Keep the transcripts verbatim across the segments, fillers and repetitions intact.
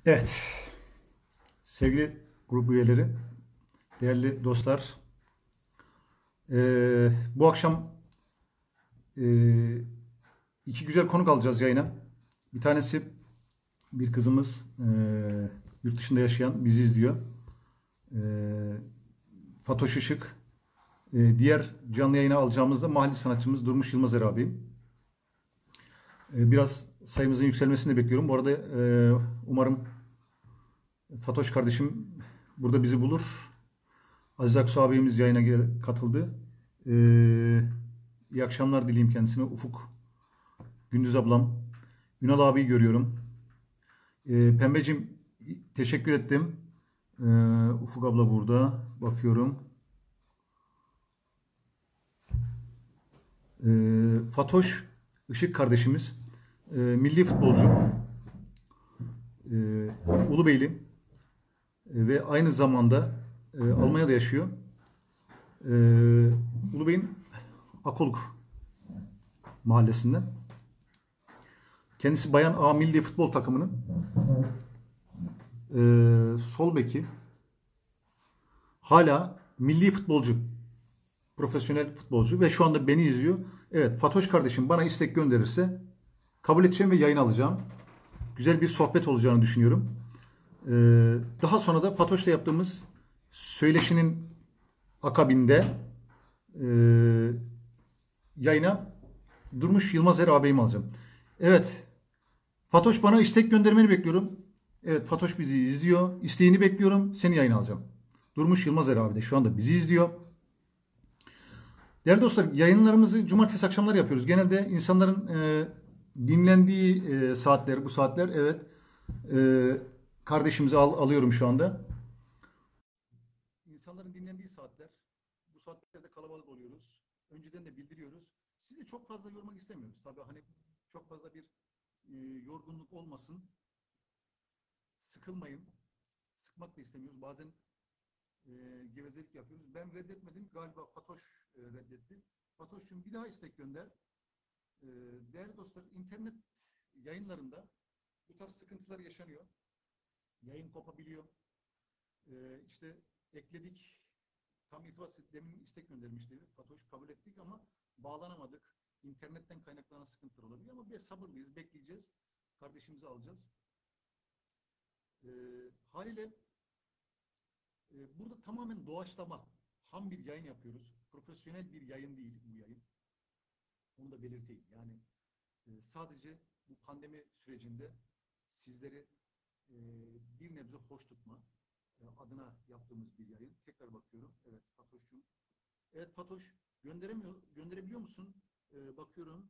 Evet, sevgili grup üyeleri, değerli dostlar, eee, bu akşam eee, iki güzel konuk alacağız yayına. Bir tanesi bir kızımız, eee, yurt dışında yaşayan, bizi izliyor. Eee Fatoş Işık. Eee, diğer canlı yayına alacağımızda mahalli sanatçımız Durmuş Yılmazer abim. Eee, biraz sayımızın yükselmesini bekliyorum. Bu arada eee, umarım Fatoş kardeşim burada bizi bulur. Aziz Aksu abimiz yayına gel- katıldı. Ee, iyi akşamlar dileyim kendisine. Ufuk, Gündüz ablam, Ünal abiyi görüyorum. Ee, Pembecim teşekkür ettim. Ee, Ufuk abla burada. Bakıyorum. Ee, Fatoş Işık kardeşimiz. Ee, milli futbolcu. Ee, Ulubeyli. Ee, ve aynı zamanda e, Almanya'da yaşıyor. Ee, Ulubey'in Akoluk mahallesinden. Kendisi Bayan A milli futbol takımının e, sol beki. Hala milli futbolcu. Profesyonel futbolcu ve şu anda beni izliyor. Evet, Fatoş kardeşim bana istek gönderirse kabul edeceğim ve yayın alacağım. Güzel bir sohbet olacağını düşünüyorum. Ee, daha sonra da Fatoş'la yaptığımız söyleşinin akabinde e, yayına Durmuş Yılmazer ağabeyimi alacağım. Evet, Fatoş bana istek göndermeni bekliyorum. Evet, Fatoş bizi izliyor. İsteğini bekliyorum. Seni yayına alacağım. Durmuş Yılmazer abi de şu anda bizi izliyor. Değerli dostlar, yayınlarımızı cumartesi akşamları yapıyoruz. Genelde insanların e, dinlendiği e, saatler, bu saatler. Evet, e, kardeşimizi al, alıyorum şu anda. İnsanların dinlendiği saatler. Bu saatlerde kalabalık oluyoruz. Önceden de bildiriyoruz. Sizi çok fazla yormak istemiyoruz. Tabii hani çok fazla bir e, yorgunluk olmasın. Sıkılmayın. Sıkmak da istemiyoruz. Bazen e, gevezelik yapıyoruz. Ben reddetmedim. Galiba Fatoş e, reddetti. Fatoş'cum bir daha istek gönder. E, değerli dostlar, internet yayınlarında bu tarz sıkıntılar yaşanıyor. Yayın kopabiliyor. E, işte ekledik. Tam itiraz demin istek göndermişti. Fatoş kabul ettik ama bağlanamadık. İnternetten kaynaklanan sıkıntılar olabiliyor ama biz sabırlıyız. Bekleyeceğiz. Kardeşimizi alacağız. E, haliyle e, burada tamamen doğaçlama, ham bir yayın yapıyoruz. Profesyonel bir yayın değil bu yayın. Onu da belirteyim. Yani e, sadece bu pandemi sürecinde sizleri e, bir nebze hoş tutma e, adına yaptığımız bir yayın. Tekrar bakıyorum. Evet Fatoş'cum. Evet Fatoş gönderemiyor, gönderebiliyor musun? E, bakıyorum.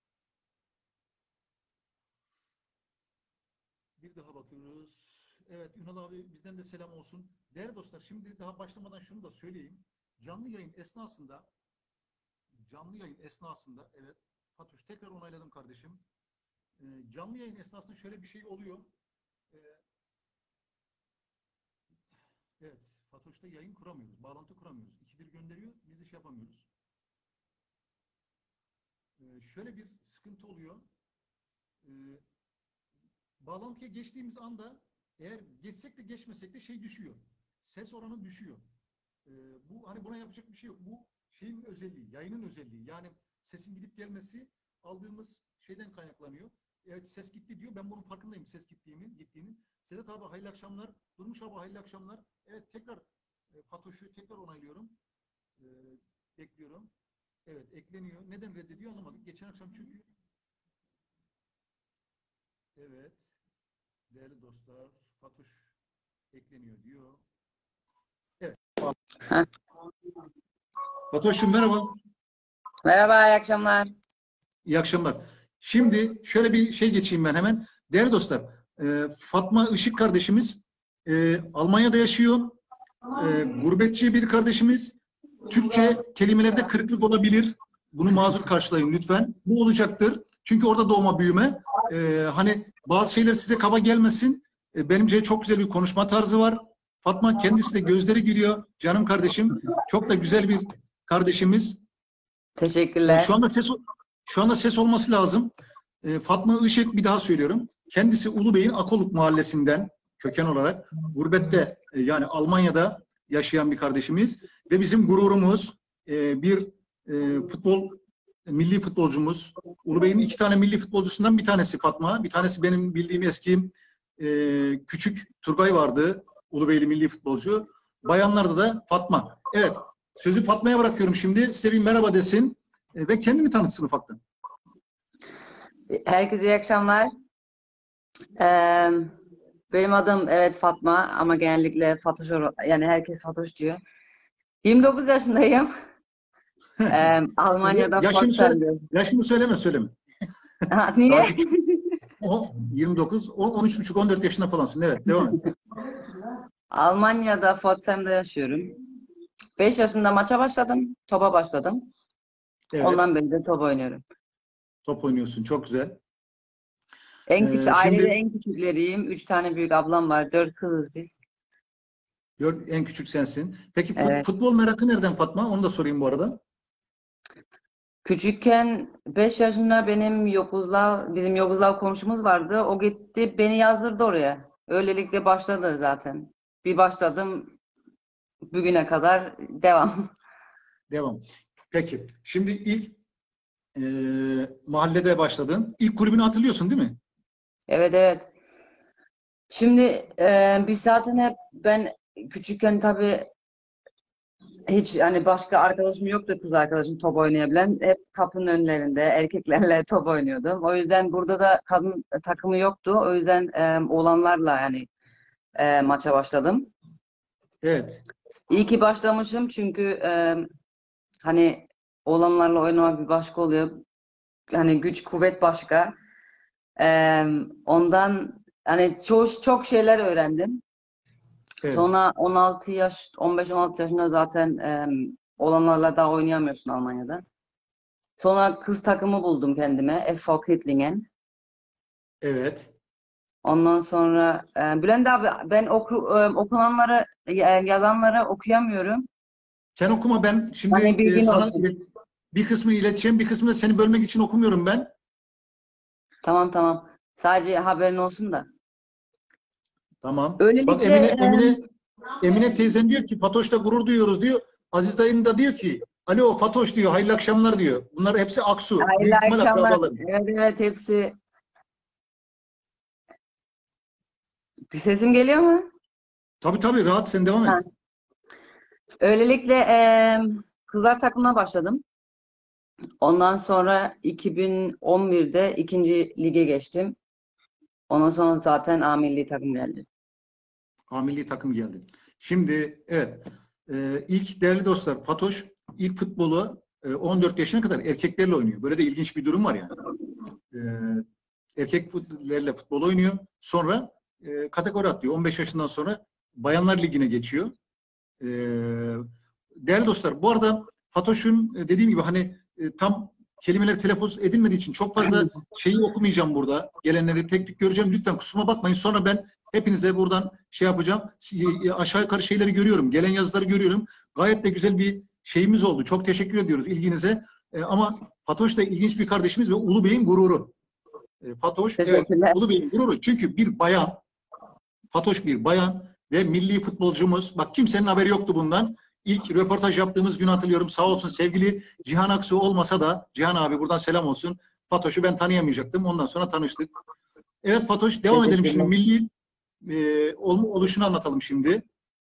Bir daha bakıyoruz. Evet Ünal abi bizden de selam olsun. Değerli dostlar şimdi daha başlamadan şunu da söyleyeyim. Canlı yayın esnasında canlı yayın esnasında evet Fatoş tekrar onayladım kardeşim. Ee, canlı yayın esnasında şöyle bir şey oluyor. Ee, evet Fatoş'ta yayın kuramıyoruz. Bağlantı kuramıyoruz. İkidir gönderiyor. Biz iş yapamıyoruz. Ee, şöyle bir sıkıntı oluyor. Ee, bağlantıya geçtiğimiz anda eğer geçsek de geçmesek de şey düşüyor. Ses oranı düşüyor. Ee, bu hani buna yapacak bir şey yok. Bu şeyin özelliği, yayının özelliği. Yani sesin gidip gelmesi aldığımız şeyden kaynaklanıyor. Evet ses gitti diyor. Ben bunun farkındayım ses gittiğimin, gittiğinin. Sedat abi hayırlı akşamlar. Durmuş abi hayırlı akşamlar. Evet tekrar e, Fatoş'u tekrar onaylıyorum. E, bekliyorum. Evet ekleniyor. Neden reddediyor anlamadık. Geçen akşam çünkü evet değerli dostlar Fatoş ekleniyor diyor. Evet. Fatoş'cum merhaba. Merhaba, iyi akşamlar. İyi akşamlar. Şimdi şöyle bir şey geçeyim ben hemen. Değerli dostlar, e, Fatma Işık kardeşimiz e, Almanya'da yaşıyor. E, gurbetçi bir kardeşimiz. Türkçe kelimelerde kırıklık olabilir. Bunu mazur karşılayın lütfen. Bu olacaktır. Çünkü orada doğma büyüme. E, hani bazı şeyler size kaba gelmesin. E, benimce çok güzel bir konuşma tarzı var. Fatma kendisi de gözleri gülüyor. Canım kardeşim. Çok da güzel bir kardeşimiz. E, Teşekkürler. şu anda ses şu anda ses olması lazım. E, Fatma Işık bir daha söylüyorum. Kendisi Ulubey'in Akoluk mahallesinden. köken olarak. Gurbette e, yani Almanya'da yaşayan bir kardeşimiz ve bizim gururumuz e, bir e, futbol milli futbolcumuz. Ulubey'in iki tane milli futbolcusundan bir tanesi Fatma. Bir tanesi benim bildiğim eski e, küçük Turgay vardı. Ulubeyli milli futbolcu. Bayanlarda da Fatma. Evet. Sözü Fatma'ya bırakıyorum şimdi. Size bir merhaba desin e, ve kendini tanıtsın ufaktan. Herkese iyi akşamlar. Ee, benim adım evet Fatma ama genellikle Fatoş or- yani herkes Fatoş diyor. yirmi dokuz yaşındayım. Ee, Almanya'da Yaşını söyle, Pforzheim'de. yaşını söyleme söyleme. Ha, Daha niye? küçük. O yirmi dokuz, o on üç buçuk on dört yaşında falansın. Evet, devam et. Almanya'da Pforzheim'de yaşıyorum. beş yaşında maça başladım. Topa başladım. Evet, Ondan beri de top oynuyorum. top oynuyorsun. Çok güzel. En küçük, Ee, ailede şimdi en küçükleriyim. Üç tane büyük ablam var. Dört kızız biz. gör, en küçük sensin. Peki fut- Evet. futbol merakı nereden Fatma? Onu da sorayım bu arada. Küçükken beş yaşında benim Yugoslav, bizim Yugoslav komşumuz vardı. O gitti beni yazdırdı oraya. Öylelikle başladı zaten. Bir başladım bugüne kadar devam. Devam. Peki. Şimdi ilk e, mahallede başladın. İlk kulübünü hatırlıyorsun değil mi? Evet, evet. Şimdi e, biz zaten hep ben küçükken tabii hiç hani başka arkadaşım yoktu, kız arkadaşım top oynayabilen. Hep kapının önlerinde erkeklerle top oynuyordum. O yüzden burada da kadın takımı yoktu. O yüzden e, oğlanlarla yani e, maça başladım. Evet. İyi ki başlamışım çünkü e, hani oğlanlarla oynamak bir başka oluyor. Hani güç kuvvet başka. E, ondan hani çok çok şeyler öğrendim. Evet. Sonra on altı yaş, on beş on altı yaşında zaten e, oğlanlarla daha oynayamıyorsun Almanya'da. Sonra kız takımı buldum kendime. F V Kittlingen. Evet. Ondan sonra e, Bülent abi ben oku, e, okunanları, e, yazanları okuyamıyorum. Sen okuma, ben şimdi Hani e, bilgin sana olsun. ilet- bir kısmını ileteceğim. Bir kısmını da seni bölmek için okumuyorum ben. Tamam, tamam. Sadece haberin olsun da. Tamam. Bak Öylelikle Emine e, Emine Emine teyzen diyor ki Fatoş'ta gurur duyuyoruz diyor. Aziz dayın da diyor ki alo Fatoş diyor, hayırlı akşamlar diyor. Bunlar hepsi Aksu. hayırlı Büyük ihtimal akşamlar. akrabaları. Evet, evet, hepsi. Sesim geliyor mu? Tabii tabii, rahat, sen devam Ha. et. Öylelikle e, kızlar takımına başladım. Ondan sonra iki bin on birde ikinci lige geçtim. Ondan sonra zaten A milli takım geldi. A milli takım geldi. Şimdi evet, e, ilk değerli dostlar, Fatoş ilk futbolu e, on dört yaşına kadar erkeklerle oynuyor. Böyle de ilginç bir durum var yani. E, erkek futbollerle futbol oynuyor. Sonra e, kategori atlıyor. on beş yaşından sonra Bayanlar Ligi'ne geçiyor. E, değerli dostlar, bu arada Fatoş'un e, dediğim gibi hani e, tam kelimeler telaffuz edilmediği için çok fazla şeyi okumayacağım burada. Gelenleri tek tek göreceğim. Lütfen kusuruma bakmayın. Sonra ben hepinize buradan şey yapacağım. E, Aşağı yukarı şeyleri görüyorum. Gelen yazıları görüyorum. Gayet de güzel bir şeyimiz oldu. Çok teşekkür ediyoruz ilginize. E, ama Fatoş da ilginç bir kardeşimiz ve Ulubey'in gururu. E, Fatoş, evet, Teşekkürler. Ulubey'in gururu. Çünkü bir bayan, Fatoş bir bayan ve milli futbolcumuz. Bak kimsenin haberi yoktu bundan. İlk röportaj yaptığımız gün hatırlıyorum. Sağ olsun sevgili Cihan Aksu olmasa da, Cihan abi buradan selam olsun. Fatoş'u ben tanıyamayacaktım. Ondan sonra tanıştık. Evet Fatoş, devam edelim şimdi. Teşekkürler. Milli e, oluşunu anlatalım şimdi.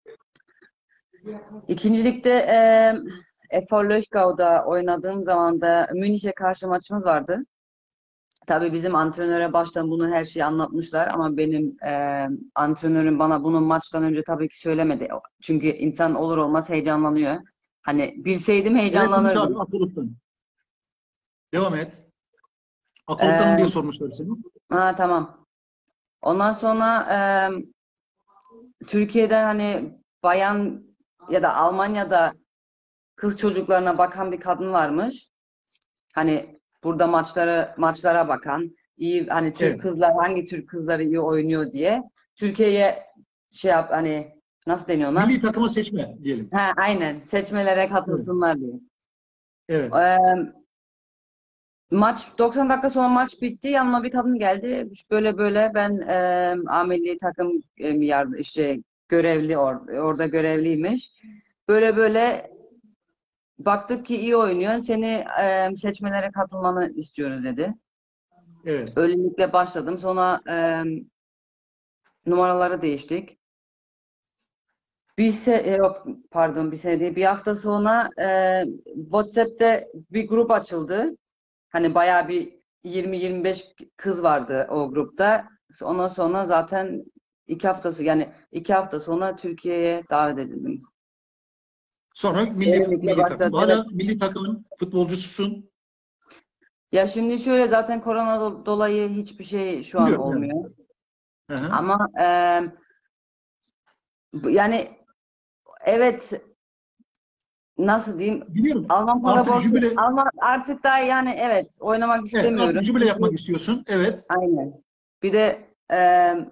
İkincilikte e, F V Löschgau'da oynadığım zaman da Münih'e karşı maçımız vardı. Tabii bizim antrenöre baştan bunu her şeyi anlatmışlar ama benim e, antrenörüm bana bunu maçtan önce tabii ki söylemedi. Çünkü insan olur olmaz heyecanlanıyor. Hani bilseydim Evet Ümit abi, heyecanlanırdım. Akoluk'tan. Devam et. Akoluk'tan mı diye E, sormuşlar seni. ha tamam. Ondan sonra e, Türkiye'den hani bayan ya da Almanya'da kız çocuklarına bakan bir kadın varmış. Hani burada maçlara maçlara bakan, iyi hani Türk Evet. kızlar hangi Türk kızları iyi oynuyor diye Türkiye'ye şey yap hani nasıl deniyor ona? Milli takıma seçme diyelim. Ha, aynen seçmelere Evet. katılsınlar diye. Evet. Ee, Maç doksan dakika sonra maç bitti. Yanıma bir kadın geldi. Böyle böyle ben e, A milli takım e, yardım işte görevli or orada görevliymiş. Böyle böyle baktık ki iyi oynuyorsun. Seni e, seçmelere katılmanı istiyoruz dedi. Evet. Öylelikle başladım. Sonra e, numaraları değiştik. Bir se e, yok pardon bir sene değil. Bir hafta sonra e, WhatsApp'te bir grup açıldı. Hani bayağı bir yirmi yirmi beş kız vardı o grupta. Ondan sonra zaten iki haftası yani iki hafta sonra Türkiye'ye davet edildim. Sonra milli Öylelikle milli takım. başladı. Evet. Hala milli takımın futbolcususun. Ya şimdi şöyle zaten korona do- dolayı hiçbir şey şu an Biliyorum yani. olmuyor. Hı hı. Ama e, bu- yani evet nasıl diyeyim Biliyorum. Alman Artık pasaportu jübile, Alman artık daha yani evet oynamak evet, artık istemiyorum. jübile yapmak Çünkü istiyorsun. Evet. aynen. Bir de e,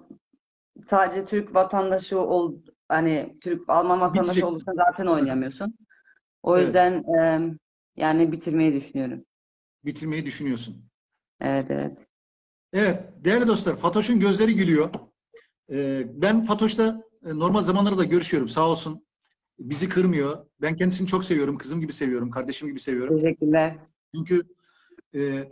sadece Türk vatandaşı ol hani Türk Alman vatandaşı Bitecek. olursa zaten oynayamıyorsun. O Evet. yüzden e, yani bitirmeyi düşünüyorum. Bitirmeyi düşünüyorsun. Evet evet. Evet. Değerli dostlar, Fatoş'un gözleri gülüyor. Ee, ben Fatoş'ta e, normal zamanlarda görüşüyorum. Sağ olsun. Bizi kırmıyor. Ben kendisini çok seviyorum. Kızım gibi seviyorum. Kardeşim gibi seviyorum. Teşekkürler. Çünkü e,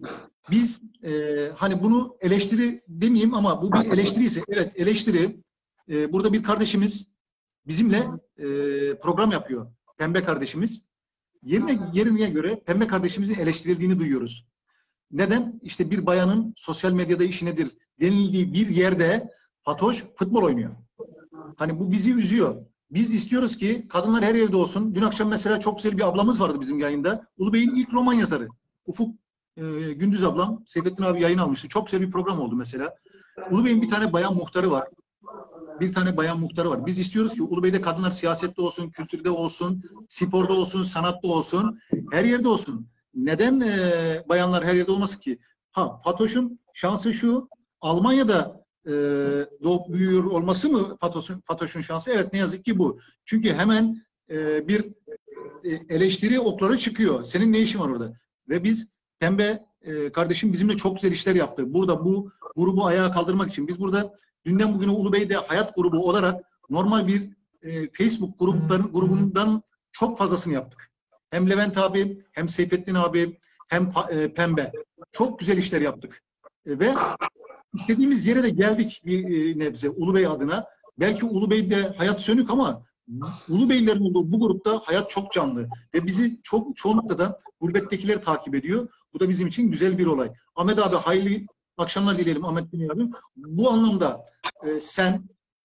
biz e, hani bunu eleştiri demeyeyim ama bu bir eleştiriyse, evet, eleştiri. E, burada bir kardeşimiz bizimle e, program yapıyor. Pembe kardeşimiz. Yerine yerine göre Pembe kardeşimizin eleştirildiğini duyuyoruz. Neden? İşte bir bayanın sosyal medyada işi nedir denildiği bir yerde Fatoş futbol oynuyor. Hani bu bizi üzüyor. Biz istiyoruz ki kadınlar her yerde olsun. Dün akşam mesela çok güzel bir ablamız vardı bizim yayında. Ulubey'in ilk roman yazarı. Ufuk e, Gündüz ablam, Seyfettin abi yayın almıştı. Çok güzel bir program oldu mesela. Ulubey'in bir tane bayan muhtarı var. Bir tane bayan muhtarı var. Biz istiyoruz ki Ulubey'de kadınlar siyasette olsun, kültürde olsun, sporda olsun, sanatta olsun, her yerde olsun. Neden e, bayanlar her yerde olmasın ki? Ha, Fatoş'un şansı şu, Almanya'da e, doğup büyüyor olması mı Fatoş'un Fatoş'un şansı? Evet, ne yazık ki bu. Çünkü hemen e, bir e, eleştiri okları çıkıyor. Senin ne işin var orada? Ve biz Pembe e, kardeşim bizimle çok güzel işler yaptı. Burada bu grubu ayağa kaldırmak için biz burada dünden bugüne Ulubey'de hayat grubu olarak normal bir e, Facebook grupların grubundan çok fazlasını yaptık. Hem Levent abi, hem Seyfettin abi, hem e, Pembe. Çok güzel işler yaptık. E, ve istediğimiz yere de geldik bir e, nebze Ulubey adına. Belki Ulubey'de hayat sönük ama Ulubeylerin olduğu bu grupta hayat çok canlı ve bizi çok çoğunlukla da gurbettekiler takip ediyor. Bu da bizim için güzel bir olay. Ahmet abi hayırlı akşamlar dileyelim Ahmet Bey abim. Bu anlamda e, sen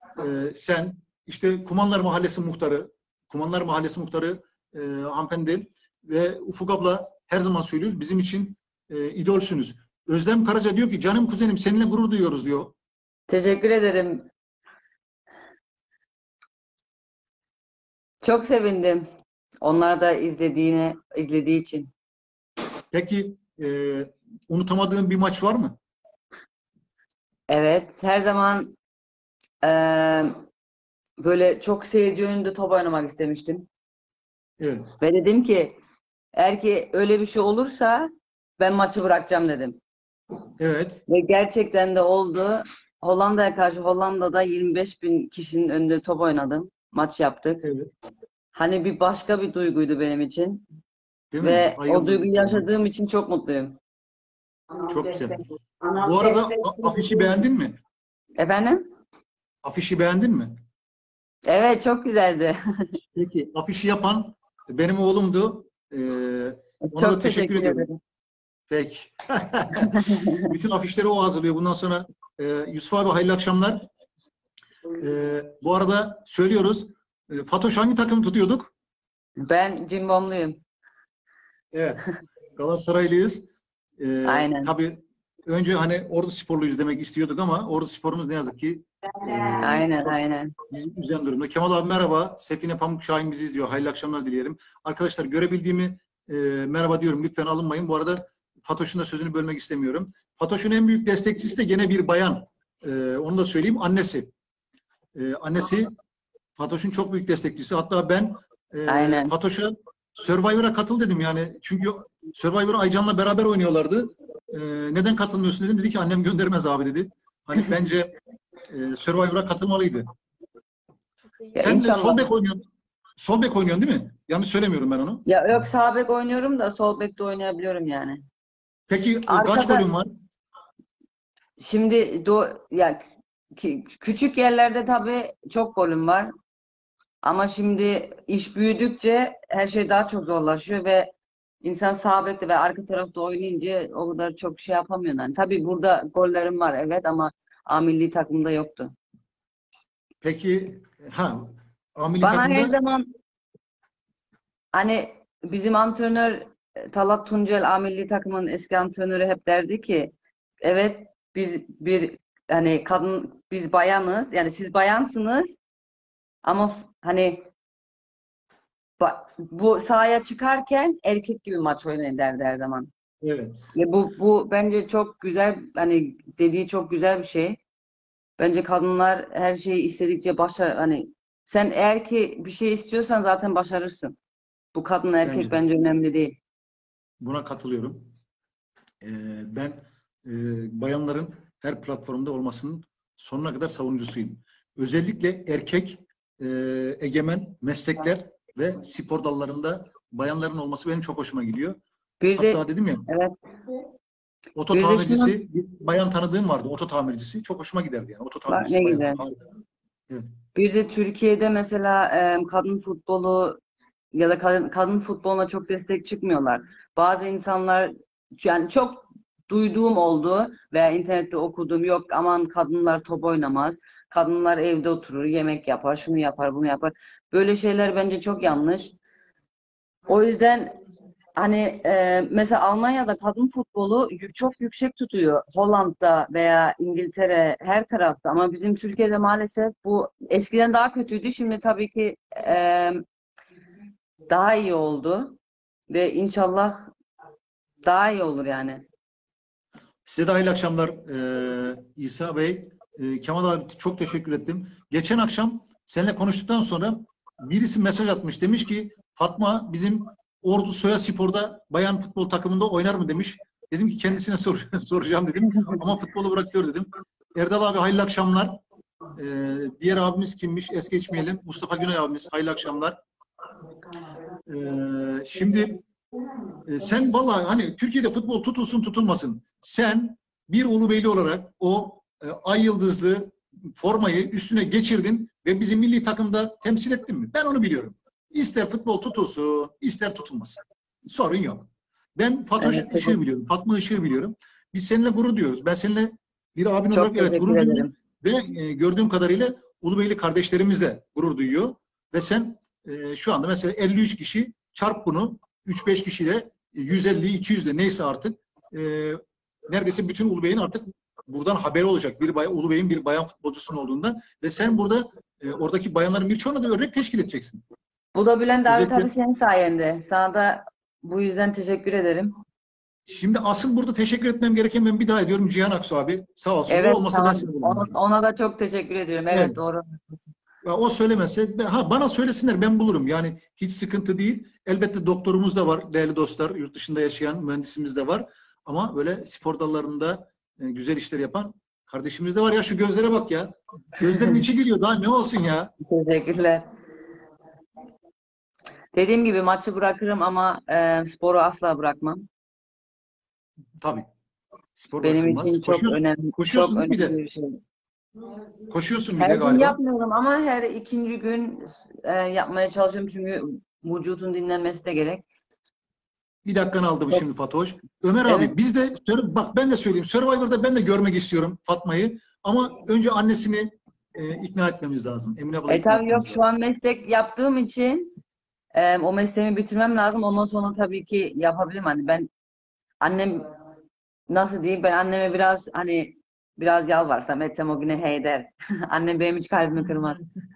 e, sen işte Kumanlar Mahallesi muhtarı, Kumanlar Mahallesi muhtarı e, hanımefendi ve Ufuk abla her zaman söylüyoruz bizim için e, idolsünüz. Özlem Karaca diyor ki canım kuzenim seninle gurur duyuyoruz diyor. Teşekkür ederim. Çok sevindim. Onlara da izlediğine izlediği için. Peki e, unutamadığın bir maç var mı? Evet, her zaman eee, böyle çok seyirci önünde top oynamak istemiştim. Evet. Ve dedim ki eğer ki öyle bir şey olursa ben maçı bırakacağım dedim. Evet. Ve gerçekten de oldu. Hollanda'ya karşı Hollanda'da yirmi beş bin kişinin önünde top oynadım. Maç yaptık. Evet. Hani bir başka bir duyguydu benim için. Değil mi? Ve Ay o yıldızlı duyguyu forma. yaşadığım için çok mutluyum. Çok güzel. Bu arada afişi beğendin mi? Efendim? Afişi beğendin mi? Evet, çok güzeldi. Peki. Afişi yapan benim oğlumdu. Ee, ona da Çok teşekkür teşekkür ediyorum. ederim. Peki. Bütün afişleri o hazırlıyor. Bundan sonra e, Yusuf abi hayırlı akşamlar. E, bu arada söylüyoruz. E, Fatoş hangi takım tutuyorduk? Ben cimbomluyum. Evet. Galatasaraylıyız. E, Aynen. tabii önce hani Ordu Sporluyuz demek istiyorduk ama Ordu Spor'umuz ne yazık ki e, Aynen, çok aynen. bizi üzen durumda. Kemal abi merhaba. Sefine Pamuk Şahin bizi izliyor. Hayırlı akşamlar dileyelim. Arkadaşlar görebildiğimi e, merhaba diyorum. Lütfen alınmayın. Bu arada Fatoş'un da sözünü bölmek istemiyorum. Fatoş'un en büyük destekçisi de gene bir bayan. E, onu da söyleyeyim. Annesi. E, annesi Fatoş'un çok büyük destekçisi. Hatta ben e, Aynen. Fatoş'a Survivor'a katıl dedim yani. Çünkü Survivor Aycan'la beraber oynuyorlardı. Ee, neden katılmıyorsun dedim. Dedi ki annem göndermez abi dedi. Hani bence e, Survivor'a katılmalıydı. Ya Sen de inşallah. sol bek oynuyorsun. Sol bek oynuyorsun değil mi? Yanlış söylemiyorum ben onu. Ya yok, sağ bek oynuyorum da sol bek de oynayabiliyorum yani. Peki e, kaç Arkada golün var? şimdi do ya ki- küçük yerlerde tabii çok golüm var. Ama şimdi iş büyüdükçe her şey daha çok zorlaşıyor ve insan sağ bekte ve arka tarafta oynayınca o kadar çok şey yapamıyor. Yani tabii burada gollerim var evet, ama A milli takımda yoktu. Peki ha A milli Bana her takımda zaman hani bizim antrenör e, Talat Tuncel, A milli takımın eski antrenörü, hep derdi ki evet, biz bir hani kadın, biz bayanız, yani siz bayansınız ama f- hani ba- bu sahaya çıkarken erkek gibi maç oynayın derdi her zaman. evet. Ve bu bu bence çok güzel, hani dediği çok güzel bir şey. Bence kadınlar her şeyi istedikçe başar, hani sen eğer ki bir şey istiyorsan zaten başarırsın. Bu kadın erkek Bence de. bence önemli değil. Buna katılıyorum. Ee, ben e, bayanların her platformda olmasının sonuna kadar savunucusuyum. Özellikle erkek e, egemen meslekler ve spor dallarında bayanların olması benim çok hoşuma gidiyor. Bir de Hatta dedim ya, evet, oto bir de şunu tamircisi, bir bayan tanıdığım vardı, oto tamircisi. Çok hoşuma giderdi yani. Oto bak ne tamircisi bayan. güzel. Harika. Evet. Bir de Türkiye'de mesela e, kadın futbolu ya da kadın, kadın futboluna çok destek çıkmıyorlar. Bazı insanlar, yani çok duyduğum oldu veya internette okuduğum, yok aman kadınlar top oynamaz. Kadınlar evde oturur, yemek yapar, şunu yapar, bunu yapar. Böyle şeyler bence çok yanlış. O yüzden hani e, mesela Almanya'da kadın futbolu yük- çok yüksek tutuyor. Hollanda'da veya İngiltere, her tarafta, ama bizim Türkiye'de maalesef bu eskiden daha kötüydü. Şimdi tabii ki e, daha iyi oldu ve inşallah daha iyi olur yani. Size de hayırlı akşamlar ee, İsa Bey. Ee, Kemal abi çok teşekkür ettim. Geçen akşam seninle konuştuktan sonra birisi mesaj atmış. Demiş ki Fatma bizim Ordu Soya Spor'da bayan futbol takımında oynar mı demiş. Dedim ki kendisine sor soracağım dedim. Ama futbolu bırakıyor dedim. Erdal abi hayırlı akşamlar. Ee, diğer abimiz kimmiş? Es geçmeyelim. Mustafa Günay abimiz hayırlı akşamlar. Ee, şimdi e, sen vallahi hani Türkiye'de futbol tutulsun tutulmasın. Sen bir Ulubeyli olarak o e, ay yıldızlı formayı üstüne geçirdin ve bizi milli takımda temsil ettin mi? Ben onu biliyorum. İster futbol tutulsun, ister tutulmasın. Sorun yok. Ben Fatoş Evet, Işık'ı teşekkür, biliyorum. Fatma Işık'ı biliyorum. Biz seninle gurur duyuyoruz. Ben seninle bir abin çok olarak evet teşekkür gurur duyuyorum. ederim. Ve e, gördüğüm kadarıyla Ulubeyli kardeşlerimiz de gurur duyuyor. Ve sen e, şu anda mesela elli üç kişi çarp bunu üç beş kişiyle yüz elli iki yüz de neyse artık e, neredeyse bütün Ulubey'in artık buradan haberi olacak. Bir bayan, Ulubey'in bir bayan futbolcusunun olduğundan ve sen burada e, oradaki bayanların birçoğuna da örnek teşkil edeceksin. Bu da Bülent abi Özellikle tabii senin sayende. Sana da bu yüzden teşekkür ederim. şimdi asıl burada teşekkür etmem gereken ben bir daha ediyorum Cihan Aksu abi. Sağ olsun. O Evet, olmasa ben tamam. seni Ona, bulamazdım. ona da çok teşekkür ediyorum. Evet, Evet. doğru. Ya o söylemezse ben- ha bana söylesinler ben bulurum. Yani hiç sıkıntı değil. Elbette doktorumuz da var değerli dostlar. Yurt dışında yaşayan mühendisimiz de var. Ama böyle spor dallarında e, güzel işler yapan kardeşimiz de var. Ya şu gözlere bak ya. Gözlerin içi gülüyor. Daha ne olsun ya? Teşekkürler. Dediğim gibi maçı bırakırım ama e, sporu asla bırakmam. Tabii. Spor Benim bırakılmaz. için çok Koşuyorsun. önemli, çok Koşuyorsun değil mi bir önemli de? bir şey. Koşuyorsun bir Her de gün galiba. yapmıyorum ama her ikinci gün e, yapmaya çalışıyorum, çünkü vücudun dinlenmesi de gerek. Bir dakikanı aldım Çok, şimdi Fatoş. Ömer evet. abi biz de bak ben de söyleyeyim. Survivor'da ben de görmek istiyorum Fatma'yı. Ama önce annesini e, ikna etmemiz lazım. Emine ablayı E ikna tabii yok, etmemiz şu lazım. an meslek yaptığım için e, o mesleğimi bitirmem lazım. Ondan sonra tabii ki yapabilirim. Hani ben annem, nasıl diyeyim, ben anneme biraz hani biraz yalvarsam etsem o güne hey der. Annem benim hiç kalbimi kırmaz.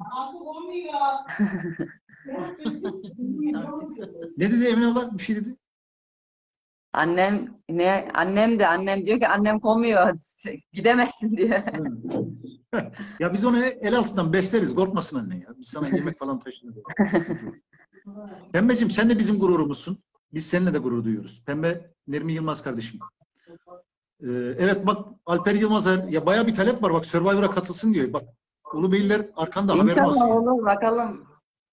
Ne dedi Emine abla? Bir şey dedi. Annem ne, annem de annem diyor ki annem komuyor. Gidemezsin diyor. Hı. Ya biz onu el altından besleriz. Korkmasın anne ya. Biz sana yemek falan taşırız. Sıkıntı yok. Pembeciğim sen de bizim gururumuzsun. Biz seninle de gurur duyuyoruz. Pembe Nermin Yılmaz kardeşim. Ee, evet bak Alper Yılmazer ya bayağı bir talep var. Bak Survivor'a katılsın diyor. Bak Ulubeyliler arkanda haberin olsun. İnşallah Yani. olur bakalım.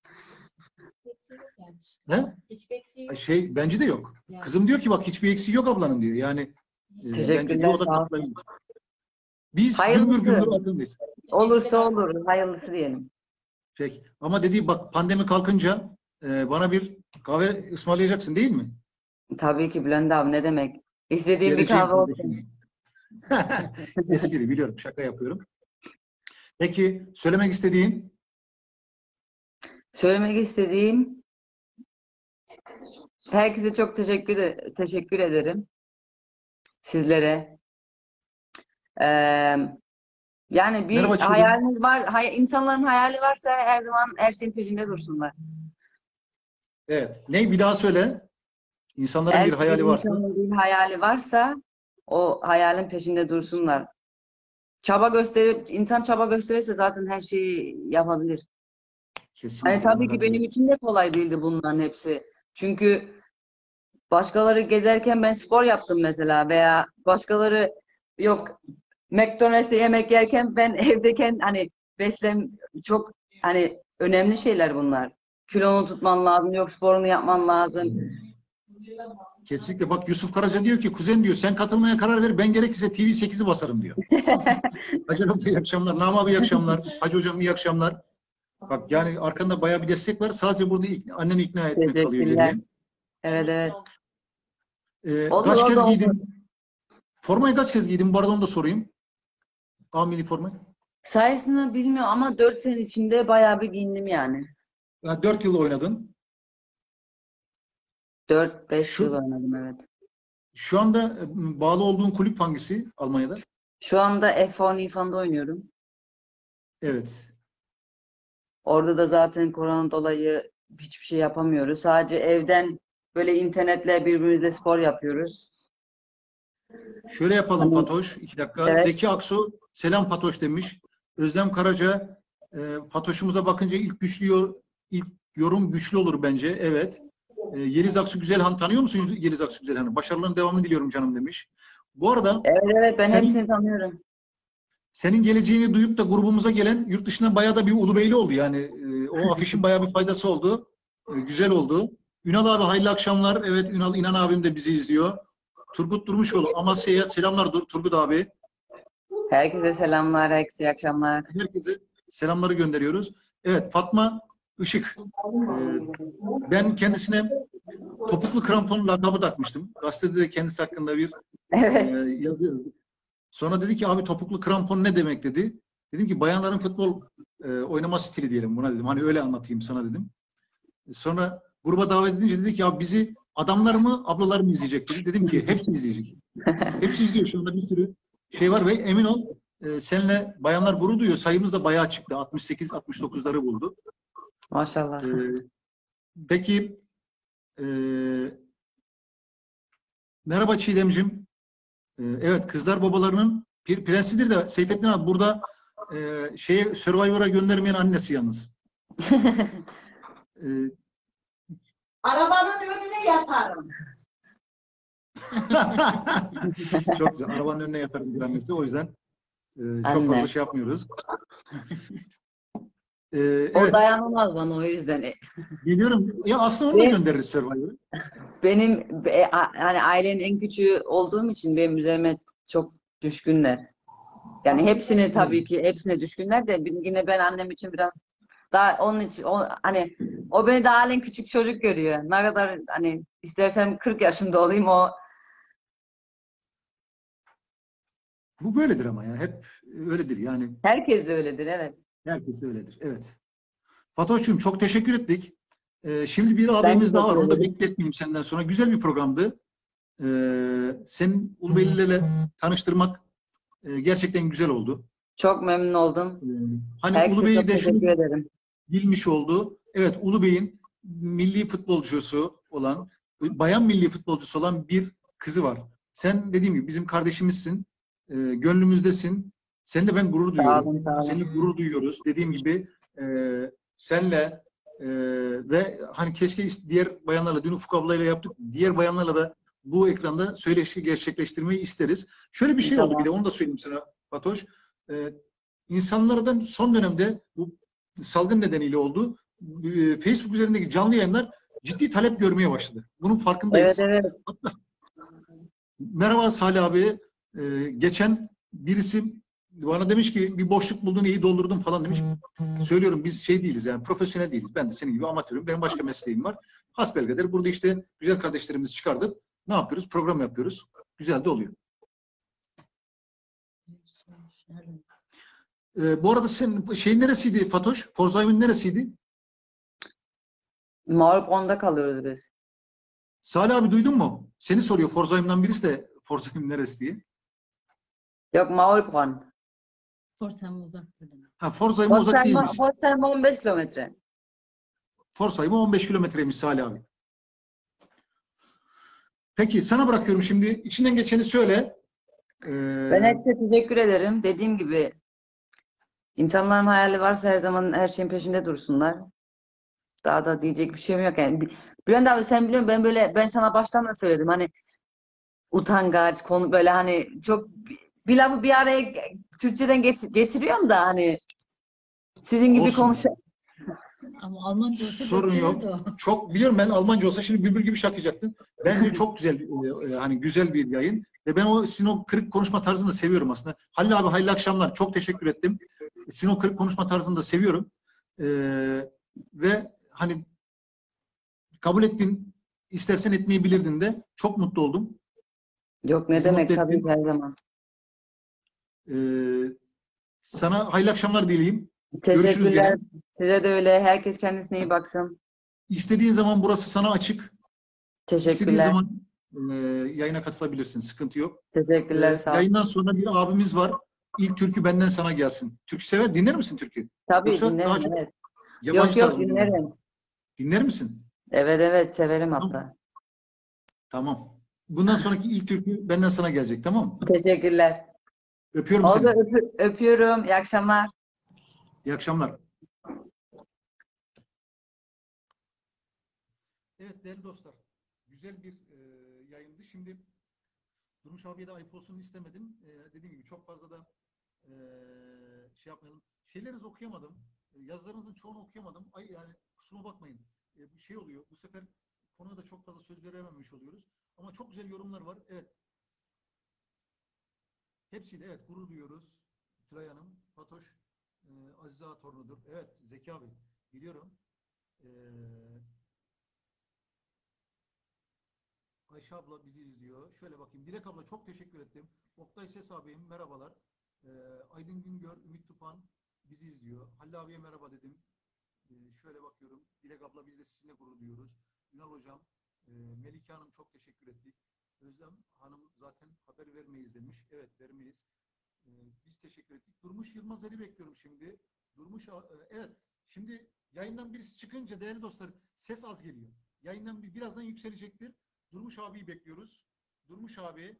He? Hiçbir eksiği yok. Şey bence de yok. Yani. Kızım diyor ki bak hiçbir eksiği yok ablanın diyor. Yani e, bence Teşekkürler, diyor o da sağ ol. katılabilir. Biz Hayırlısı. gümbür gümbür arkandayız. Olursa olur. Hayırlısı diyelim. Peki. Ama dediği bak pandemi kalkınca e, bana bir kahve ısmarlayacaksın değil mi? Tabii ki Bülent abi, ne demek. İstediğim bir Geleceğim kahve olsun. kardeşim. Espri biliyorum. Şaka yapıyorum. Peki söylemek istediğin? Söylemek istediğim, herkese çok teşekkür e- teşekkür ederim. Sizlere. Ee, yani bir Merhaba Çiğdem. hayaliniz var, hay- insanların hayali varsa her zaman her şeyin peşinde dursunlar. Evet. Ne bir daha söyle. İnsanların Eğer bir hayali bir varsa. insanın bir hayali varsa o hayalin peşinde dursunlar. Çaba gösterip, insan çaba gösterirse zaten her şeyi yapabilir. Kesinlikle. Hani tabii buna ki benim katılıyorum. için de kolay değildi bunların hepsi. Çünkü başkaları gezerken ben spor yaptım mesela, veya başkaları yok McDonald's'te yemek yerken ben evdeyken hani beslen çok hani önemli şeyler bunlar. Kilonu tutman lazım, yok sporunu yapman lazım. Kesinlikle. Bak Yusuf Karaca diyor ki kuzen diyor sen katılmaya karar ver ben gerekirse T V sekizi basarım diyor. Hacı Hocam iyi akşamlar. Nama abi iyi akşamlar. Hacı Hocam iyi akşamlar. Bak yani arkanda bayağı bir destek var. Sadece burada ik- anneni ikna etmek kalıyor Teşekkürler. geriye. Evet evet. Ee, Olur, kaç o kez da olur. giydin? Formayı kaç kez giydin? Bu arada onu da sorayım. A milli formayı. Sayısını bilmiyorum ama dört sene içinde bayağı bir giyindim yani. Ya, dört yıl oynadın. dört beş Şu, yıl oynadım, evet. şu anda e, bağlı olduğun kulüp hangisi Almanya'da? Şu anda F on İFAN'da oynuyorum. Evet. Orada da zaten korona dolayı hiçbir şey yapamıyoruz. Sadece evden böyle internetle birbirimizle spor yapıyoruz. Şöyle yapalım Hani, Fatoş. iki dakika. evet. Zeki Aksu selam Fatoş demiş. Özlem Karaca e, Fatoş'umuza bakınca ilk güçlü yor- ilk yorum güçlü olur bence. Evet. E, Yeliz Aksu Güzelhan tanıyor musun Yeliz Aksu Güzelhan'ı? Başarıların devamını diliyorum canım demiş. Bu arada Evet evet, ben senin hepsini tanıyorum. senin geleceğini duyup da grubumuza gelen yurt dışından bayağı da bir Ulubeyli oldu. Yani e, o afişin bayağı bir faydası oldu. E, güzel oldu. Ünal abi hayırlı akşamlar. Evet Ünal İnan abim de bizi izliyor. Turgut Durmuşoğlu Amasya'ya selamlar Dur- Turgut abi. Herkese selamlar, herkese iyi akşamlar. Herkese selamları gönderiyoruz. Evet Fatma Işık. E, ben kendisine topuklu krampon lakabı takmıştım. Gazetede de kendisi hakkında bir e, Evet. yazı yazdık. Sonra dedi ki abi topuklu krampon ne demek dedi. Dedim ki bayanların futbol e, oynama stili diyelim buna dedim. Hani öyle anlatayım sana dedim. Sonra gruba davet edince dedi ki ya bizi adamlar mı ablalar mı izleyecek dedi. Dedim ki hepsi izleyecek. Hepsi izliyor şu anda bir sürü şey var ve emin ol e, seninle bayanlar gurur duyuyor. Sayımız da bayağı çıktı. altmış sekiz altmış dokuzları buldu. Maşallah. E, peki e, merhaba Çiğdem'cim. E, evet kızlar babalarının bir prensidir de Seyfettin abi burada e, şeye Survivor'a göndermeyen annesi yalnız. E, Arabanın önüne yatarım. çok güzel. Arabanın önüne yatarım bir annesi. O yüzden e, çok Anne. fazla şey yapmıyoruz. E, O evet. dayanamaz bana, o yüzden. Geliyorum. Ya aslında onu da Benim, göndeririz Survivor'a. benim e, a- yani ailenin en küçüğü olduğum için benim üzerime çok düşkünler. Yani hepsini tabii ki hepsine düşkünler de yine ben annem için biraz daha onun için o, hani o beni daha halen küçük çocuk görüyor. Ne kadar hani istersem kırk yaşında olayım, o Bu böyledir ama ya. Hep öyledir yani. herkes de öyledir, evet. Herkes öyledir. Evet. Fatoş'cum çok teşekkür ettik. Ee, şimdi bir Ben haberimiz daha var. teşekkür Onu da ederim. bekletmeyeyim senden sonra. Güzel bir programdı. Ee, senin Ulubeylilerle tanıştırmak e, gerçekten güzel oldu. Çok memnun oldum. Ee, hani Herkese Ulubey çok de şunu teşekkür ederim. bilmiş oldu. Evet Ulubey'in milli futbolcusu olan, bayan milli futbolcusu olan bir kızı var. Sen dediğim gibi bizim kardeşimizsin. E, gönlümüzdesin. Seninle ben gurur Sağ duyuyorum. olun, sağ olun. Seninle gurur duyuyoruz. Dediğim gibi e, senle Ee, ve hani keşke diğer bayanlarla, dün Ufuk ablayla yaptık, diğer bayanlarla da bu ekranda söyleşi gerçekleştirmeyi isteriz. Şöyle bir şey oldu, bir de Tamam. onu da söyleyeyim sana Fatoş. Ee, insanlardan son dönemde bu salgın nedeniyle oldu. Ee, Facebook üzerindeki canlı yayınlar ciddi talep görmeye başladı. Bunun Evet, farkındayız. evet. Merhaba Salih abi. Ee, geçen birisi bana demiş ki bir boşluk buldun, iyi doldurdun falan demiş. Söylüyorum, biz şey değiliz yani, profesyonel değiliz. Ben de senin gibi amatörüm. Benim başka mesleğim var. Hasbelkader burada işte güzel kardeşlerimizi çıkardık. Ne yapıyoruz? Program yapıyoruz. Güzel de oluyor. Ee, bu arada senin şeyin neresiydi Fatoş? Forzaim'in neresiydi? Mağlup kalıyoruz biz. Salih abi duydun mu? Seni soruyor Forzaim'den birisi de, Forzaim neresi diye. Yok, Mağlup. Forsam uzak dedim. Ha, Forzaim uzak değilmiş. Hotel on beş kilometre. Forzaim on beş kilometreymiş Salih abi. Peki sana bırakıyorum şimdi. İçinden geçeni söyle. Ee, Ben hepsine teşekkür ederim. Dediğim gibi insanların hayali varsa her zaman her şeyin peşinde dursunlar. Daha da diyecek bir şeyim yok yani. Bülent abi, sen biliyorsun, ben böyle, ben sana baştan da söyledim, hani utangaç konu, böyle hani çok bir lafı bir araya Türkçeden get- getiriyorum da hani sizin gibi konuş. olsun. Ama Almanca olsa Sorun yok. döktürürdü o. Çok biliyorum, ben Almanca olsa şimdi bülbül gibi şakacaktın. Bence çok güzel, e, e, hani güzel bir yayın. Ve ben o sizin o kırık konuşma tarzını da seviyorum aslında. Halil abi hayırlı akşamlar. Çok teşekkür ettim. Sizin o kırık konuşma tarzını da seviyorum. Ee, ve hani kabul ettin, istersen etmeyebilirdin de. Çok mutlu oldum. Yok, ne Bizi mutlu demek, tabii ki ettin. her zaman. Ee, sana hayırlı akşamlar dileyeyim. Görüşürüz Teşekkürler. gene. Size de öyle. Herkes kendisine iyi baksın. İstediğin zaman burası sana açık. İstediğin Teşekkürler. zaman e, yayına katılabilirsin. Sıkıntı yok. Teşekkürler, E, sağ ol. yayından sonra bir abimiz var. İlk türkü benden sana gelsin. Türkü sever. Dinler misin türkü? Tabii Yoksa daha dinlerim, çok evet. Yok yabancı tarz yok, mı dinlersin? dinlerim. Dinler misin? Evet evet, severim Tamam. hatta. Tamam. Bundan sonraki ilk türkü benden sana gelecek. Tamam mı? Teşekkürler. Öpüyorum Oldu, seni. öpü- öpüyorum. İyi akşamlar. İyi akşamlar. Evet değerli dostlar. Güzel bir e, yayındı. Şimdi Durmuş abiye de ayıp olsun istemedim. E, dediğim gibi çok fazla da e, şey yapmayalım. Şeylerinizi okuyamadım. E, yazılarınızın çoğunu okuyamadım. Ay, yani kusuruma bakmayın. E, bir şey oluyor. Bu sefer konuya da çok fazla söz verememiş oluyoruz. Ama çok güzel yorumlar var. Evet. Hepsiyle evet gurur duyuyoruz. Tülay Hanım, Fatoş, e, Azize Ağa torunudur. Evet Zeki abi biliyorum. E, Ayşe abla bizi izliyor. Şöyle bakayım. Dilek abla çok teşekkür ettim. Oktay Ses abim merhabalar. Ee, Aydın Güngör, Ümit Tufan bizi izliyor. Halil abiye merhaba dedim. Ee, şöyle bakıyorum. Dilek abla biz de sizinle gurur duyuyoruz. Ünal hocam, e, Melike Hanım çok teşekkür ettik. Özlem Hanım zaten haber vermeyiz demiş. Evet vermeyiz. Ee, biz teşekkür ettik. Durmuş Yılmazer'i bekliyorum şimdi. Durmuş, e, evet. Şimdi yayından birisi çıkınca değerli dostlar ses az geliyor. Yayından bir, birazdan yükselecektir. Durmuş abiyi bekliyoruz. Durmuş abi.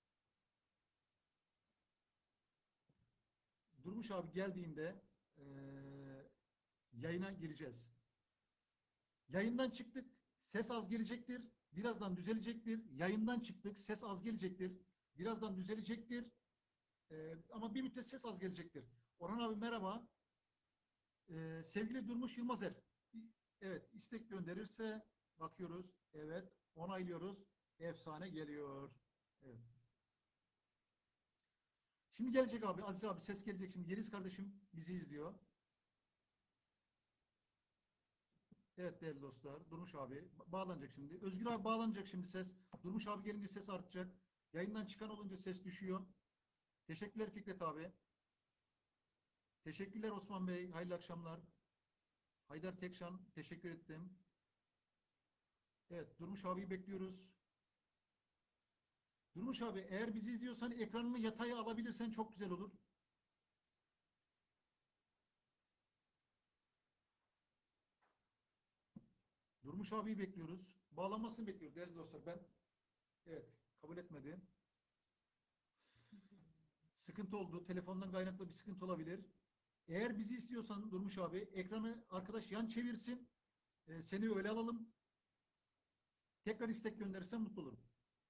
Durmuş abi geldiğinde e, yayına gireceğiz. Yayından çıktık. Ses az gelecektir. Birazdan düzelecektir. Yayından çıktık. Ses az gelecektir. Birazdan düzelecektir. E, ama bir müddet ses az gelecektir. Orhan abi merhaba. E, sevgili Durmuş Yılmazer. Evet istek gönderirse bakıyoruz. Evet onaylıyoruz. Efsane geliyor. Evet. Şimdi gelecek abi. Aziz abi ses gelecek. Şimdi Yeliz kardeşim bizi izliyor. Evet değerli dostlar. Durmuş abi bağlanacak şimdi. Özgür abi bağlanacak şimdi ses. Durmuş abi gelince ses artacak. Yayından çıkan olunca ses düşüyor. Teşekkürler Fikret abi. Teşekkürler Osman Bey. Hayırlı akşamlar. Haydar Tekşan teşekkür ettim. Evet Durmuş abiyi bekliyoruz. Durmuş abi eğer bizi izliyorsan ekranını yataya alabilirsen çok güzel olur. Durmuş abiyi bekliyoruz. Bağlanmasını bekliyoruz değerli dostlar. Ben evet kabul etmedi. Sıkıntı oldu. Telefondan kaynaklı bir sıkıntı olabilir. Eğer bizi istiyorsan Durmuş abi ekranı arkadaş yan çevirsin. e, seni öyle alalım. Tekrar istek gönderirsen mutlu olurum.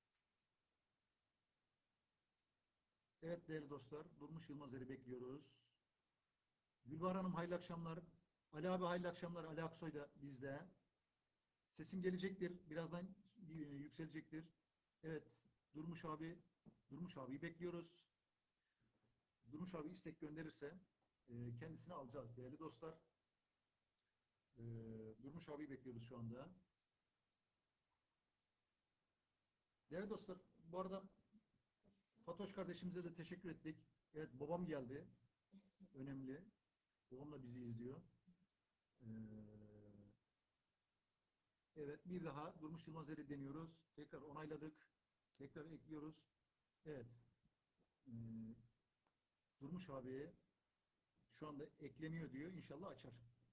Evet değerli dostlar, Durmuş Yılmazer'i bekliyoruz. Gülbahar Hanım hayırlı akşamlar. Ali abi hayırlı akşamlar. Ali Aksoy da bizde. Sesim gelecektir. Birazdan e, yükselecektir. Evet, Durmuş abi, Durmuş abiyi bekliyoruz. Durmuş abi istek gönderirse e, kendisini alacağız değerli dostlar. E, Durmuş abiyi bekliyoruz şu anda. Değerli dostlar, bu arada Fatoş kardeşimize de teşekkür ettik. Evet, babam geldi. Önemli. Babam da bizi izliyor. Ee, evet, bir daha Durmuş Yılmazer'i deniyoruz. Tekrar onayladık. Tekrar ekliyoruz. Evet. Ee, Durmuş abi şu anda ekleniyor diyor. İnşallah açar.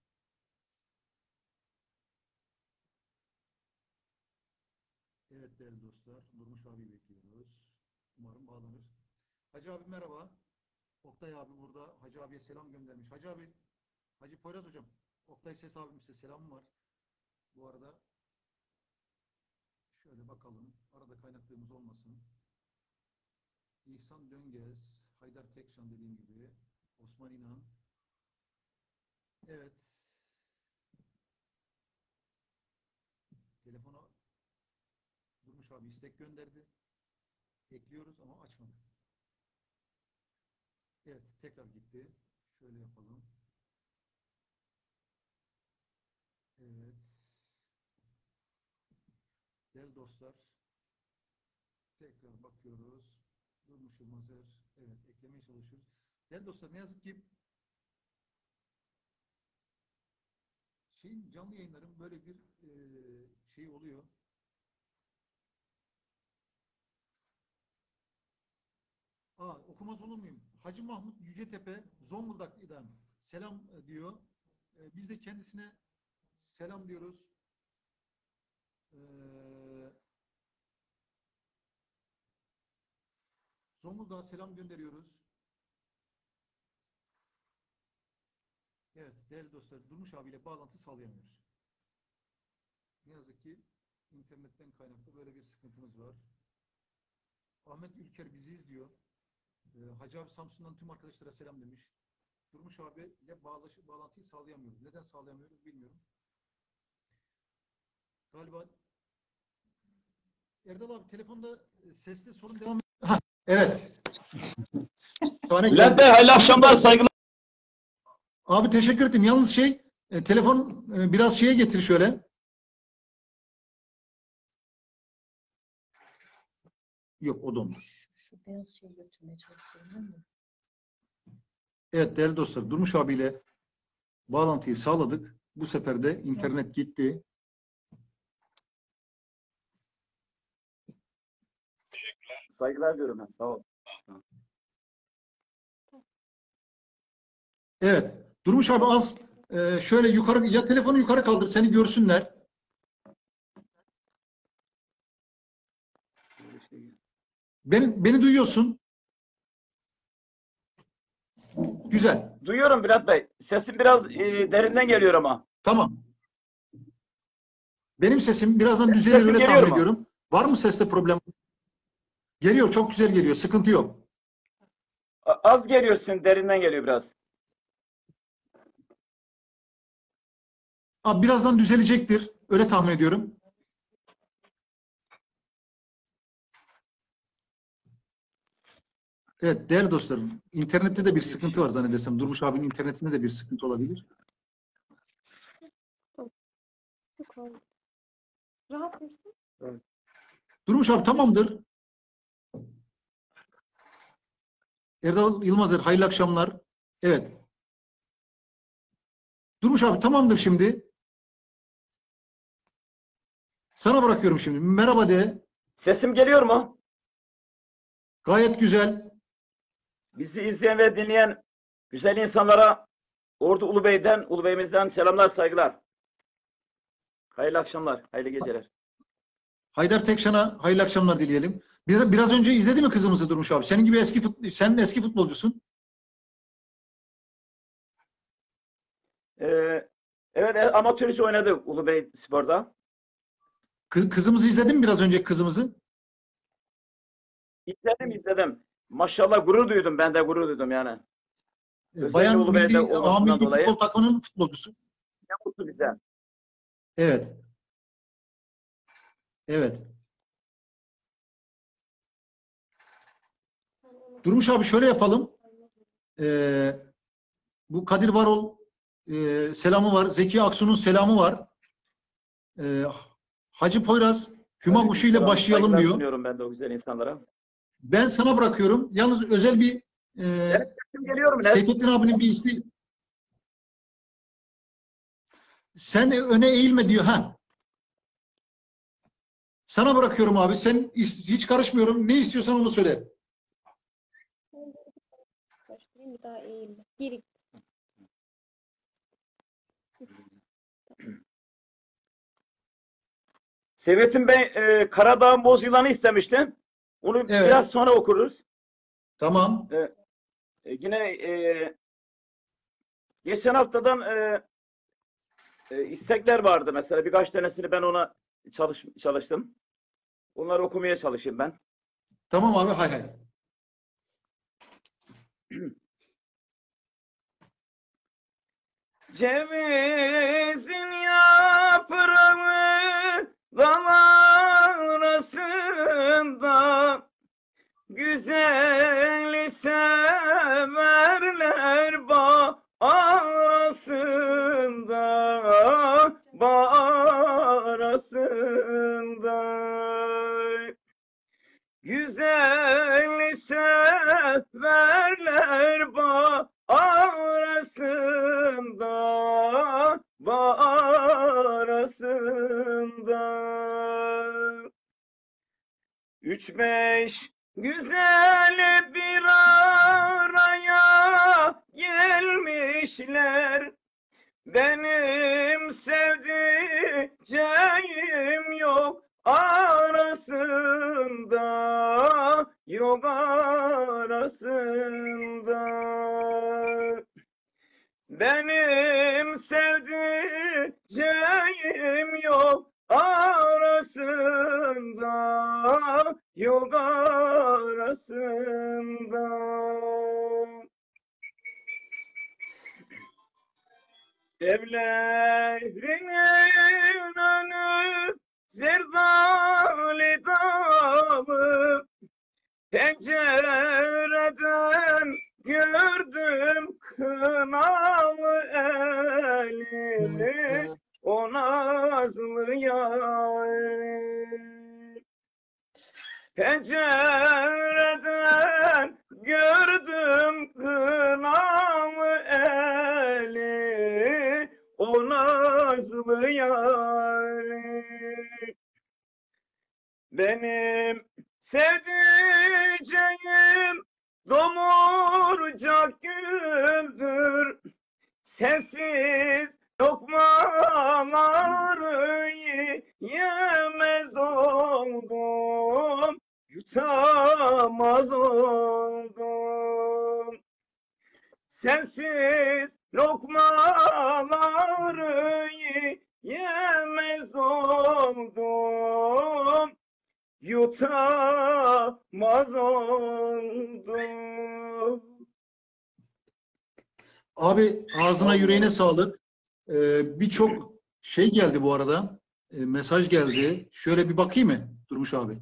Evet değerli dostlar. Durmuş abi bekliyoruz. Umarım bağlanır. Hacı abi merhaba. Oktay abi burada. Hacı abiye selam göndermiş. Hacı abi, Hacı Poyraz hocam. Oktay Ses abim size selam var. Bu arada şöyle bakalım. Arada kaynaklığımız olmasın. İhsan Döngez, Haydar Tekşan dediğim gibi. Osman İnan. Evet. Telefona Durmuş abi istek gönderdi. Ekliyoruz ama açmadı. Evet, tekrar gitti. Şöyle yapalım. Evet. Değerli dostlar, tekrar bakıyoruz. Durmuş Yılmazer. Evet, eklemeye çalışıyoruz. Değerli dostlar, ne yazık ki şeyin canlı yayınların böyle bir e, şey oluyor. Aa, okumaz olur muyum? Hacı Mahmut Yücetepe Zonguldak'tan selam diyor. E, biz de kendisine selam diyoruz. Ee, Zonguldak'a selam gönderiyoruz. Evet değerli dostlar, Durmuş abiyle bağlantı sağlayamıyoruz. Ne yazık ki internetten kaynaklı böyle bir sıkıntımız var. Ahmet Ülker bizi izliyor. Ee, Hacı abi Samsun'dan tüm arkadaşlara selam demiş. Durmuş abiyle bağlantıyı sağlayamıyoruz. Neden sağlayamıyoruz bilmiyorum. Galiba Erdal abi telefonda sesli sorun devam ediyor. Evet. Bülent Bey hayırlı akşamlar, saygılar. Abi teşekkür ederim. Yalnız şey e, telefon e, biraz şeye getir şöyle. Yok o dondu. Şu beyaz şeyi götürmeye çalışıyorum ben de. Evet değerli dostlar, Durmuş abiyle bağlantıyı sağladık. Bu sefer de internet gitti. Saygılar diyorum ben, sağ ol. Evet. Durmuş abi az e, şöyle yukarı ya telefonu yukarı kaldır seni görsünler. Beni, beni duyuyorsun. Güzel. Duyuyorum Bülent Bey. Sesim biraz e, derinden geliyor ama. Tamam. Benim sesim birazdan düzelir Sesim öyle geliyor tahmin mu? ediyorum. Var mı seste problem? Geliyor. Çok güzel geliyor. Sıkıntı yok. A- Az geliyor, senin derinden geliyor biraz. Abi birazdan düzelecektir. Öyle tahmin ediyorum. Evet değerli dostlarım. İnternette de bir sıkıntı var zannedersem. Durmuş abinin internetinde de bir sıkıntı olabilir. Rahat mısın? Durmuş abi tamamdır. Erdal Yılmazer hayırlı akşamlar. Evet. Durmuş abi tamamdır şimdi. Sana bırakıyorum şimdi. Merhaba de. Sesim geliyor mu? Gayet güzel. Bizi izleyen ve dinleyen güzel insanlara Ordu Ulubey'den, Ulubey'imizden selamlar, saygılar. Hayırlı akşamlar, hayırlı geceler. Haydar Tekşan'a hayırlı akşamlar dileyelim. Biraz, biraz önce izledi mi kızımızı Durmuş abi? Senin gibi eski fut, sen eski futbolcusun. Ee, Evet, e, amatörce oynadı Ulubey Spor'da. Kız- kızımızı izledin mi biraz önce kızımızı? İzledim izledim. Maşallah gurur duydum. Ben de gurur duydum yani. E, Özellikle Bayan Ulubey'de milli, A olmasından milli dolayı futbol takımının futbolcusu. ne mutlu bize. Evet. Evet. Durmuş abi şöyle yapalım. Ee, bu Kadir Varol e, selamı var. Zeki Aksu'nun selamı var. Ee, Hacı Poyraz Hüma Kuşu ile Aleykümselam, başlayalım saygılar diyor. sunuyorum ben de o güzel insanlara. Ben sana bırakıyorum. Yalnız özel bir e, Benim sesim geliyor mu? Ne? Seyfettin abinin bir isteği. Sen öne eğilme diyor. Ha. Sana bırakıyorum abi. Sen is- hiç karışmıyorum. Ne istiyorsan onu söyle. Başlayayım bir daha eğilme. Geri. Sevettin Bey e, Karadağ'ın Boz Yılanı istemişti. Onu Evet. biraz sonra okuruz. Tamam. E, e, yine e, geçen haftadan e, e, istekler vardı mesela. Birkaç tanesini ben ona çalış, çalıştım. Onları okumaya çalışayım ben. Tamam abi. Hay hay. Cevizin yaprağı dal arasında güzeli severler bağ arasında, bağ arasında. Güzeli severler bağ arasında, bağ arasında. Üç beş güzel bir araya gelmişler. Benim sevdiceğim yok arasında, yok arasında. Benim sevdiceğim yok arasında, yok arasında. Evlerinin önü zerdali dalı, pencereden gördüm kınalı elini, o nazlı yarim. Pencereden gördüm kınalı eli, o nazlı yarim. Benim sevdiceğim domurcak güldür, sensiz lokmaları yemez oldum, yutamaz oldum. Sensiz lokmaları yemez oldum, yutamaz oldum. Abi ağzına yüreğine sağlık. Ee, birçok şey geldi bu arada. Ee, mesaj geldi. Şöyle bir bakayım mı Durmuş abi?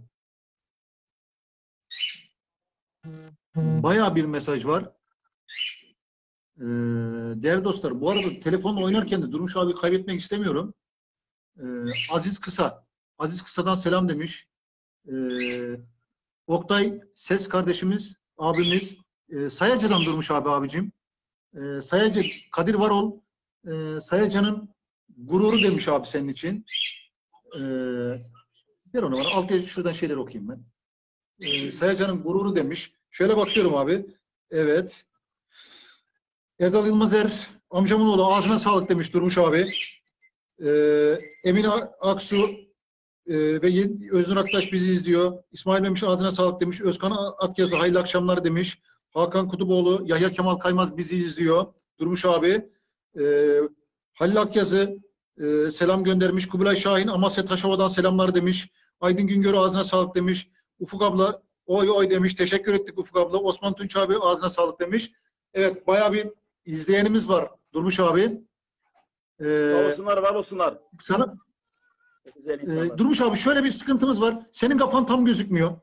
Bayağı bir mesaj var. Ee, değerli dostlar, bu arada telefonla oynarken de Durmuş abi kaybetmek istemiyorum. Ee, Aziz Kısa. Aziz Kısa'dan selam demiş. Ee, Oktay Ses kardeşimiz, abimiz. Ee, Sayacı'dan Durmuş abi abicim. Ee, Sayacı Kadir Varol e, Sayacı'nın gururu demiş abi senin için. Ee, ver onu bana. Alt şuradan şeyleri okuyayım ben. Ee, Sayacı'nın gururu demiş. Şöyle bakıyorum abi. Evet. Erdal Yılmazer amcamın oğlu ağzına sağlık demiş Durmuş abi. Ee, Emine Aksu e, ve Öznur Aktaş bizi izliyor. İsmail Memiş ağzına sağlık demiş. Özkan Akyazı hayırlı akşamlar demiş. Hakan Kutuboğlu, Yahya Kemal Kaymaz bizi izliyor. Durmuş abi. Ee, Halil Akyazı e, selam göndermiş. Kubilay Şahin Amasya Taşova'dan selamlar demiş. Aydın Güngör ağzına sağlık demiş. Ufuk abla oy oy demiş. Teşekkür ettik Ufuk abla. Osman Tunç abi ağzına sağlık demiş. Evet, bayağı bir izleyenimiz var Durmuş abi. Ee, Var olsunlar, var olsunlar. sana Güzel e, insanlar. Durmuş abi şöyle bir sıkıntımız var. Senin kafan tam gözükmüyor.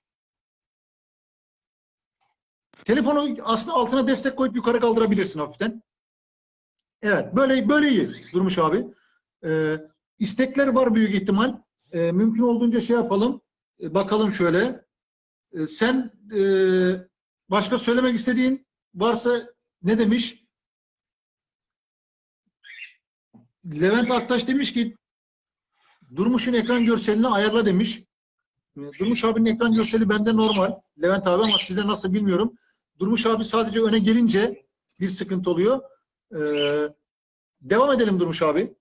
Telefonu aslında altına destek koyup yukarı kaldırabilirsin hafiften. Evet, böyle böyle iyi Durmuş abi. Ee, istekler var büyük ihtimal. Ee, mümkün olduğunca şey yapalım. Ee, bakalım şöyle. Ee, sen e, başka söylemek istediğin varsa ne demiş? Levent Aktaş demiş ki Durmuş'un ekran görselini ayarla demiş. Ee, Durmuş abinin ekran görseli bende normal. Levent abi, ama sizde nasıl bilmiyorum. Durmuş abi sadece öne gelince bir sıkıntı oluyor. Ee, devam edelim Durmuş abi.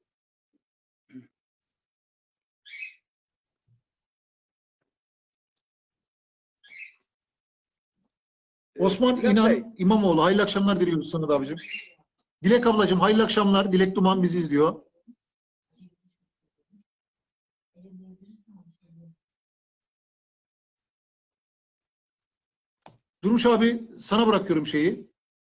Osman Bülent İnan Bey, İmamoğlu. Hayırlı akşamlar diliyoruz sana da abicim. Dilek ablacığım hayırlı akşamlar. Dilek Duman bizi izliyor. Durmuş abi sana bırakıyorum şeyi.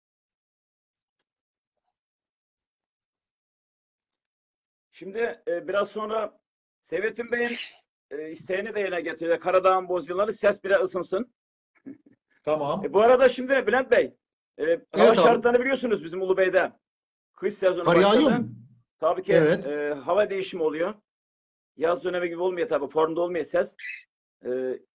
şimdi e, biraz sonra Seyfettin Bey'in e, isteğini de yerine getiriyor. Karadağ'ın bozyunları ses bile ısınsın. Tamam. E, bu arada şimdi Bülent Bey, e, hava abi. şartlarını biliyorsunuz bizim Ulubey'de. Kış sezonu Kar yağıyor başladı. mu? Tabii ki Evet. e, hava değişimi oluyor. Yaz dönemi gibi olmuyor tabii. Formda olmuyor ses. E,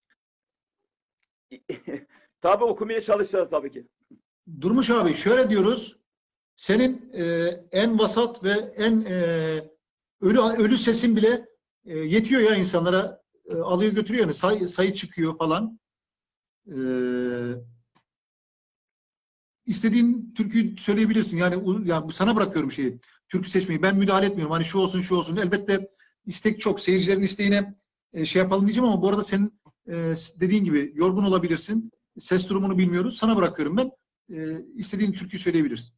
tabii okumaya çalışacağız tabii ki. Durmuş abi şöyle diyoruz. Senin e, en vasat ve en e, ölü ölü sesin bile e, yetiyor ya insanlara, e, alıyor götürüyor, yani say, sayı çıkıyor falan. E, istediğin türküyü söyleyebilirsin. Yani, u- yani sana bırakıyorum şeyi. Türkü seçmeyi. Ben müdahale etmiyorum. Hani şu olsun şu olsun. Elbette istek çok. Seyircilerin isteğine e, şey yapalım diyeceğim, ama bu arada senin e, dediğin gibi yorgun olabilirsin. Ses durumunu bilmiyoruz. Sana bırakıyorum ben. E, istediğin türküyü söyleyebilirsin.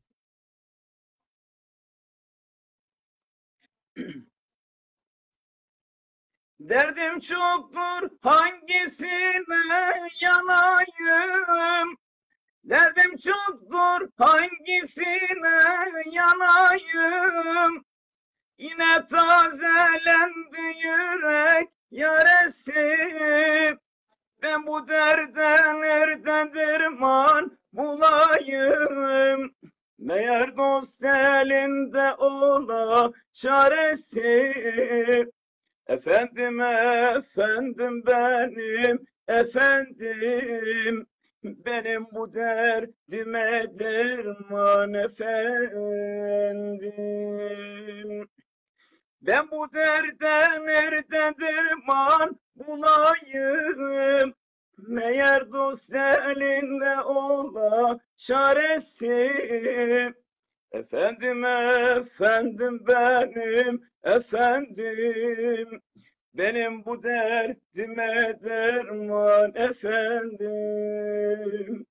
Derdim çoktur, hangisine yanayım? Derdim çoktur, hangisine yanayım? Yine tazelendi yürek yaresi. Ben bu derde nerede derman bulayım? Meğer dost elinde ola çaresi. Efendim, efendim benim, efendim. Benim bu derdime derman efendim. Ben bu derde nerede derman bulayım? Meğer dost elinde ola çaresi. Efendim, efendim benim, efendim. Benim bu derdime derman efendim.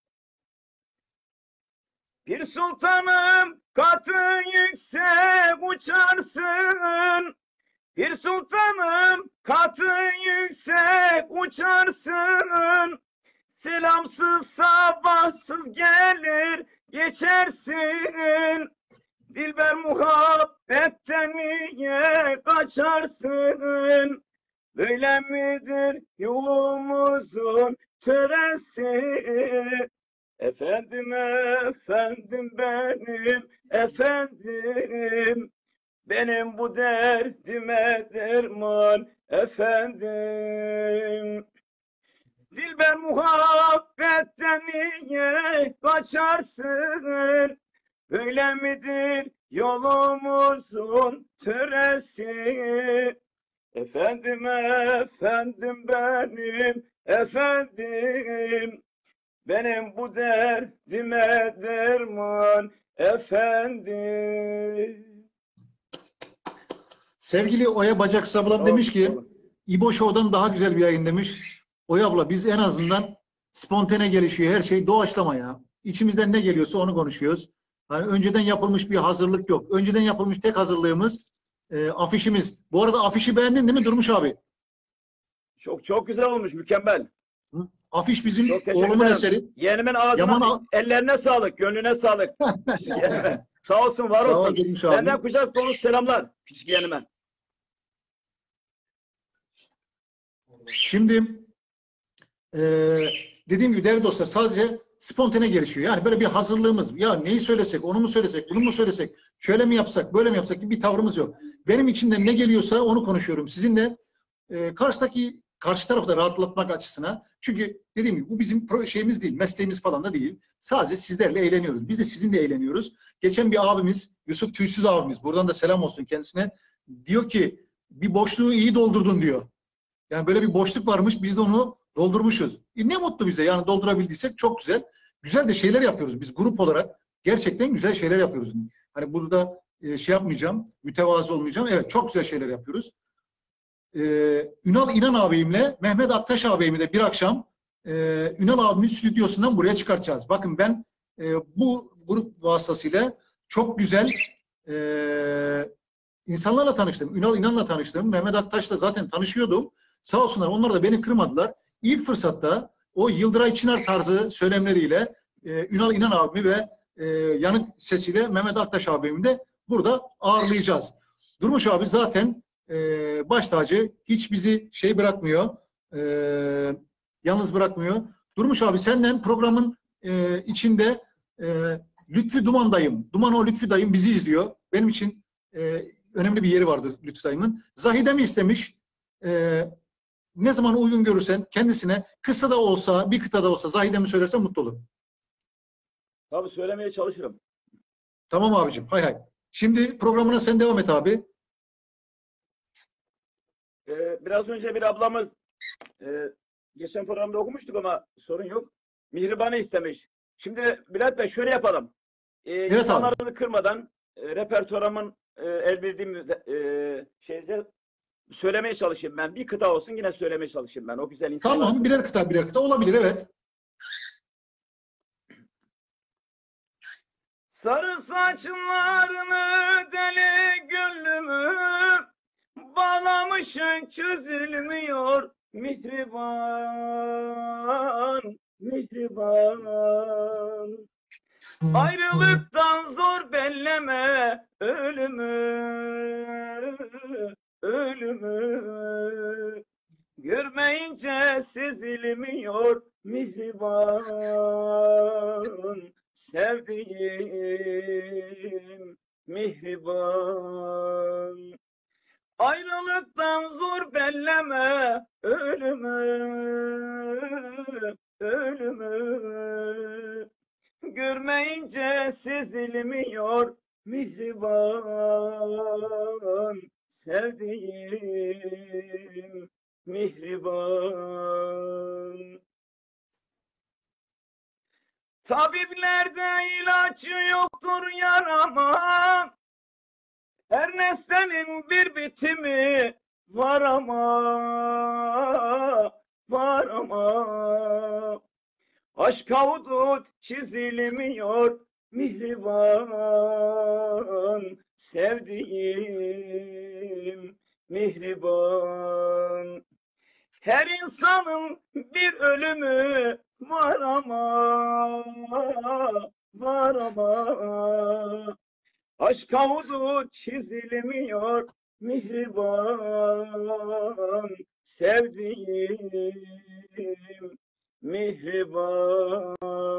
Bir sultanım katı yüksek uçarsın. Bir sultanım katı yüksek uçarsın. Selamsız sabahsız gelir geçersin. Dilber muhabbetten niye kaçarsın? Böyle midir yolumuzun töresi? Efendim, efendim benim, efendim. Benim bu derdime derman efendim. Dilber muhabbetten niye kaçarsın? Böyle midir yolumuzun töresi? Efendim, efendim benim, efendim. Benim bu derdime derman efendim. Sevgili Oya Bacak ablam demiş ki İbo Show'dan daha güzel bir yayın demiş. Oya abla biz en azından spontane gelişiyor. Her şey doğaçlama ya. İçimizden ne geliyorsa onu konuşuyoruz. Hani önceden yapılmış bir hazırlık yok. Önceden yapılmış tek hazırlığımız e, afişimiz. Bu arada afişi beğendin değil mi Durmuş abi? Çok çok güzel olmuş, mükemmel. Hı? Afiş bizim Çok teşekkür oğlumun ederim. eseri. Yeğenimin ağzına, Yaman al- ellerine sağlık, gönlüne sağlık. Küçük yeğenime. Sağ olsun, var Sağ ol olsun. Durmuş abi. Benden kucak dolusu selamlar küçük yeğenime. Şimdi e, dediğim gibi değerli dostlar sadece spontane gelişiyor. Yani böyle bir hazırlığımız. Ya neyi söylesek, onu mu söylesek, bunu mu söylesek, şöyle mi yapsak, böyle mi yapsak gibi bir tavrımız yok. Benim içimden ne geliyorsa onu konuşuyorum. Sizinle e, karşıdaki karşı tarafı da rahatlatmak açısına. Çünkü dediğim gibi bu bizim pro- şeyimiz değil, mesleğimiz falan da değil. Sadece sizlerle eğleniyoruz. Biz de sizinle eğleniyoruz. Geçen bir abimiz, Yusuf Tüysüz abimiz, buradan da selam olsun kendisine. Diyor ki bir boşluğu iyi doldurdun diyor. Yani böyle bir boşluk varmış, biz de onu doldurmuşuz. E ne mutlu bize yani doldurabildiysek çok güzel. Güzel de şeyler yapıyoruz biz grup olarak. Gerçekten güzel şeyler yapıyoruz. Hani burada e, şey yapmayacağım, mütevazı olmayacağım. Evet çok güzel şeyler yapıyoruz. Ee, Ünal İnan abimle Mehmet Aktaş abimi de bir akşam e, Ünal abimin stüdyosundan buraya çıkartacağız. Bakın ben e, bu grup vasıtasıyla çok güzel e, insanlarla tanıştım. Ünal İnan'la tanıştım. Mehmet Aktaş'la zaten tanışıyordum. Sağ olsunlar onlar da beni kırmadılar. İlk fırsatta o Yıldıray Çınar tarzı söylemleriyle e, Ünal İnan abimi ve e, yanık sesiyle Mehmet Aktaş abimi de burada ağırlayacağız. Durmuş abi zaten e, baş tacı, hiç bizi şey bırakmıyor, e, yalnız bırakmıyor. Durmuş abi senden programın e, içinde e, Lütfü Duman dayım, Duman o Lütfü dayım bizi izliyor. Benim için e, önemli bir yeri vardır Lütfü dayımın. Zahide mi istemiş? E, ne zaman uygun görürsen kendisine kısa da olsa, bir kıta da olsa Zahide mi söylersen mutlu olurum. Tabii söylemeye çalışırım. Tamam abicim, hay hay. Şimdi programına sen devam et abi. Ee, biraz önce bir ablamız e, geçen programda okumuştuk ama sorun yok. Mihriban'ı istemiş. Şimdi Bülent Bey şöyle yapalım. Ee, Evet insanları kırmadan e, repertuarımın e, el bildiğim e, şeyce söylemeye çalışayım ben. Bir kıta olsun yine söylemeye çalışayım ben. O güzel insanlar. Tamam, birer kıta birer kıta olabilir, evet. Sarı saçlarını deli gönlümü bağlamışın çözülmüyor mihriban, mihriban. Ayrılıktan zor belleme ölümü, ölümü. Görmeyince sezilmiyor mihriban, sevdiğim mihriban. Ayrılıktan zor belleme ölümü, ölümü. Görmeyince sezilmiyor mihriban, sevdiğim mihriban. Tabiplerde ilacı yoktur yarama, her nesnenin bir bitimi var ama, var ama. Aşka hudut çizilmiyor mihriban, sevdiğim mihriban. Her insanın bir ölümü var ama, var ama. Aşka hudut çizilmiyor mihriban, sevdiğim mihriban.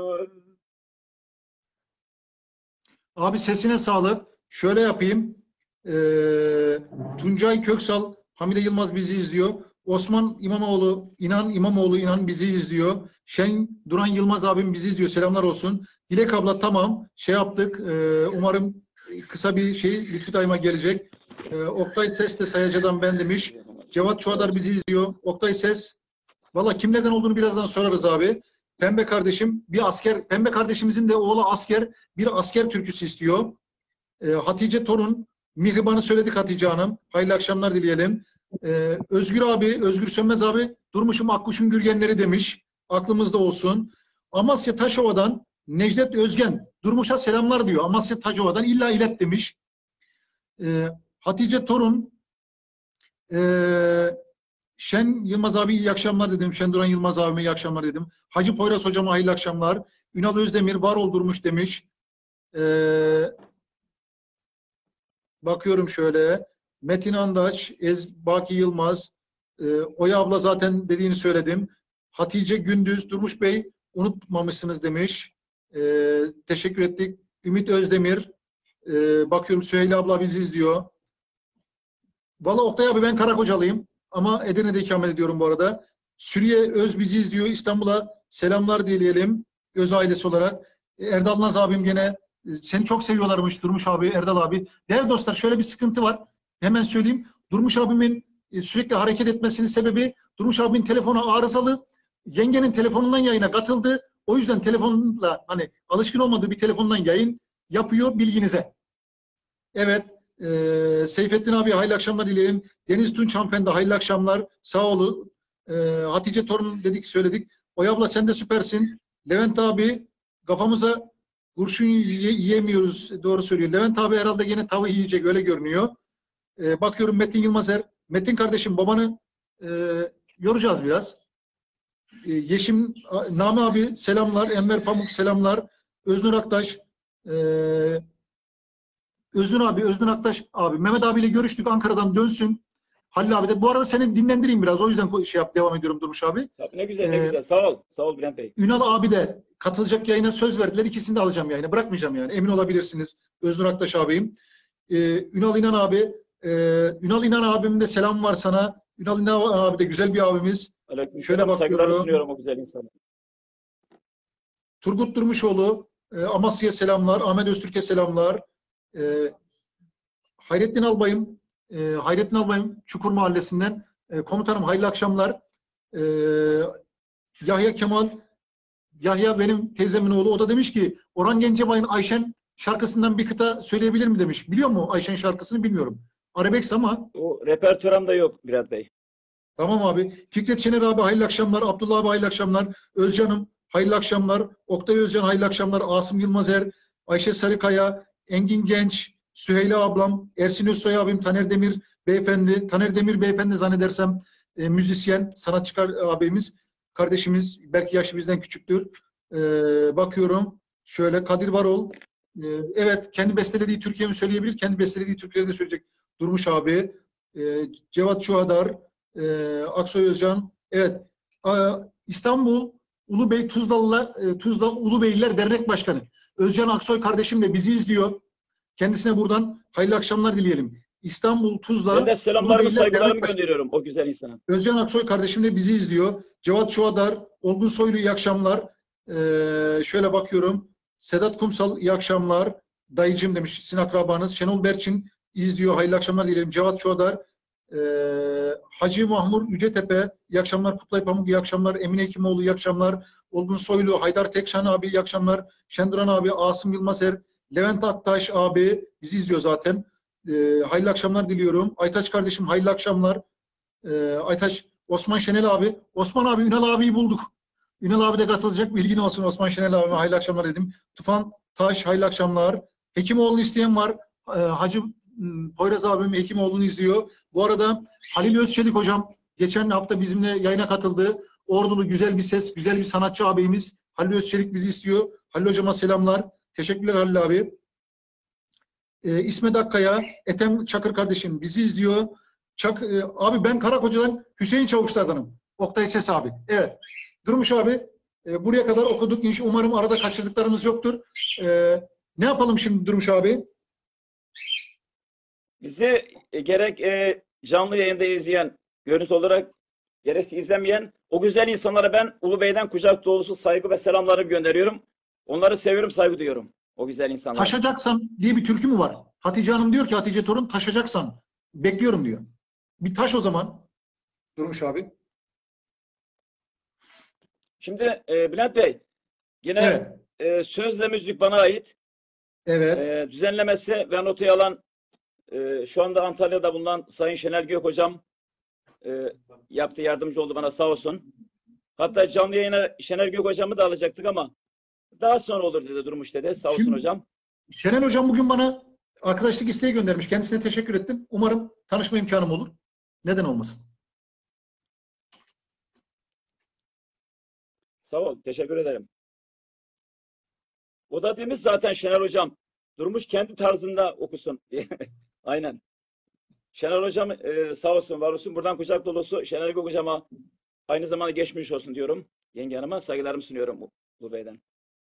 Abi sesine sağlık. Şöyle yapayım. Ee, Tuncay Köksal, Hamile Yılmaz bizi izliyor. Osman İmamoğlu, İnan İmamoğlu İnan bizi izliyor. Şen Duran Yılmaz abim bizi izliyor. Selamlar olsun. Dilek abla tamam. Şey yaptık. Ee, umarım kısa bir şey Lütfü dayıma gelecek. Ee, Oktay Ses de Sayaca'dan ben demiş. Cevat Çuadar bizi izliyor. Oktay Ses. Valla kimlerden olduğunu birazdan sorarız abi. Pembe kardeşim bir asker, Pembe kardeşimizin de oğlu asker, bir asker türküsü istiyor. Ee, Hatice Torun, Mihriban'ı söyledik Hatice Hanım. Hayırlı akşamlar dileyelim. Ee, Özgür abi, Özgür Sönmez abi, Durmuş'um Akkuş'un Gürgenleri demiş. Aklımızda olsun. Amasya Taşova'dan Necdet Özgen, Durmuş'a selamlar diyor. Amasya Tacova'dan illa ilet demiş. E, Hatice Torun e, Şen Yılmaz abi iyi akşamlar dedim. Şenduran Yılmaz abime iyi akşamlar dedim. Hacı Poyraz hocama hayırlı akşamlar. Ünal Özdemir var oldurmuş demiş. Ee, bakıyorum şöyle. Metin Andaç, Ez, Baki Yılmaz, e, Oya abla zaten dediğini söyledim. Hatice Gündüz, Durmuş Bey unutmamışsınız demiş. Ee, teşekkür ettik. Ümit Özdemir, e, bakıyorum Süheyla abla bizi izliyor. Valla Oktay abi ben Karakocalıyım. Ama Edirne'de ikamet ediyorum bu arada. Suriye Öz bizi izliyor. İstanbul'a selamlar dileyelim. Öz ailesi olarak. Erdal Naz abim gene seni çok seviyorlarmış Durmuş abi, Erdal abi. Değerli dostlar şöyle bir sıkıntı var. Hemen söyleyeyim. Durmuş abimin sürekli hareket etmesinin sebebi Durmuş abimin telefonu arızalı. Yengenin telefonundan yayına katıldı. O yüzden telefonla hani alışkın olmadığı bir telefondan yayın yapıyor bilginize. Evet. Ee, Seyfettin abi hayırlı akşamlar dileyelim. Deniz Tunç hanımefendi hayırlı akşamlar. Sağ olun. Ee, Hatice Torun dedik söyledik. Oya abla sen de süpersin. Levent abi kafamıza kurşun yiye- yiyemiyoruz. Doğru söylüyor. Levent abi herhalde yine tavı yiyecek öyle görünüyor. Ee, bakıyorum Metin Yılmazer. Metin kardeşim babanı e, yoracağız biraz. Ee, Yeşim Nami abi selamlar. Enver Pamuk selamlar. Öznur Aktaş eee Özgün abi, Özgün Aktaş abi. Mehmet abiyle görüştük. Ankara'dan dönsün. Halil abi de. Bu arada seni dinlendireyim biraz. O yüzden şey yap, devam ediyorum Durmuş abi. Tabii, ne güzel, ne Ee, güzel. Sağ ol. Sağ ol Bülent Bey. Ünal abi de katılacak yayına söz verdiler. İkisini de alacağım yayına. Bırakmayacağım yani. Emin olabilirsiniz. Özgür Aktaş abim. Ee, Ünal İnan abi. E, Ünal İnan abimin de selam var sana. Ünal İnan abi de güzel bir abimiz. Aleyküm Şöyle selam, saygılarımı bakıyorum. sunuyorum o güzel insana. Turgut Durmuşoğlu. E, Amasya'ya selamlar. Ahmet Öztürk'e selamlar. E, Hayrettin Albayım, e, Hayrettin Albayım Çukur Mahallesi'nden. E, komutanım hayırlı akşamlar. E, Yahya Kemal, Yahya benim teyzemin oğlu. O da demiş ki Orhan Gencebay'ın Ayşen şarkısından bir kıta söyleyebilir mi demiş. Biliyor mu Ayşen şarkısını bilmiyorum. Arabesk ama. O repertuarımda yok Bülent Bey. Tamam abi. Fikret Şener abi hayırlı akşamlar. Abdullah abi hayırlı akşamlar. Özcan'ım hayırlı akşamlar. Oktay Özcan hayırlı akşamlar. Asım Yılmazer, Ayşe Sarıkaya, Engin Genç, Süheyla ablam, Ersin Özsoy abim, Taner Demir beyefendi. Taner Demir beyefendi zannedersem e, müzisyen, sanatçı abimiz, kardeşimiz. Belki yaşı bizden küçüktür. E, bakıyorum. Şöyle Kadir Varol. E, evet kendi bestelediği Türkiye mi söyleyebilir? Kendi bestelediği Türkiye'de söyleyecek Durmuş abi. E, Cevat Çuhadar, e, Aksoy Özcan. Evet. E, İstanbul Ulubey Tuzlalı e, Tuzla Ulubeyliler Dernek Başkanı Özcan Aksoy kardeşim de bizi izliyor. Kendisine buradan hayırlı akşamlar dileyelim. İstanbul Tuzla Ben de selamlarımı, Ulubeyliler saygılarımı Dernek Başkanı gönderiyorum o güzel insana. Özcan Aksoy kardeşim de bizi izliyor. Cevat Çuhadar, Olgun Soylu iyi akşamlar. Ee, şöyle bakıyorum. Sedat Kumsal iyi akşamlar. Dayıcım demiş sizin akrabanız. Şenol Berçin izliyor. Hayırlı akşamlar dilerim. Cevat Çuhadar. Ee, Hacı Mahmur Yücetepe iyi akşamlar. Kutlay Pamuk iyi akşamlar. Emine Hekimoğlu iyi akşamlar. Olgun Soylu, Haydar Tekşan abi iyi akşamlar. Şenduran abi, Asım Yılmazer, Levent Aktaş abi bizi izliyor zaten. Ee, hayırlı akşamlar diliyorum. Aytaç kardeşim hayırlı akşamlar. Ee, Aytaç, Osman Şenel abi. Osman abi, Ünal abiyi bulduk. Ünal abi de katılacak. Bilgin olsun Osman Şenel abi. Hayırlı akşamlar dedim. Tufan Taş, hayırlı akşamlar. Hekimoğlu'nu isteyen var. Ee, Hacı m, Poyraz abim Hekimoğlu'nu izliyor. Bu arada Halil Özçelik hocam geçen hafta bizimle yayına katıldı. Ordulu güzel bir ses, güzel bir sanatçı abimiz. Halil Özçelik bizi istiyor. Halil hocama selamlar. Teşekkürler Halil abi. Ee, İsmet Akkaya, Ethem Çakır kardeşim bizi izliyor. Çak, e, abi ben Karakoca'dan Hüseyin Çavuşlar'danım. Oktay Ses abi. Evet. Durmuş abi. E, buraya kadar okuduk. Umarım arada kaçırdıklarımız yoktur. E, ne yapalım şimdi Durmuş abi? Bizi e, gerek e, canlı yayında izleyen, görüntü olarak gerekse izlemeyen o güzel insanlara ben Ulubey'den kucak dolusu saygı ve selamlarımı gönderiyorum. Onları seviyorum, saygı duyuyorum. O güzel insanlara. Taşacaksan diye bir türkü mü var? Hatice Hanım diyor ki Hatice Torun taşacaksan bekliyorum diyor. Bir taş o zaman. Durmuş abi. Şimdi e, Bülent Bey, yine Evet. e, sözle müzik bana ait. Evet. E, düzenlemesi ve notayı alan e, şu anda Antalya'da bulunan Sayın Şener Gök hocam e, yaptı, yardımcı oldu bana sağ olsun. Hatta canlı yayına Şener Gök hocamı da alacaktık ama daha sonra olur dedi Durmuş dedi. Sağ olsun Şimdi- hocam. Şenen hocam bugün bana arkadaşlık isteği göndermiş. Kendisine teşekkür ettim. Umarım tanışma imkanım olur. Neden olmasın? Sağ ol. Teşekkür ederim. O da demiş zaten Şener hocam. Durmuş kendi tarzında okusun. Aynen. Şener hocam e, sağ olsun, var olsun. Buradan kucak dolusu Şener Gök hocama aynı zamanda geçmiş olsun diyorum. Yenge hanıma saygılarımı sunuyorum bu, bu beyden.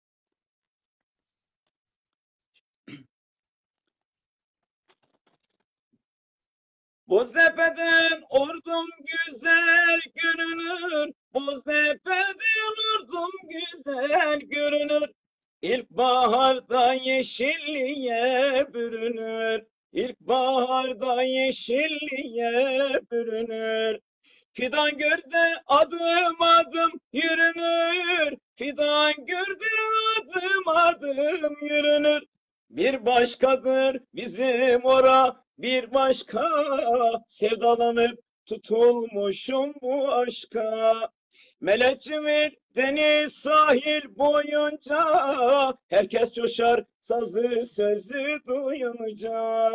Boztepe'den ordum güzel görünür. Boztepe'den ordum güzel görünür. İlkbaharda yeşilliğe bürünür. İlkbaharda yeşilliğe bürünür. Fidan görde adım adım yürünür. Fidan görde adım adım yürünür. Bir başkadır bizim ora, bir başka sevdalanıp tutulmuşum bu aşka. Meleçimir deniz sahil boyunca, herkes coşar sazı sözü duyunca.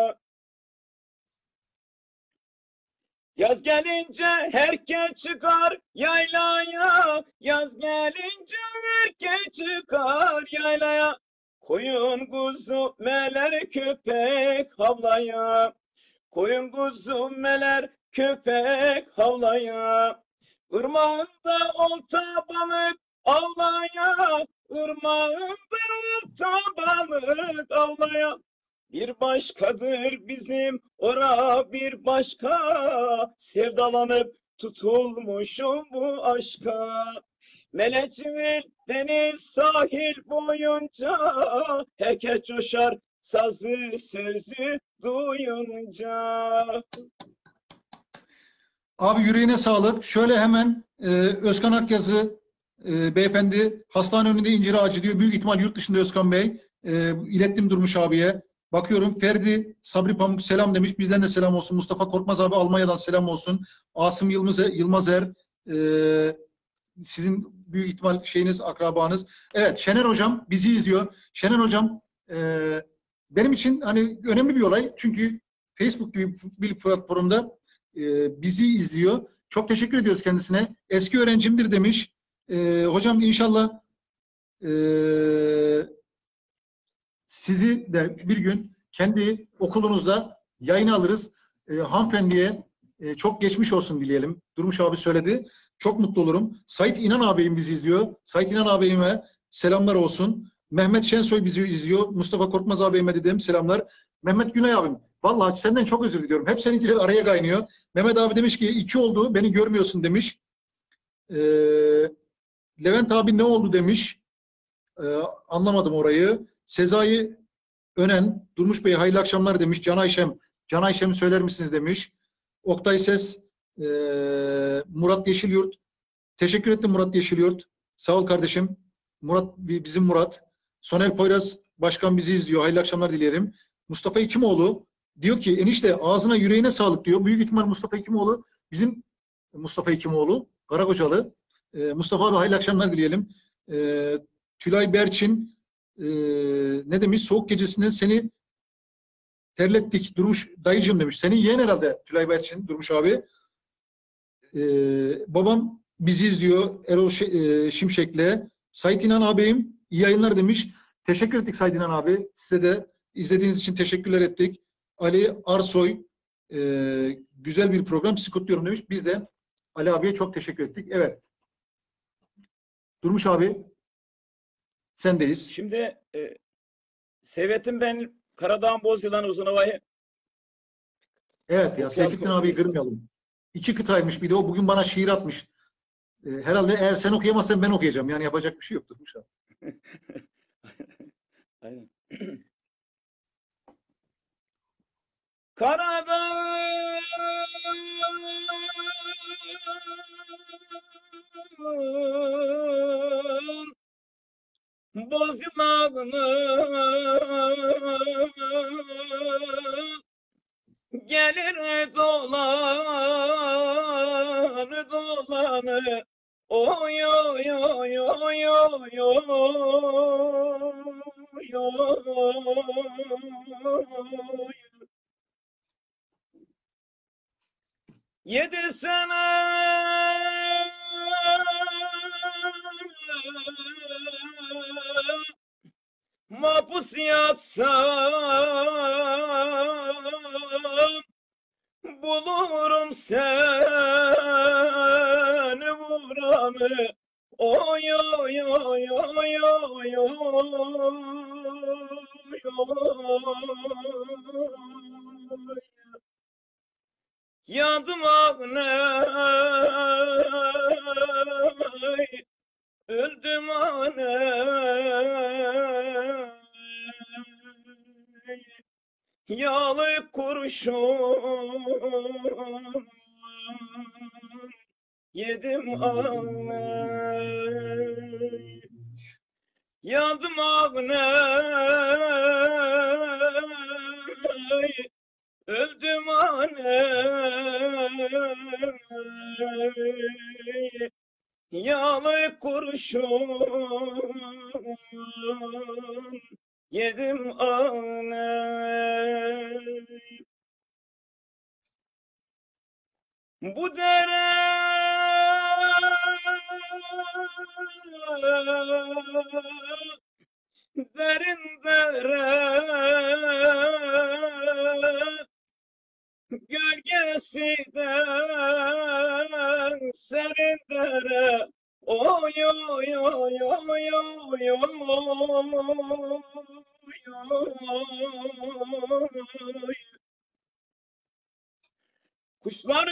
Yaz gelince herkes çıkar yaylaya, yaz gelince herkes çıkar yaylaya. Koyun kuzu meler köpek havlaya, koyun kuzu meler köpek havlaya. Irmağında olta balık avlaya, ırmağında olta balık avlaya. Bir başkadır bizim ora, bir başka sevdalanıp tutulmuşum bu aşka. Meleçvil deniz sahil boyunca, herkes coşar sazı sözü duyunca. Abi yüreğine sağlık. Şöyle hemen e, Özkan Akyazı e, beyefendi hastane önünde incir ağacı diyor. Büyük ihtimal yurt dışında Özkan Bey. E, ilettim Durmuş abiye. Bakıyorum Ferdi Sabri Pamuk selam demiş. Bizden de selam olsun. Mustafa Korkmaz abi Almanya'dan selam olsun. Asım Yılmaz, Yılmazer e, sizin büyük ihtimal şeyiniz, akrabanız. Evet, Şener hocam bizi izliyor. Şener hocam e, benim için hani önemli bir olay. Çünkü Facebook gibi bir platformda e, bizi izliyor. Çok teşekkür ediyoruz kendisine. Eski öğrencimdir demiş. E, hocam inşallah e, sizi de bir gün kendi okulunuzda yayına alırız. E, hanımefendiye e, çok geçmiş olsun dileyelim. Durmuş abi söyledi. Çok mutlu olurum. Sait İnan ağabeyim bizi izliyor. Sait İnan ağabeyime selamlar olsun. Mehmet Şensoy bizi izliyor. Mustafa Korkmaz ağabeyime dedim selamlar. Mehmet Güney abim. Vallahi senden çok özür diliyorum. Hep seninkiler araya kaynıyor. Mehmet abi demiş ki iki oldu. Beni görmüyorsun demiş. Ee, Levent abi ne oldu demiş. Ee, anlamadım orayı. Sezai Önen, Durmuş Bey hayırlı akşamlar demiş. Can Ayşem, Can Ayşem'i söyler misiniz demiş. Oktay Ses, e, Murat Yeşilyurt. Teşekkür ettim Murat Yeşilyurt. Sağ ol kardeşim. Murat, bizim Murat. Sonel Poyraz Başkan bizi izliyor. Hayırlı akşamlar dilerim. Mustafa Hekimoğlu diyor ki enişte ağzına yüreğine sağlık diyor. Büyük ihtimal Mustafa Hekimoğlu bizim Mustafa Hekimoğlu, Karakocalı. E, Mustafa abi hayırlı akşamlar dileyelim. E, Tülay Berçin e, ne demiş? Soğuk gecesinde seni terlettik Durmuş dayıcım demiş. Senin yeğen herhalde Tülay Berçin, Durmuş abi. E, babam bizi izliyor. Erol e, Şimşek'le. Sait İnan ağabeyim iyi yayınlar demiş. Teşekkür ettik Sait İnan abi. Size de izlediğiniz için teşekkürler ettik. Ali Arsoy e, güzel bir program. Sizi kutluyorum demiş. Biz de Ali abiye çok teşekkür ettik. Evet. Durmuş abi sendeyiz. Şimdi e, Seyfettin ben Karadağ'ın Bozyılan Uzunova'yı Evet ya Seyfettin abiyi kırmayalım. İki kıtaymış bir de o bugün bana şiir atmış. Ee, herhalde eğer sen okuyamazsan ben okuyacağım. Yani yapacak bir şey yok Durmuş abi. Aynen. Karadağ'ın Bozyılan'ı gelir dolanı dolanı o Oy oy oy oy oy oy. Yedi sene mahpus yatsam bulurum seni vuranı. Oy oy oy oy oy oy. Yandım aney, öldüm aney. Yağlı kurşun yedim aney. Yandım aney, öldüm aney. Yağlı kurşun yedim aney. Bu dere derin dere, gölgesi de serin dere. Oy oy oy oy oy oy. Kuşlar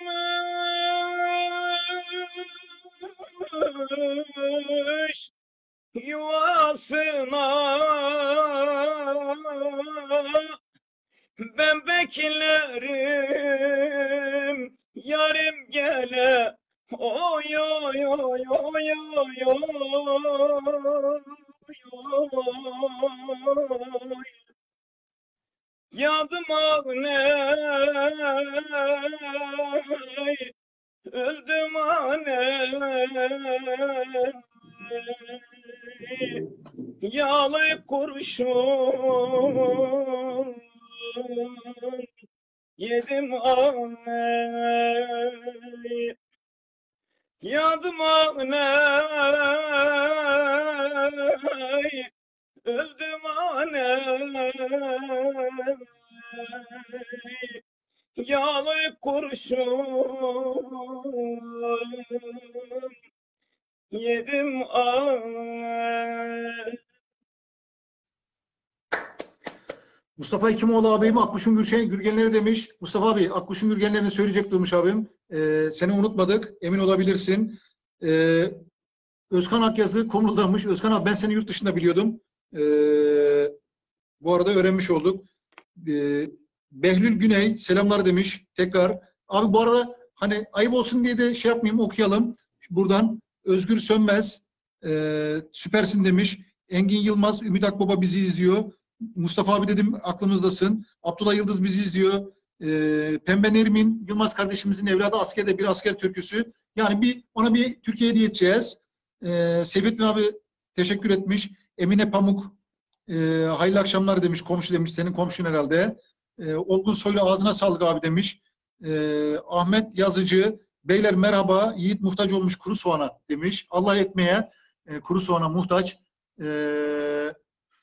dönmüş yuvasına, ben beklerim yarim gele. Oy oy oy oy oy oy. Yandım aney, öldüm aney. Yağlı kurşun yedim aney. Yandım aney, öldüm aney. Yağlı kurşun yedim aney. Mustafa Hekimoğlu abim Akkuş'un Gürşen, Gürgenleri demiş. Mustafa abi Akkuş'un Gürgenlerini söyleyecek durmuş abim. Ee, seni unutmadık. Emin olabilirsin. Ee, Özkan Akyazı Komul'damış. Özkan abi ben seni yurt dışında biliyordum. Ee, bu arada öğrenmiş olduk. Ee, Behlül Güney selamlar demiş. Tekrar. Abi bu arada hani ayıp olsun diye de şey yapmayayım okuyalım. Buradan Özgür Sönmez e, süpersin demiş. Engin Yılmaz, Ümit Akbaba bizi izliyor. Mustafa abi dedim aklımızdasın. Abdullah Yıldız bizi izliyor. Ee, Pembe Nermin Yılmaz kardeşimizin evladı askerde bir asker türküsü. Yani bir ona bir Türkiye hediye edeceğiz. Ee, Seyfettin abi teşekkür etmiş. Emine Pamuk e, hayırlı akşamlar demiş. Komşu demiş. Senin komşun herhalde. Ee, Olgun Soylu ağzına sağlık abi demiş. Ee, Ahmet Yazıcı beyler merhaba. Yiğit muhtaç olmuş kuru soğana demiş. Allah etmeye e, kuru soğana muhtaç. Eee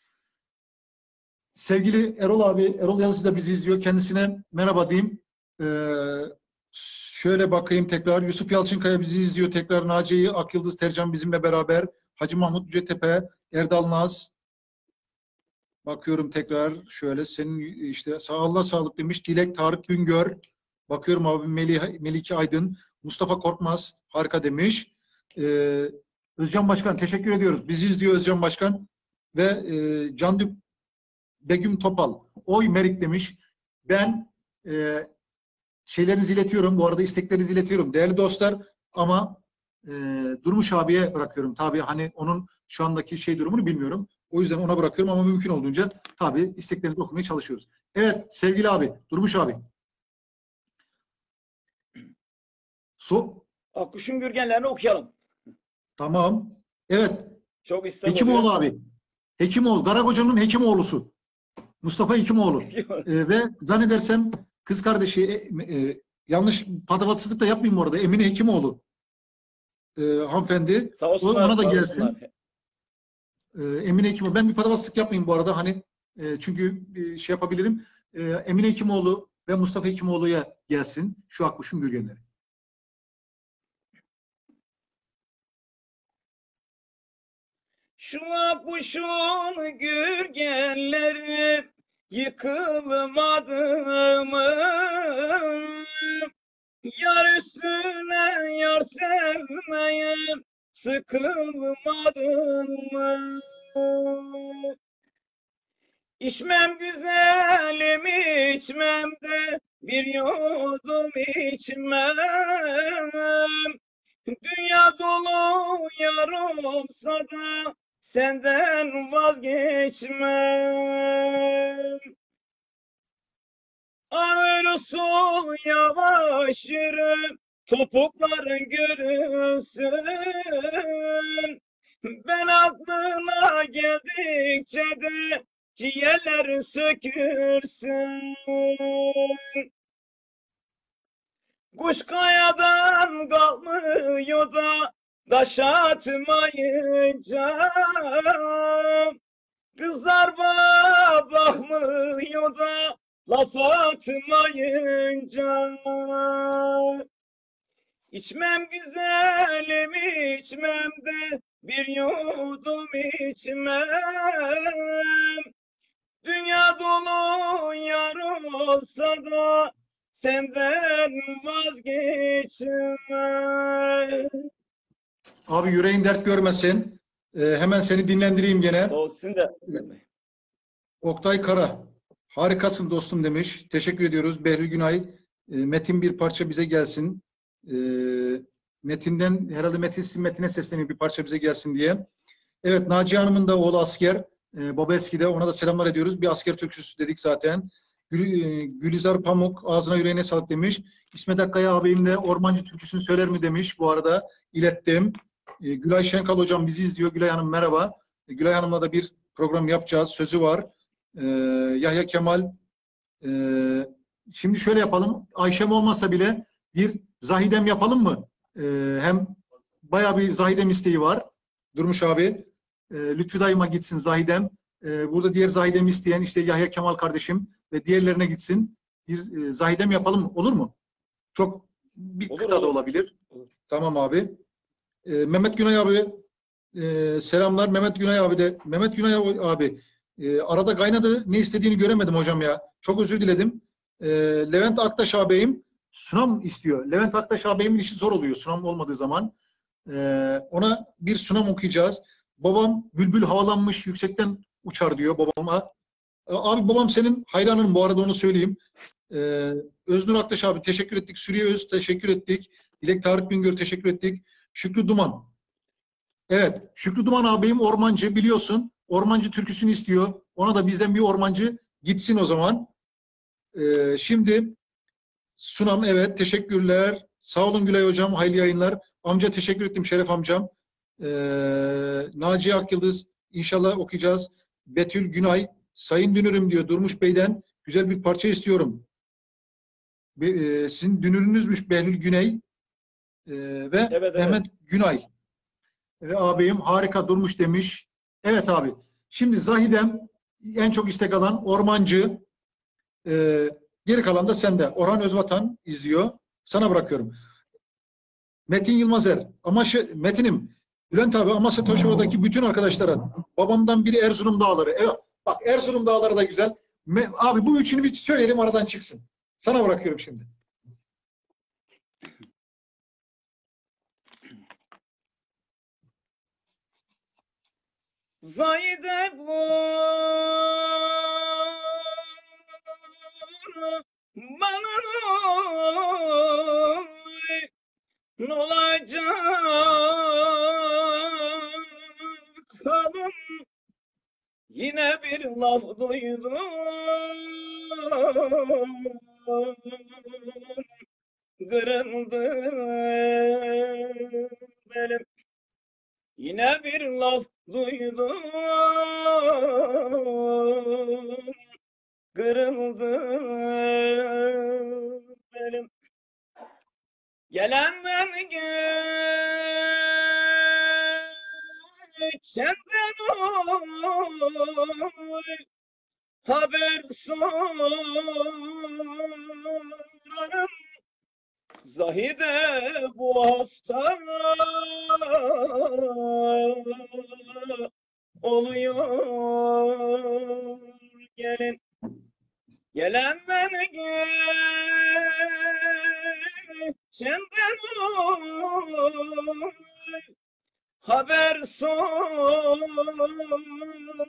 Sevgili Erol abi, Erol Yazıcı da bizi izliyor. Kendisine merhaba diyeyim. Ee, şöyle bakayım tekrar. Yusuf Yalçınkaya bizi izliyor. Tekrar Naciye Akyıldız Tercan bizimle beraber. Hacı Mahmut Yücetepe, Erdal Naz. Bakıyorum tekrar. Şöyle senin işte sağ Allah sağlık demiş. Dilek Tarık Güngör. Bakıyorum abi Melih, Melike Aydın. Mustafa Korkmaz. Harika demiş. Ee, Özcan Başkan teşekkür ediyoruz. Bizi izliyor Özcan Başkan. Ve e, Can Dük Begüm Topal, oy Merik demiş. Ben e, şeylerinizi iletiyorum. Bu arada isteklerinizi iletiyorum. Değerli dostlar ama e, Durmuş abiye bırakıyorum. Tabii hani onun şu andaki şey durumunu bilmiyorum. O yüzden ona bırakıyorum ama mümkün olduğunca tabii isteklerinizi okumaya çalışıyoruz. Evet sevgili abi, Durmuş abi. So Akkuş'un Gürgenlerini okuyalım. Tamam. Evet. Çok istek Hekimoğlu oluyor. abi. Hekimoğlu. Karakocalı'nın Hekimoğlu'su. Mustafa Hekimoğlu. Ee, ve zannedersem kız kardeşi e, e, yanlış patavatsızlık da yapmayayım bu arada. Emine Hekimoğlu e, hanımefendi. Sağ O, olsunlar, ona da var gelsin. olsunlar. E, Emine Hekimoğlu. Ben bir patavatsızlık yapmayayım bu arada. Hani e, çünkü e, şey yapabilirim. E, Emine Hekimoğlu ve Mustafa Hekimoğlu'ya gelsin. Şu Akkuş'un gölgeleri. Şu kuşun gürgenleri yıkılmadı mı? Yar üstüne yar sevmeye sıkılmadın mı? İçmem güzelim içmem de bir yudum içmem. Dünya dolu yar olsa da senden vazgeçmem. Ağır usul yavaş yürü, topukların görünsün. Ben aklına geldikçe de ciğerlerin sökürsün. Kuş kayadan kalkmıyor da taş atmayınca, kızlar bana bakmıyor da laf atmayınca. İçmem güzelim içmem de bir yudum içmem. Dünya dolu yar olsa da senden vazgeçmem. Abi yüreğin dert görmesin. E, hemen seni dinlendireyim gene. Sağ olsun da. Oktay Kara. Harikasın dostum demiş. Teşekkür ediyoruz. Behlül Günay. E, Metin bir parça bize gelsin. E, Metin'den herhalde Metin sizin Metin'e sesleniyor bir parça bize gelsin diye. Evet, Naciye Hanım'ın da oğlu asker. E, Baba Eski'de. Ona da selamlar ediyoruz. Bir asker türküsü dedik zaten. Gül, e, Gülizar Pamuk ağzına yüreğine sağlık demiş. İsmet Akkaya ağabeyim de Ormancı türküsünü söyler mi demiş. Bu arada ilettim. E, Gülay Şenkal hocam bizi izliyor. Gülay Hanım merhaba. E, Gülay Hanım'la da bir program yapacağız. Sözü var. E, Yahya Kemal. E, şimdi şöyle yapalım. Ayşem olmasa bile bir Zahidem yapalım mı? E, hem bayağı bir Zahidem isteği var. Durmuş abi. E, Lütfü dayıma gitsin Zahidem. E, burada diğer Zahidem isteyen işte Yahya Kemal kardeşim ve diğerlerine gitsin. Bir e, Zahidem yapalım mı? Olur mu? Çok bir Olur, kıta da olur. olabilir. Olur. Tamam abi. E, Mehmet Günay abi e, selamlar. Mehmet Günay abi de. Mehmet Günay abi e, arada kaynadı. Ne istediğini göremedim hocam ya. Çok özür diledim. E, Levent Aktaş ağabeyim sunam istiyor. Levent Aktaş ağabeyimin işi zor oluyor sunam olmadığı zaman. E, ona bir sunam okuyacağız. Babam bülbül havalanmış yüksekten uçar diyor babama. E, abi babam senin hayranın bu arada onu söyleyeyim. E, Öznur Aktaş abi teşekkür ettik. Suriye Öz teşekkür ettik. Dilek Tarık Bingöl teşekkür ettik. Şükrü Duman. Evet. Şükrü Duman ağabeyim ormancı biliyorsun. Ormancı türküsünü istiyor. Ona da bizden bir ormancı gitsin o zaman. Ee, şimdi sunam evet teşekkürler. Sağ olun Gülay hocam. Hayırlı yayınlar. Amca teşekkür ettim Şeref amcam. Ee, Naciye Akyıldız inşallah okuyacağız. Betül Günay Sayın Dünürüm diyor Durmuş Bey'den güzel bir parça istiyorum. Bir, e, sizin dünürünüzmüş Behlül Güney e, ve Evet, evet. Mehmet Günay. Ve ağabeyim harika durmuş demiş. Evet abi. Şimdi Zahidem en çok istek alan Ormancı. Ee, geri kalan da sende. Orhan Özvatan izliyor. Sana bırakıyorum. Metin Yılmazer. Amaşı, Metin'im. Bülent abi Amasya Taşova'daki bütün arkadaşlara. Babamdan biri Erzurum Dağları. Evet. Bak Erzurum Dağları da güzel. Me, abi bu üçünü bir söyleyelim aradan çıksın. Sana bırakıyorum şimdi. Zahide vur bana ne olacak kadın yine bir laf duydum kırıldı benim Yine bir laf duydum, kırıldı benim. Gelenden geçenden oy, haber sorarım. Zahide bu hafta oluyor gelin. Gelenden geçenden oy, haber sorarım.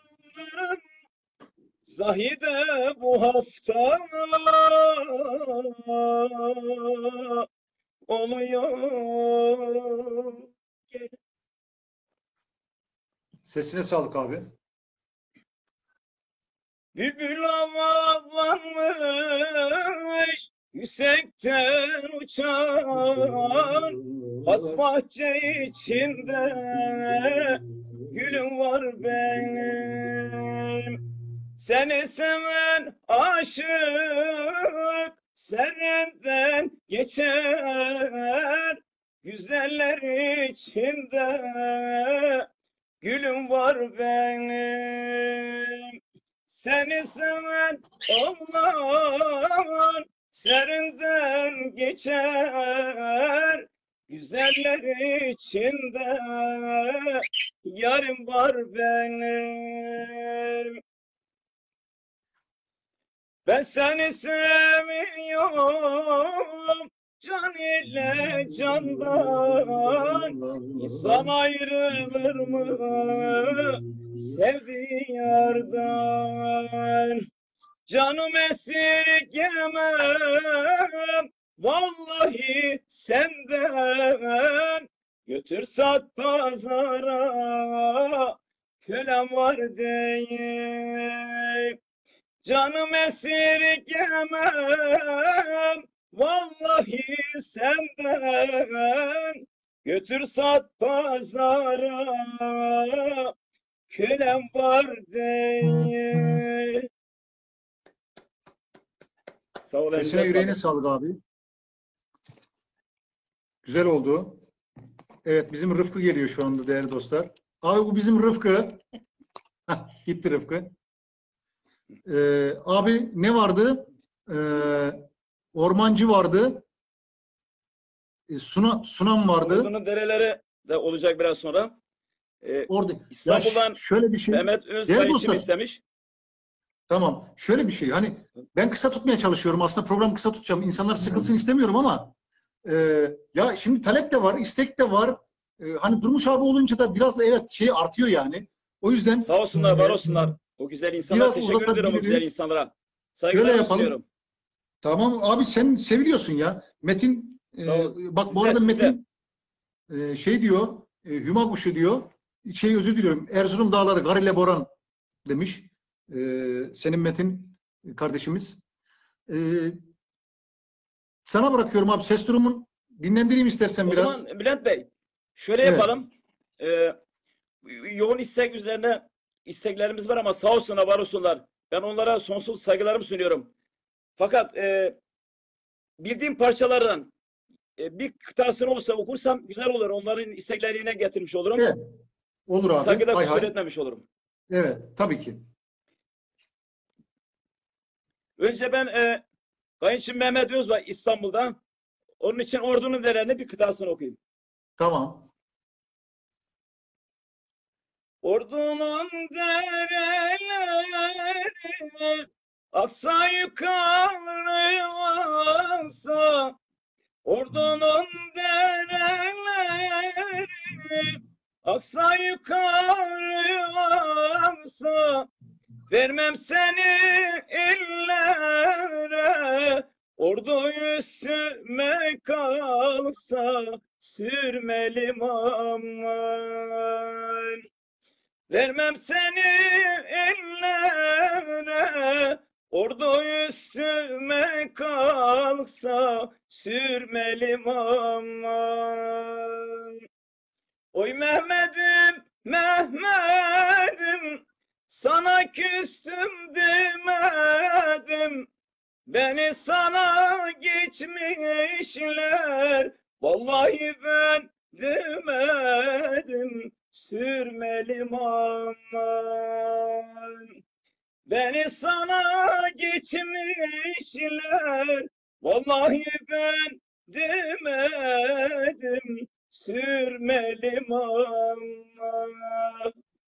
Zahide bu hafta oluyor. Sesine sağlık abi. Bülbül havalanmış, yüksekten uçar. Has bahçe içinde gülüm var benim. Seni seven aşık senden geçer. Güzeller içinde gülüm var benim. Seni seven oğlan serinden geçer. Güzeller içinde yarım var benim. Ben seni seviyorum can ile candan. İnsan ayrılır mı sevdiği yardan? Canım esirgemem vallahi senden. Götür sat pazara kölem var değil. Canım esirgemem vallahi senden. Götür sat pazara kölem var değil. Sağ ol. Sesine elinize yüreğine sağlık. sağlık abi. Güzel oldu. Evet, bizim Rıfkı geliyor şu anda değerli dostlar. Abi bu bizim Rıfkı. Hah, gitti Rıfkı. Ee, abi ne vardı? Ee, ormancı vardı. Ee, Suna, Sunam vardı. Ordunun dereleri de olacak biraz sonra. Ee, Orada. Ya İstanbul'dan ş- şöyle bir şey. Mehmet Değerli Özkayıcım dostlar. istemiş. Tamam. Şöyle bir şey. Hani ben kısa tutmaya çalışıyorum. Aslında programı kısa tutacağım. İnsanlar sıkılsın istemiyorum ama e, ya şimdi talep de var, istek de var. E, hani Durmuş abi olunca da biraz evet şey artıyor yani. O yüzden Sağ olsunlar, var e, olsunlar. O güzel insanlara biraz teşekkür ediyorum, o güzel uzatabiliriz. insanlara. Şöyle Saygılarımı yapalım. sunuyorum. Tamam abi sen seviliyorsun ya. Metin e, Sağ ol. bak bu Size, arada size. Metin e, şey diyor, e, Hüma kuşu diyor. Şey özür diliyorum. Erzurum dağları Garile Boran demiş. E, senin Metin kardeşimiz. E, sana bırakıyorum abi. Ses durumun dinlendireyim istersen O biraz. zaman Bülent Bey, şöyle Evet. yapalım. Ee, yoğun istek üzerine isteklerimiz var ama sağ olsunlar, var olsunlar. Ben onlara sonsuz saygılarımı sunuyorum. Fakat e, bildiğim parçalardan e, bir kıtasını olsa okursam güzel olur. Onların isteklerini yerine getirmiş olurum. Evet. Olur abi. Saygıda Hay kusur hay. etmemiş olurum. Evet. Tabii ki. Önce ben e, Kayınçım Mehmet Öz var İstanbul'da. Onun için Ordu'nun derelerinin bir kıtasını okuyayım. Tamam. Ordu'nun dereleri aksa yukarı aksa. Ordu'nun dereleri aksa yukarı aksa. Vermem seni illere, ordu üstüme kalsa, sürmelim aman. Vermem seni illere, ordu üstüme kalsa, sürmelim aman. Oy Mehmet'im, Mehmet'im, sana küstüm demedim. Beni sana geçmişler, vallahi ben demedim. Sürmelim aman. Beni sana geçmişler, vallahi ben demedim. Sürmelim aman.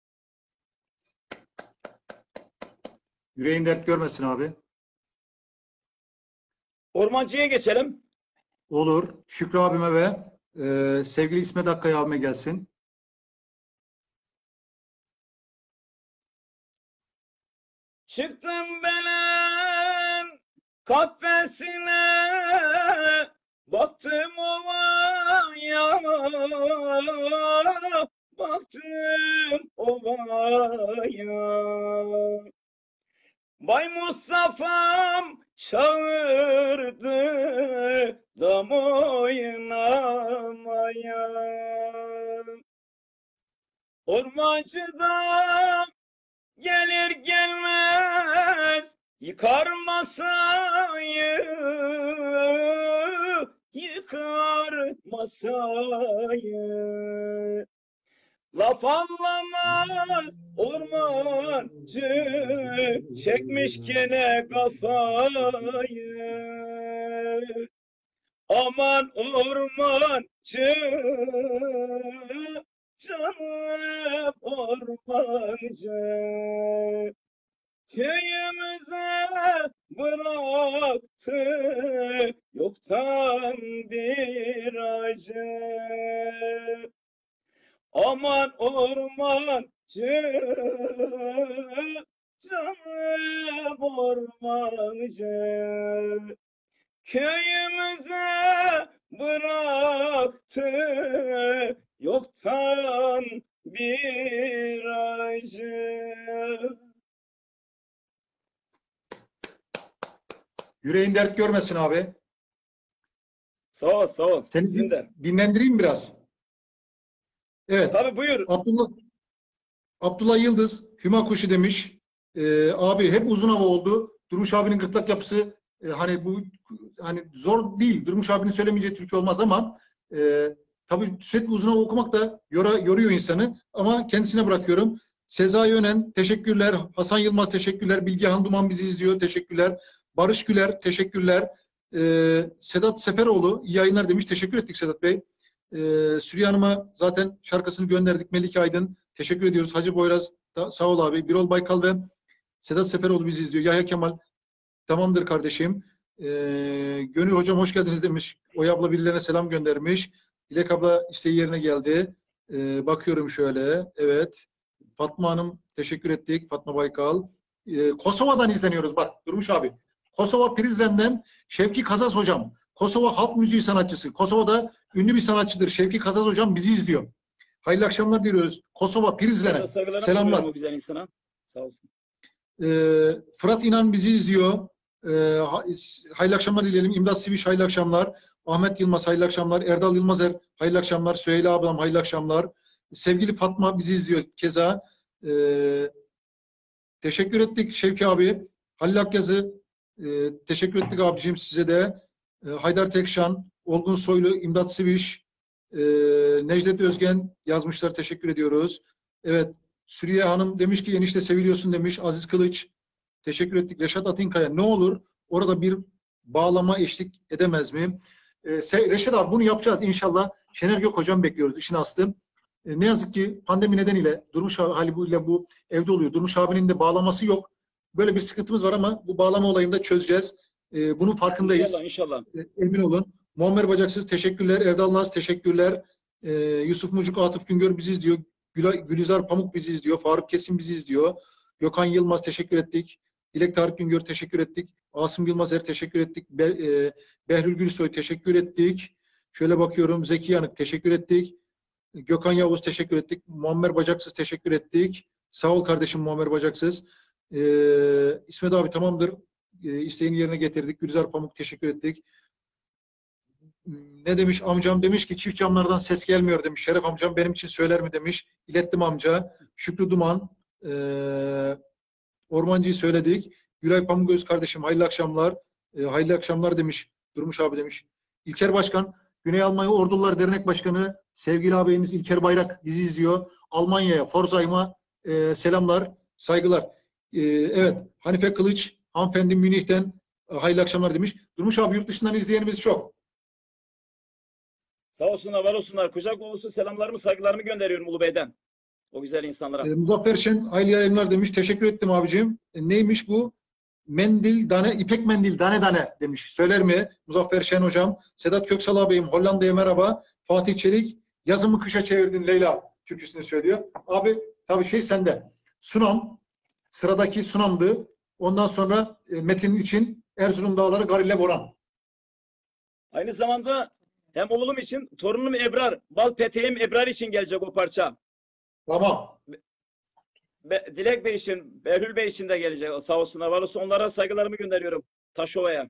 Yüreğin dert görmesin abi. Ormancı'ya geçelim. Olur. Şükrü abime ve e, sevgili İsmet Akkaya abime gelsin. Çıktım benim kafesine, baktım ovaya, baktım ovaya. Bay Mustafa'm çağırdı dam oynamaya. Ormancıdan gelir gelmez yıkar masayı, yıkar masayı. Laf anlamaz ormancı, çekmiş gene kafayı. Aman ormancı, canım ormancı. Köyümüze bıraktı yoktan bir acı. Aman ormancı, canım ormancı. Köyümüze bıraktı yoktan bir acı. Yüreğin dert görmesin abi. Sağ ol, sağ ol. Seni Sizin de. dinlendireyim biraz. Evet. Tabii buyur. Abdullah Abdullah Yıldız Hüma Kuşu demiş. Ee, abi hep uzun hava oldu. Durmuş abinin gırtlak yapısı e, hani bu hani zor değil. Durmuş abinin söylemeyeceği Türkçe olmaz ama e, tabii sürekli uzun hava okumak da yora, yoruyor insanı. Ama kendisine bırakıyorum. Sezai Önen teşekkürler. Hasan Yılmaz teşekkürler. Bilgehan Duman bizi izliyor. Teşekkürler. Barış Güler teşekkürler. Ee, Sedat Seferoğlu iyi yayınlar demiş. Teşekkür ettik Sedat Bey. Ee, Süreyya Hanım'a zaten şarkısını gönderdik. Melike Aydın. Teşekkür ediyoruz. Hacı Boyraz da, sağ ol abi. Birol Baykal ve Sedat Seferoğlu bizi izliyor. Yahya Kemal tamamdır kardeşim. Ee, Gönül hocam hoş geldiniz demiş. Oya abla birilerine selam göndermiş. Dilek abla isteği yerine geldi. Ee, bakıyorum şöyle. Evet. Fatma Hanım teşekkür ettik. Fatma Baykal. Ee, Kosova'dan izleniyoruz bak Durmuş abi. Kosova Prizren'den Şevki Kazaz hocam. Kosova halk müziği sanatçısı. Kosova'da ünlü bir sanatçıdır. Şevki Kazaz hocam bizi izliyor. Hayırlı akşamlar diliyoruz. Kosova Prizren'e. Selamlar. O güzel insana. Sağ olsun. Ee, Fırat İnan bizi izliyor. Ee, hayırlı akşamlar dileyelim. İmdat Siviş hayırlı akşamlar. Ahmet Yılmaz hayırlı akşamlar. Erdal Yılmazer hayırlı akşamlar. Süheyla ablam hayırlı akşamlar. Sevgili Fatma bizi izliyor keza. Ee, teşekkür ettik Şevki abi. Halil Akyazı e, teşekkür ettik abiciğim size de. E, Haydar Tekşan, Olgun Soylu, İmdat Siviş, e, Necdet Özgen yazmışlar. Teşekkür ediyoruz. Evet. Süreyya Hanım demiş ki enişte seviliyorsun demiş. Aziz Kılıç teşekkür ettik. Reşat Atinkaya ne olur orada bir bağlama eşlik edemez mi? Ee, Reşat abi bunu yapacağız inşallah. Şener Gök hocam bekliyoruz işin aslı. Ee, ne yazık ki pandemi nedeniyle Durmuş abi hali bu ile bu evde oluyor. Durmuş abinin de bağlaması yok. Böyle bir sıkıntımız var ama bu bağlama olayını da çözeceğiz. Ee, bunun farkındayız. İnşallah inşallah. Ee, emin olun. Muammer Bacaksız teşekkürler. Erdal Naz teşekkürler. Ee, Yusuf Mucuk, Atıf Güngör bizi izliyor. Gülizar Pamuk bizi izliyor. Faruk Kesim bizi izliyor. Gökhan Yılmaz teşekkür ettik. Dilek Tarık Güngör teşekkür ettik. Asım Yılmazer teşekkür ettik. Be, e, Behlül Gülsoy teşekkür ettik. Şöyle bakıyorum. Zeki Yanık teşekkür ettik. Gökhan Yavuz teşekkür ettik. Muammer Bacaksız teşekkür ettik. Sağ ol kardeşim Muammer Bacaksız. Ee, İsmet abi tamamdır. Ee, isteğini yerine getirdik. Gülizar Pamuk teşekkür ettik. ne demiş amcam, demiş ki çift camlardan ses gelmiyor demiş. Şeref amcam benim için söyler mi demiş. İlettim amca. Şükrü Duman, e, Ormancı'yı söyledik. Gülay Pamukgöz kardeşim hayırlı akşamlar. E, hayırlı akşamlar demiş. Durmuş abi demiş. İlker Başkan, Güney Almanya Ordular Dernek Başkanı sevgili ağabeyimiz İlker Bayrak bizi izliyor. Almanya'ya, Pforzheim'a e, selamlar, saygılar. E, evet, Hanife Kılıç, hanımefendi Münih'ten e, hayırlı akşamlar demiş. Durmuş abi, yurt dışından izleyenimiz çok. Sağ olsunlar, var olsunlar. Kucak dolusu selamlarımı, saygılarımı gönderiyorum Ulu Bey'den. O güzel insanlara. E, Muzaffer Şen hayırlı yayınlar demiş. Teşekkür ettim abicim. E, neymiş bu? Mendil, dane, ipek mendil, dane dane demiş. Söyler mi Muzaffer Şen hocam? Sedat Köksal ağabeyim, Hollanda'ya merhaba. Fatih Çelik, yazımı kışa çevirdin Leyla türküsünü söylüyor. Abi tabii şey sende. Sunam, sıradaki Sunam'dı. Ondan sonra e, Metin için Erzurum Dağları, Garille Boran. Aynı zamanda hem oğlum için, torunum Ebrar, bal peteğim Ebrar için gelecek o parça. Tamam. Be- Dilek Bey için, Behlül Bey için de gelecek. Sağ olsunlar, var olsun. Onlara saygılarımı gönderiyorum. Taşova'ya.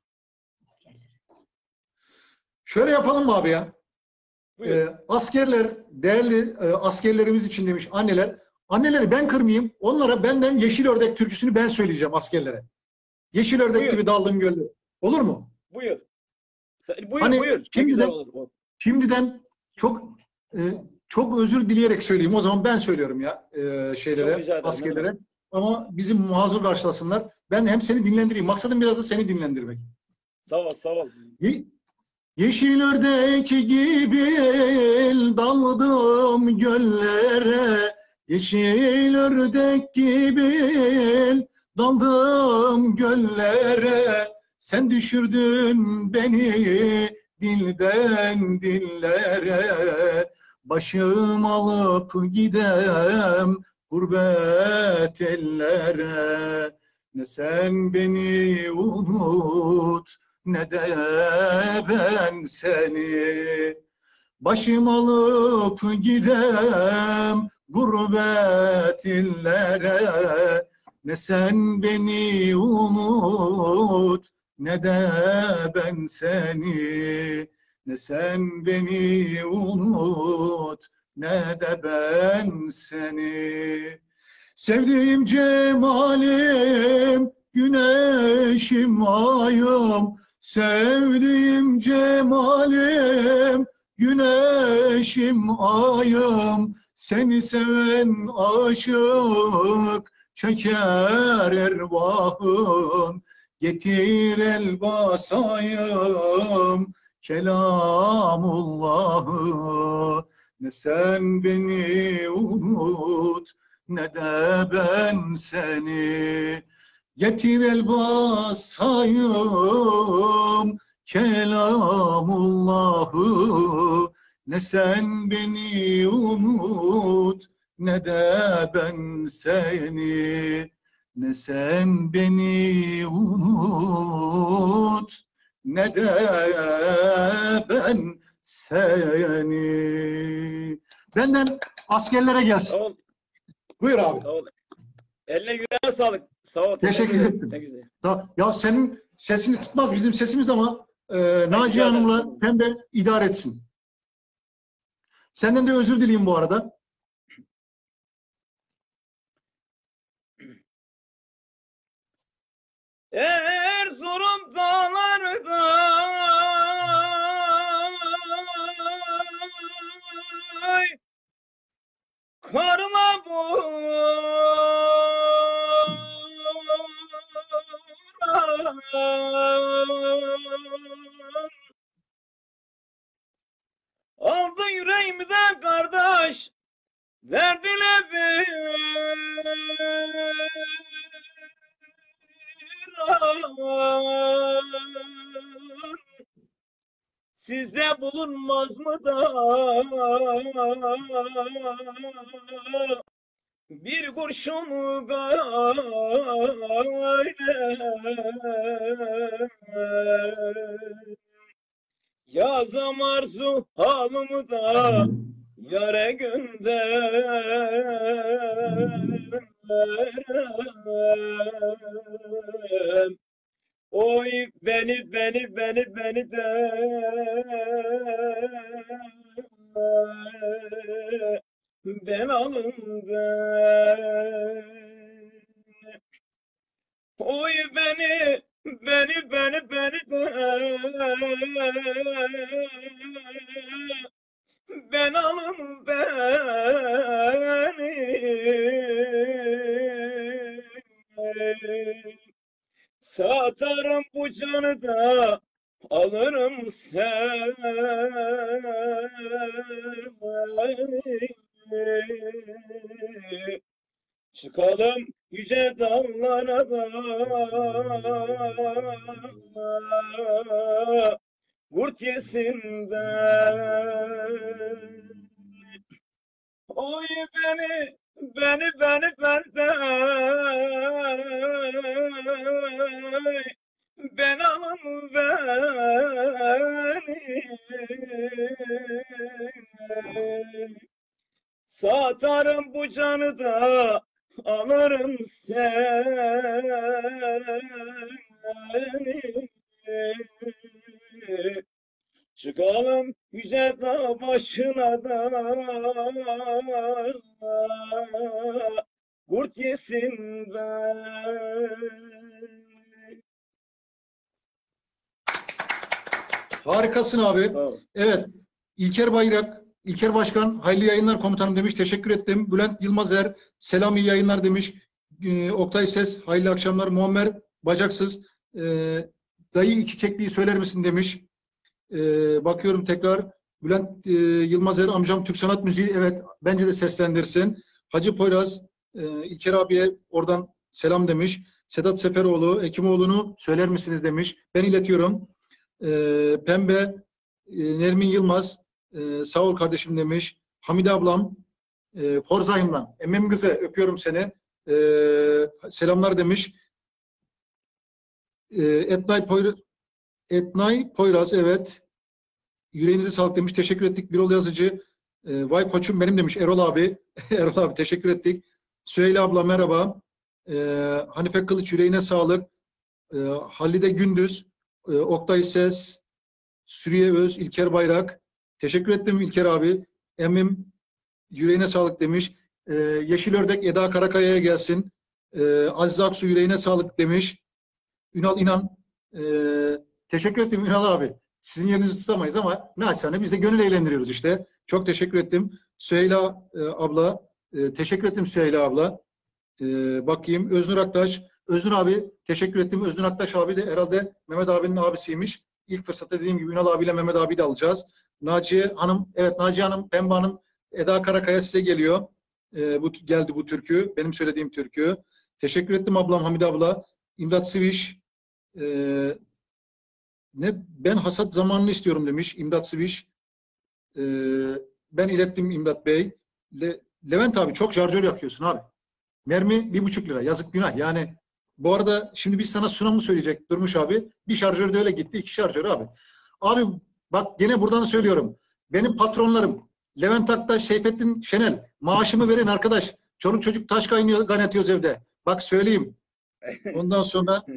Şöyle yapalım mı abi ya? Buyur. E, askerler, değerli e, askerlerimiz için demiş anneler. Anneleri ben kırmayayım. Onlara benden Yeşil Ördek türküsünü ben söyleyeceğim askerlere. Yeşil ördek Buyur. gibi daldım gölde. Olur mu? Buyur. Sen- Buyur, Hani buyur. Ne şimdiden- güzel olur bu. Şimdiden çok e, çok özür dileyerek söyleyeyim. O zaman ben söylüyorum ya e, Çok şeylere, rica ederim, askerlere. evet. Ama bizim mazur karşılasınlar. Ben hem seni dinlendireyim. Maksadım biraz da seni dinlendirmek. Sağ ol, sağ ol. Ye- Yeşil ördek gibi daldım göllere. Yeşil ördek gibi daldım göllere. Sen düşürdün beni dilden dillere. Başım alıp gidem gurbet ellere. Ne sen beni unut ne de ben seni. Başım alıp gidem gurbet illere. Ne sen beni unut ne de ben seni. Ne sen beni unut ne de ben seni. Sevdiğim cemalim, güneşim ayım. Sevdiğim cemalim, güneşim ayım. Seni seven aşık çeker ervahın. Getir el basayım kelamullahı. Ne sen beni unut ne de ben seni. Getir el basayım kelamullahı. Ne sen beni unut ne de ben seni. Ne sen beni unut ne de ben seni. Benden askerlere gelsin. Sağ ol, Buyur abi. sağ ol. Eline yüreğine sağlık. Sağ ol. Teşekkür ederim. ettim. Ne güzel. Ta- Ya senin sesini tutmaz bizim sesimiz ama e, Naciye ederim. Hanım'la Pembe idare etsin. Senden de özür dileyim bu arada. Erzurum dağlarda karla boran aldı yüreğimden kardeş derdine bir sizde bulunmaz mı da bir kurşun gayrı yazam arzu halımı da yare gönderem. Oy beni beni beni beni de ben alın ben. Oy beni beni beni beni de ben alın beni. Satarım bu canı da alırım seni. Çıkalım yüce dağlara da kurt yesin ben. Oy beni, beni, beni, beni, ben alın beni. Satarım bu canı da alırım seni. Çıkalım yüce dağ başına da kurt yesin ben. Harikasın abi. Sağ ol. Evet. İlker Bayrak, İlker Başkan, hayırlı yayınlar komutanım demiş. Teşekkür ettim. Bülent Yılmazer, selam iyi yayınlar demiş. Ee, Oktay Ses, hayırlı akşamlar. Muammer Bacaksız, e, dayı iki kekliği söyler misin demiş. E, bakıyorum tekrar. Bülent e, Yılmazer, amcam Türk Sanat Müziği. Evet, bence de seslendirsin. Hacı Poyraz, e, İlker abiye oradan selam demiş. Sedat Seferoğlu, Ekimoğlu'nu söyler misiniz demiş. Ben iletiyorum. E, Pembe, e, Nermin Yılmaz, e, sağ ol kardeşim demiş. Hamide ablam, e, Forzayım'dan. Emmim kızı, öpüyorum seni. E, selamlar demiş. E, Etnay, Poyraz, Etnay Poyraz, evet. Yüreğinize sağlık demiş. Teşekkür ettik. Birol Yazıcı, e, vay koçum benim demiş. Erol abi. Erol abi teşekkür ettik. Süheyla abla merhaba. E, Hanife Kılıç yüreğine sağlık. E, Halide Gündüz, e, Oktay Ses, Suriye Öz, İlker Bayrak. Teşekkür ettim İlker abi. Emmim yüreğine sağlık demiş. Ee, Yeşil Ördek Eda Karakaya'ya gelsin. Ee, Aziz Aksu yüreğine sağlık demiş. Ünal İnan. E, teşekkür ettim Ünal abi. Sizin yerinizi tutamayız ama naçizane biz de gönül eğlendiriyoruz işte. Çok teşekkür ettim. Süheyla e, abla. E, teşekkür ettim Süheyla abla. E, bakayım. Öznur Aktaş. Öznur abi teşekkür ettim. Öznur Aktaş abi de herhalde Mehmet abinin abisiymiş. İlk fırsatta dediğim gibi Ünal abiyle Mehmet abi de alacağız. Naciye Hanım, evet Naciye Hanım, Pembe Hanım, Eda Karakaya size geliyor. Ee, bu geldi bu türkü, benim söylediğim türkü. Teşekkür ettim ablam Hamide abla. İmdat Siviş, e, ne ben hasat zamanını istiyorum demiş İmdat Siviş. E, ben ilettim İmdat Bey. Le, Levent abi çok şarjör yakıyorsun abi. Mermi bir buçuk lira. Yazık günah. Yani bu arada şimdi biz sana sunamı söyleyecek Durmuş abi. Bir şarjör de öyle gitti. İki şarjör abi. Abi bak gene buradan söylüyorum. Benim patronlarım Levent Aktaş, Seyfettin Şenel. Maaşımı verin arkadaş. Çoluk çocuk taş kaynıyor, kaynatıyoruz evde. Bak söyleyeyim. Ondan sonra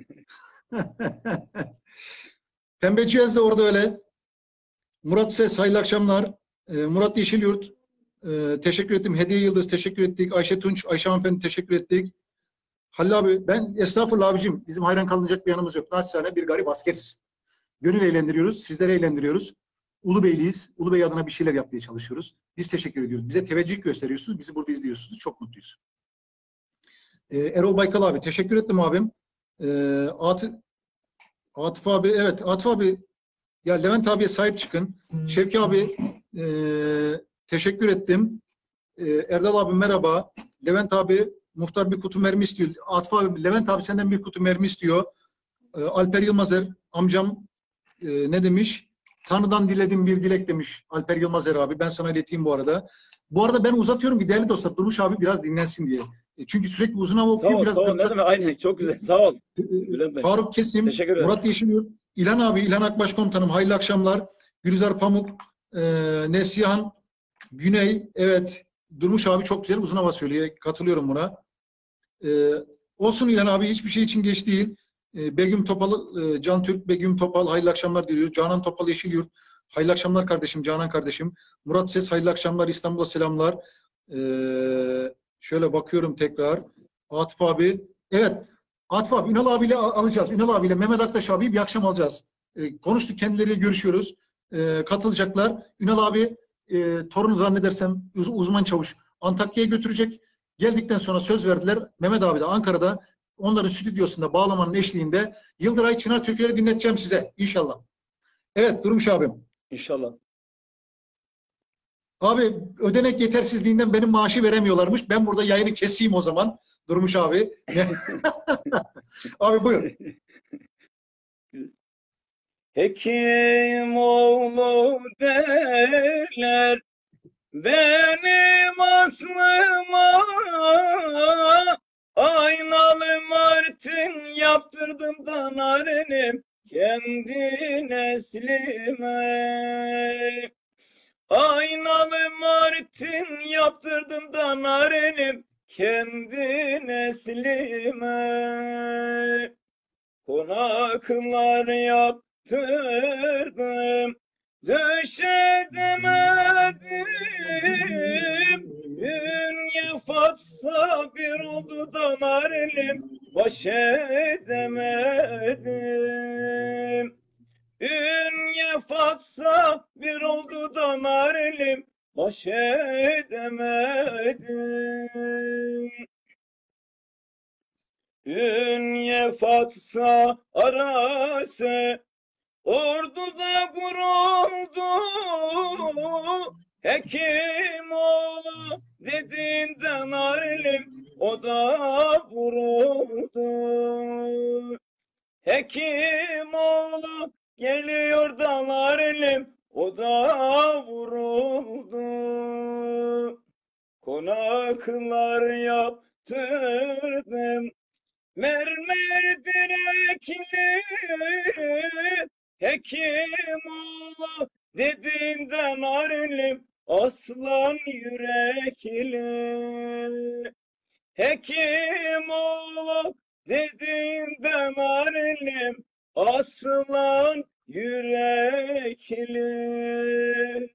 Pembe Cihaz da orada öyle. Murat Ses, hayırlı akşamlar. Ee, Murat Yeşilyurt. Ee, teşekkür ettim. Hediye Yıldız teşekkür ettik. Ayşe Tunç, Ayşe Hanımefendi teşekkür ettik. Halil abi ben estağfurullah abicim. Bizim hayran kalınacak bir yanımız yok. Naçizane bir garip askeriz. Gönül eğlendiriyoruz. Sizleri eğlendiriyoruz. Ulubeyliyiz. Ulubey adına bir şeyler yapmaya çalışıyoruz. Biz teşekkür ediyoruz. Bize teveccüh gösteriyorsunuz. Bizi burada izliyorsunuz. Çok mutluyuz. Ee, Erol Baykal abi teşekkür ettim abim. Ee, Atıf, Atıf abi evet Atıf abi ya Levent abiye sahip çıkın. Şevki abi e, teşekkür ettim. E, Erdal abi merhaba. Levent abi muhtar bir kutu mermi istiyor. Atıf abi Levent abi senden bir kutu mermi istiyor. E, Alper Yılmazer amcam e, ne demiş? Tanrı'dan diledim bir dilek demiş Alper Yılmazer abi. Ben sana ileteyim bu arada. Bu arada ben uzatıyorum ki değerli dostlar Durmuş abi biraz dinlensin diye. E, çünkü sürekli uzun hava okuyor. Sağ ol, biraz sağ ol. Ne demek? Aynen, çok güzel. Sağ ol. E, Faruk Kesim, Teşekkür ederim. Murat Yeşilyurt, İlhan abi, İlhan Akbaş komutanım hayırlı akşamlar. Gülizar Pamuk, e, Neslihan, Güney, evet Durmuş abi çok güzel uzun hava söylüyor. Katılıyorum buna. E, olsun İlhan abi hiçbir şey için geç değil. E, Begüm Topal, e, Can Türk, Begüm Topal hayırlı akşamlar diliyoruz. Canan Topal Yeşilyurt, hayırlı akşamlar kardeşim, Canan kardeşim. Murat Ses hayırlı akşamlar, İstanbul'a selamlar. E, şöyle bakıyorum tekrar. Atıf abi, evet Atıf abi, Ünal abiyle al- alacağız. Ünal abiyle Mehmet Aktaş abi bir akşam alacağız. E, konuştuk, kendileriyle görüşüyoruz. E, katılacaklar. Ünal abi e, torunu zannedersem uz- uzman çavuş Antakya'ya götürecek. Geldikten sonra söz verdiler. Mehmet abi de Ankara'da onların stüdyosunda bağlamanın eşliğinde Yıldıray Çınar türküleri dinleteceğim size inşallah. Evet Durmuş abim. İnşallah. Abi ödenek yetersizliğinden benim maaşı veremiyorlarmış. Ben burada yayını keseyim o zaman. Durmuş abi. Abi buyur. Hekim oğlu derler benim aslıma, aynalı martın yaptırdım da narenim kendi neslime. Aynalı martın yaptırdım da narenim kendi neslime. Konaklar yaptırdım, döşedemedim. Ünye fatsa bir oldu da narelim, baş edemedim. Ünye fatsa bir oldu da narelim, baş edemedim. Ünye fatsa arası orduda vuruldu. Hekim oğlu dediğinde narelim o da vuruldu. Hekim oğlu geliyor da narelim o da vuruldu. Konaklar yaptırdım mermer direkli, hekim oğlu dediğinde narelim aslan yürekli. Hekim oğlu dediğinde narelim aslan yürekli.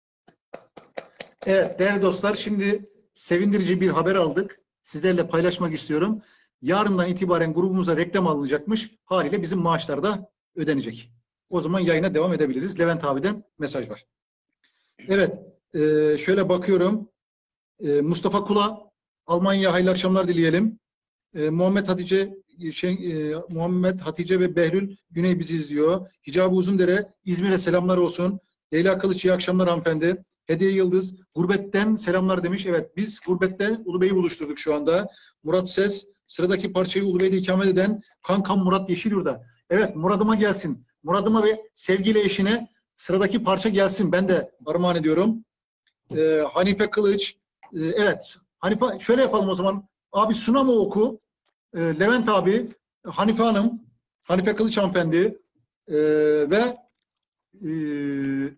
Evet değerli dostlar, şimdi sevindirici bir haber aldık. Sizlerle paylaşmak istiyorum. Yarından itibaren grubumuza reklam alınacakmış. Haliyle bizim maaşlar da ödenecek. O zaman yayına devam edebiliriz. Levent abiden mesaj var. Evet, e, şöyle bakıyorum. E, Mustafa Kula, Almanya hayırlı akşamlar dileyelim. E, Muhammed Hatice, şey, e, Muhammed Hatice ve Behlül Güney bizi izliyor. Hicabi Uzundere, İzmir'e selamlar olsun. Leyla Kılıç, iyi akşamlar hanımefendi. Hediye Yıldız, gurbetten selamlar demiş. Evet, biz gurbette Ulubey'i buluşturduk şu anda. Murat Ses, sıradaki parçayı Ulubey'de ikamet eden kankam Murat Yeşilyurt'da. Evet, Murad'ıma gelsin. Murad'ıma ve sevgili eşine sıradaki parça gelsin. Ben de armağan ediyorum. Ee, Hanife Kılıç, ee, evet. Hanife, şöyle yapalım o zaman. Abi Sunam'ı oku. Ee, Levent abi, Hanife Hanım, Hanife Kılıç hanımefendi ee, ve ee,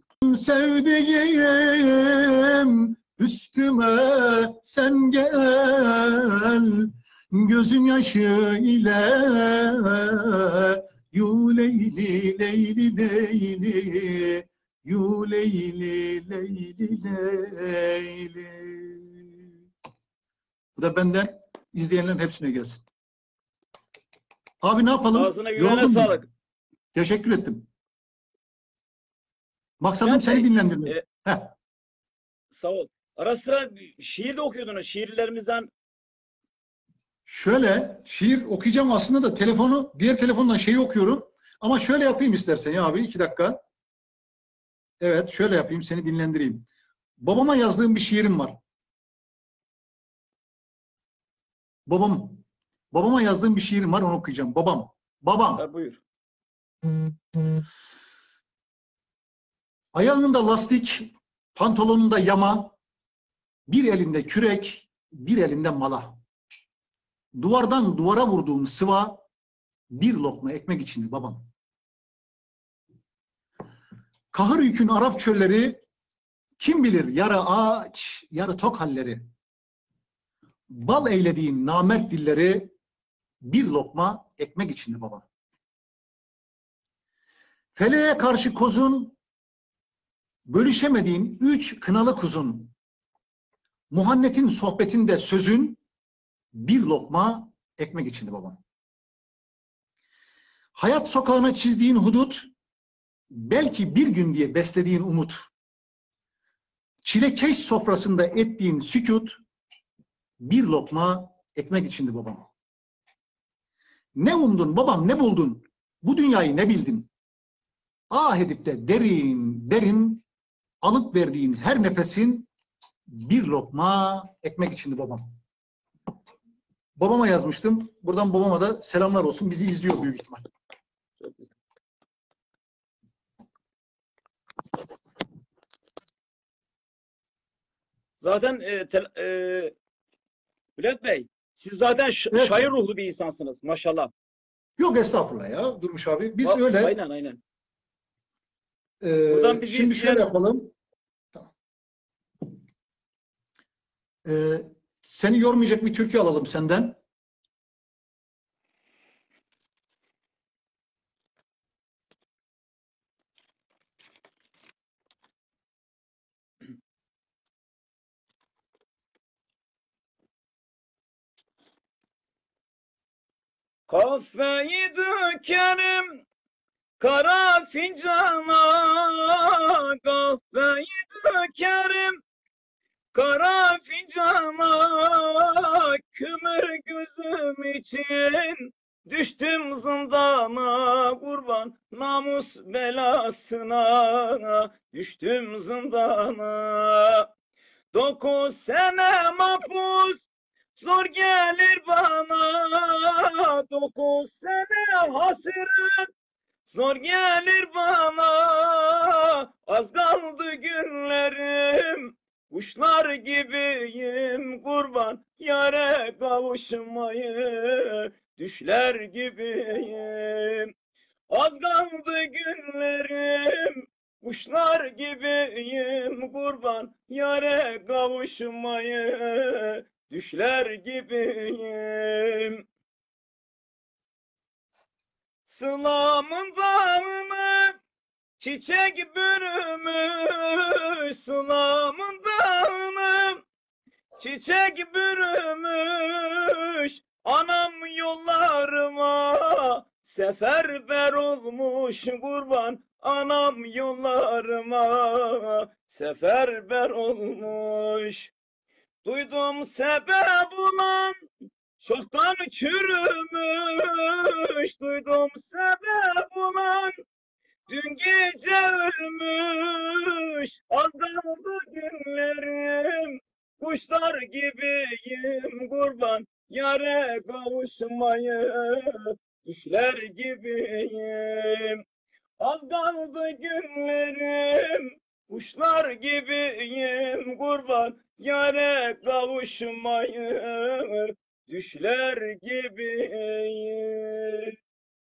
sevdiğim üstüme sen gel, gözüm yaşı ile yu leyli leyli leyli yu leyli leyli leyli. Bu da benden izleyenlerin hepsine gelsin. Abi ne yapalım? Ağzına yüreğine Yoruldun mu? sağlık. Teşekkür ettim. Maksadım Ben seni de- dinlendirmek. e, Heh. Sağ ol. Ara sıra şiir de okuyordunuz. Şiirlerimizden Şöyle şiir okuyacağım aslında da telefonu diğer telefondan şeyi okuyorum. Ama şöyle yapayım istersen ya abi iki dakika. Evet şöyle yapayım seni dinlendireyim. Babama yazdığım bir şiirim var. Babam. Babama yazdığım bir şiirim var onu okuyacağım. Babam. Babam. ha, buyur. Ayağında lastik, pantolonunda yama, bir elinde kürek, bir elinde mala. Duvardan duvara vurduğum sıva, bir lokma ekmek içindi babam. Kahır yükün Arap çölleri, kim bilir yarı aç, yarı tok halleri. Bal eylediğin namert dilleri, bir lokma ekmek içindi babam. Feleğe karşı kozun, bölüşemediğin üç kınalı kuzun, muhannetin sohbetinde sözün, bir lokma ekmek içindi babam. Hayat sokağına çizdiğin hudut, belki bir gün diye beslediğin umut, çilekeş sofrasında ettiğin sükut, bir lokma ekmek içindi babam. Ne umdun babam, ne buldun, bu dünyayı ne bildin? Ah edip de derin derin alıp verdiğin her nefesin bir lokma ekmek içindi babam. Babama yazmıştım. Buradan babama da selamlar olsun. Bizi izliyor büyük ihtimal. Zaten e, tel, e, Bülent Bey, siz zaten ş- Evet. şair ruhlu bir insansınız maşallah. Yok estağfurullah ya Durmuş abi. Biz Va- öyle. Aynen aynen. e, Buradan bizi şimdi izleyen- şöyle yapalım. Tamam. E, seni yormayacak bir türkü alalım senden. Kahveyi dökerim kara fincana, kahveyi dökerim kara fincana, kümür gözüm için düştüm zindana, kurban namus belasına, düştüm zindana. Dokuz sene mahpus zor gelir bana, dokuz sene hasret zor gelir bana, az kaldı günlerim, kuşlar gibiyim, kurban yare kavuşmayı, düşler gibiyim. Az kaldı günlerim, kuşlar gibiyim, kurban yare kavuşmayı, düşler gibiyim. Sılamın dağını çiçek bürümüş, sılamın dağını çiçek bürümüş, anam yollarıma seferber olmuş, kurban anam yollarıma seferber olmuş. Duydum sebep olan çoktan çürümüş, duydum sebep olan dün gece ölmüş, az kaldı günlerim, kuşlar gibiyim, kurban yare kavuşmayı, düşler gibiyim. Az kaldı günlerim, kuşlar gibiyim, kurban yare kavuşmayı, düşler gibiyim.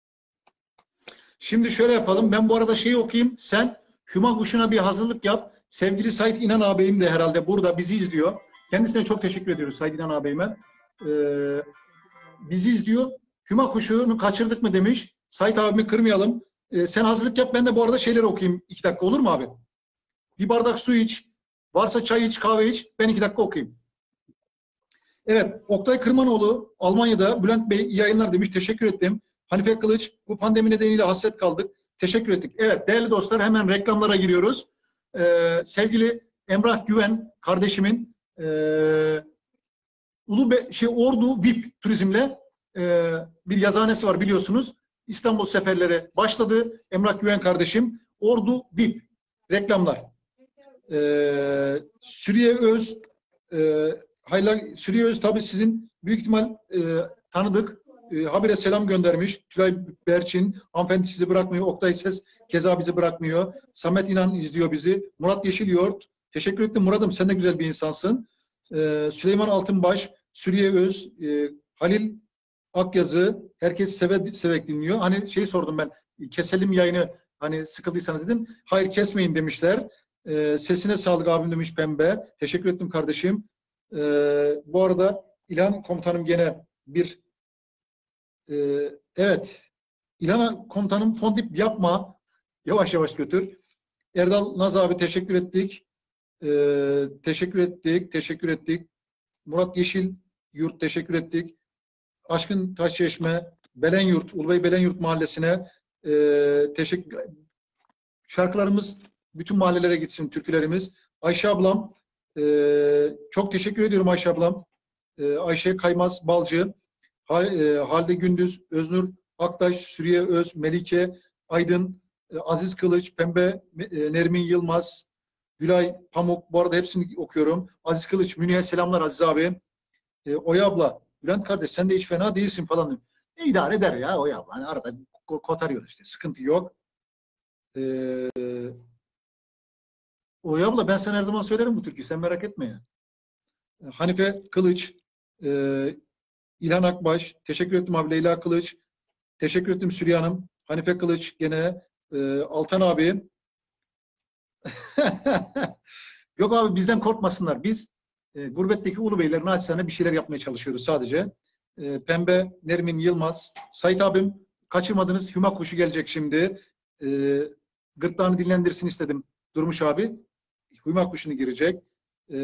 Şimdi şöyle yapalım. Ben bu arada şeyi okuyayım. Sen Hüma Kuşu'na bir hazırlık yap. Sevgili Sait İnan ağabeyim de herhalde burada bizi izliyor. Kendisine çok teşekkür ediyoruz Sait İnan ağabeyime. Ee, bizi izliyor. Hüma Kuşu'nu kaçırdık mı demiş. Sait abimi kırmayalım. Ee, sen hazırlık yap. Ben de bu arada şeyleri okuyayım. iki dakika olur mu abi? Bir bardak su iç. Varsa çay iç, kahve iç. Ben iki dakika okuyayım. Evet. Oktay Kırmanoğlu Almanya'da. Bülent Bey iyi yayınlar demiş. Teşekkür ettim. Hanife Kılıç, bu pandemi nedeniyle hasret kaldık. Teşekkür ettik. Evet değerli dostlar hemen reklamlara giriyoruz. Ee, sevgili Emrah Güven kardeşimin e, Ulu Be şey Ordu V I P turizmle e, bir yazıhanesi var biliyorsunuz. İstanbul seferleri başladı. Emrah Güven kardeşim. Ordu V I P reklamlar. Ee, Suriye Öz e, Hayla, Suriye Öz tabii sizin büyük ihtimal e, tanıdık. E, habire selam göndermiş. Tülay Berçin, hanımefendi sizi bırakmıyor. Oktay Ses keza bizi bırakmıyor. Samet İnan izliyor bizi. Murat Yeşilyurt. Teşekkür ettim Murat'ım. Sen de güzel bir insansın. E, Süleyman Altınbaş, Suriye Öz, e, Halil Akyazı. Herkes seve, sevek dinliyor. Hani şey sordum ben. Keselim yayını. Hani sıkıldıysanız dedim. Hayır kesmeyin demişler. E, sesine sağlık abim demiş Pembe. Teşekkür ettim kardeşim. E, bu arada İlhan komutanım gene bir Ee, evet. İlhan komutanım fondip yapma. Yavaş yavaş götür. Erdal Naz abi teşekkür ettik. Ee, teşekkür ettik. Teşekkür ettik. Murat Yeşil Yurt teşekkür ettik. Aşkın Taşçeşme, Belenyurt, Ulubey Belenyurt Mahallesi'ne e, teşekkür. Şarkılarımız bütün mahallelere gitsin, türkülerimiz. Ayşe ablam, e, çok teşekkür ediyorum Ayşe ablam. E, Ayşe Kaymaz Balcı, ha, e, Halide Gündüz, Öznur Aktaş, Sürüye Öz, Melike Aydın, e, Aziz Kılıç, Pembe e, Nermin Yılmaz, Gülay Pamuk. Bu arada hepsini okuyorum. Aziz Kılıç, Münih'e selamlar Aziz abi. E, Oya abla, Bülent kardeş sen de hiç fena değilsin falan. E, idare eder ya Oya abla. Hani arada kotarıyor işte. Sıkıntı yok. E, Oya abla ben sana her zaman söylerim bu türküyü. Sen merak etme ya. E, Hanife Kılıç, e, İlhan Akbaş, teşekkür ettim abi. Leyla Kılıç, teşekkür ettim Süreyya Hanım. Hanife Kılıç gene, e, Altan abi. Yok abi bizden korkmasınlar. Biz e, gurbetteki ulu beylerin naçizane bir şeyler yapmaya çalışıyoruz sadece. E, Pembe, Nermin Yılmaz, Sait abim kaçırmadınız. Hüma kuşu gelecek şimdi. E, gırtlağını dinlendirsin istedim Durmuş abi. Hüma kuşunu girecek. E,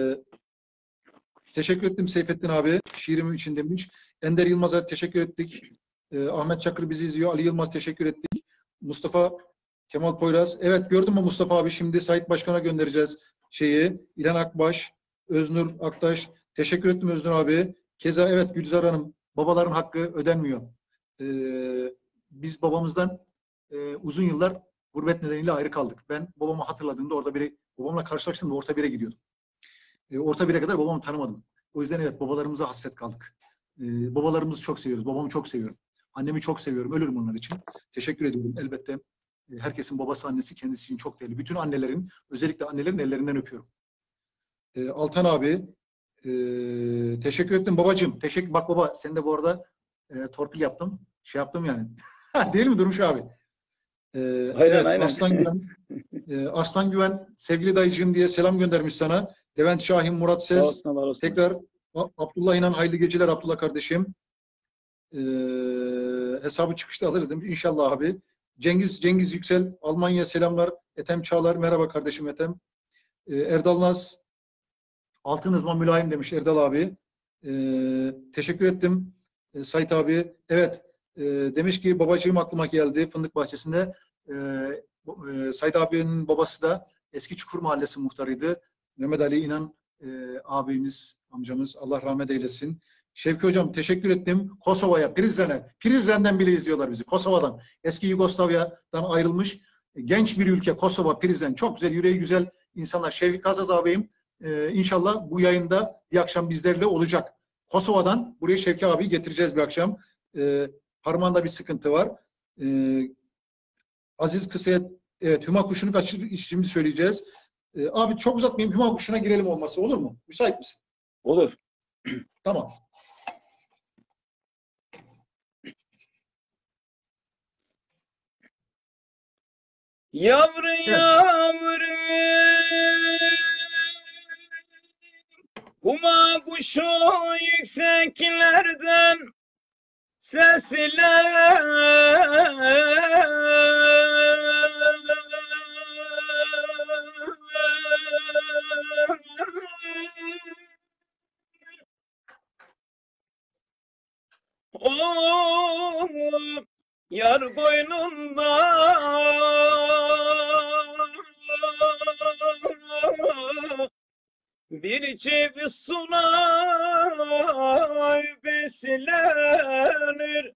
teşekkür ettim Seyfettin abi. Şiirim için demiş. Ender Yılmaz'a teşekkür ettik. E, Ahmet Çakır bizi izliyor. Ali Yılmaz teşekkür ettik. Mustafa Kemal Poyraz. Evet gördün mü Mustafa abi şimdi Sait Başkan'a göndereceğiz şeyi. İlhan Akbaş, Öznur Aktaş. Teşekkür ettim Öznur abi. Keza evet Gülzar Hanım babaların hakkı ödenmiyor. Ee, biz babamızdan e, uzun yıllar gurbet nedeniyle ayrı kaldık. Ben babamı hatırladığımda orada biri, babamla karşılaştığımda orta bire gidiyordum. E, orta bire kadar babamı tanımadım. O yüzden evet babalarımıza hasret kaldık. E, babalarımızı çok seviyoruz. Babamı çok seviyorum. Annemi çok seviyorum. Ölürüm onlar için. Teşekkür ediyorum. Elbette herkesin babası annesi kendisi için çok değerli. Bütün annelerin, özellikle annelerin ellerinden öpüyorum. E, Altan abi, e, teşekkür ettim babacığım. Teşekkür. Bak baba, sen de bu arada e, torpil yaptım. Şey yaptım yani. Değil mi Durmuş abi? E, Aynen evet, aynen. Arslan Güven, e, Arslan Güven, sevgili dayıcığım diye selam göndermiş sana. Levent Şahin, Murat Sağ Ses, olsun, Allah olsun. tekrar Abdullah İnan, hayırlı geceler Abdullah kardeşim. E, hesabı çıkışta alırız demiş. İnşallah abi. Cengiz Cengiz Yüksel, Almanya selamlar. Ethem Çağlar, merhaba kardeşim Ethem. Ee, Erdal Naz, altın hızma mülayim demiş Erdal abi. Ee, teşekkür ettim ee, Sait abi. Evet, e, demiş ki babacığım aklıma geldi Fındık Bahçesi'nde. E, e, Sait abinin babası da eski Çukur Mahallesi muhtarıydı. Mehmet Ali İnan e, abimiz, amcamız, Allah rahmet eylesin. Şevki Hocam teşekkür ettim. Kosova'ya, Prizren'e, Prizren'den bile izliyorlar bizi. Kosova'dan, eski Yugoslavya'dan ayrılmış genç bir ülke Kosova, Prizren. Çok güzel, yüreği güzel insanlar. Şevki Kazaz ağabeyim e, inşallah bu yayında bir akşam bizlerle olacak. Kosova'dan buraya Şevki abi getireceğiz bir akşam. E, parmağında bir sıkıntı var. E, Aziz Kısa'ya evet Hüma Kuşu'nu kaçır şimdi söyleyeceğiz. E, abi çok uzatmayayım. Hüma Kuşu'na girelim olması olur mu? Müsait misin? Olur. Tamam. Yavru Evet. yavru Huma kuşu yükseklerden sesler Oh, yar koynunda bir çift sunay beslenir,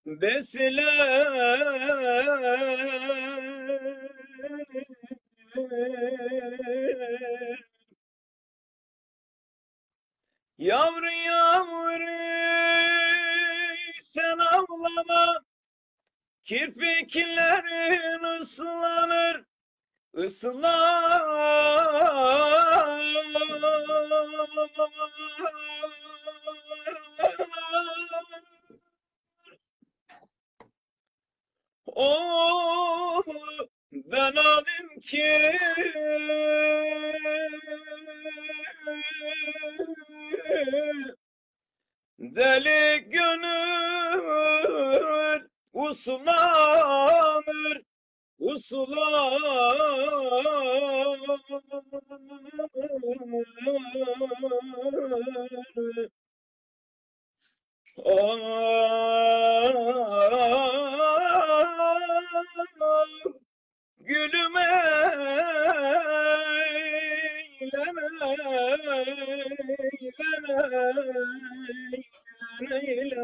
beslenir. Yavru yavru sen ağlama, kirpiklerin ıslanır, ıslanır. Oh, ben alim ki Deli gönül uslanır, uslanır. Ah, gülüm eyleme, eyleme,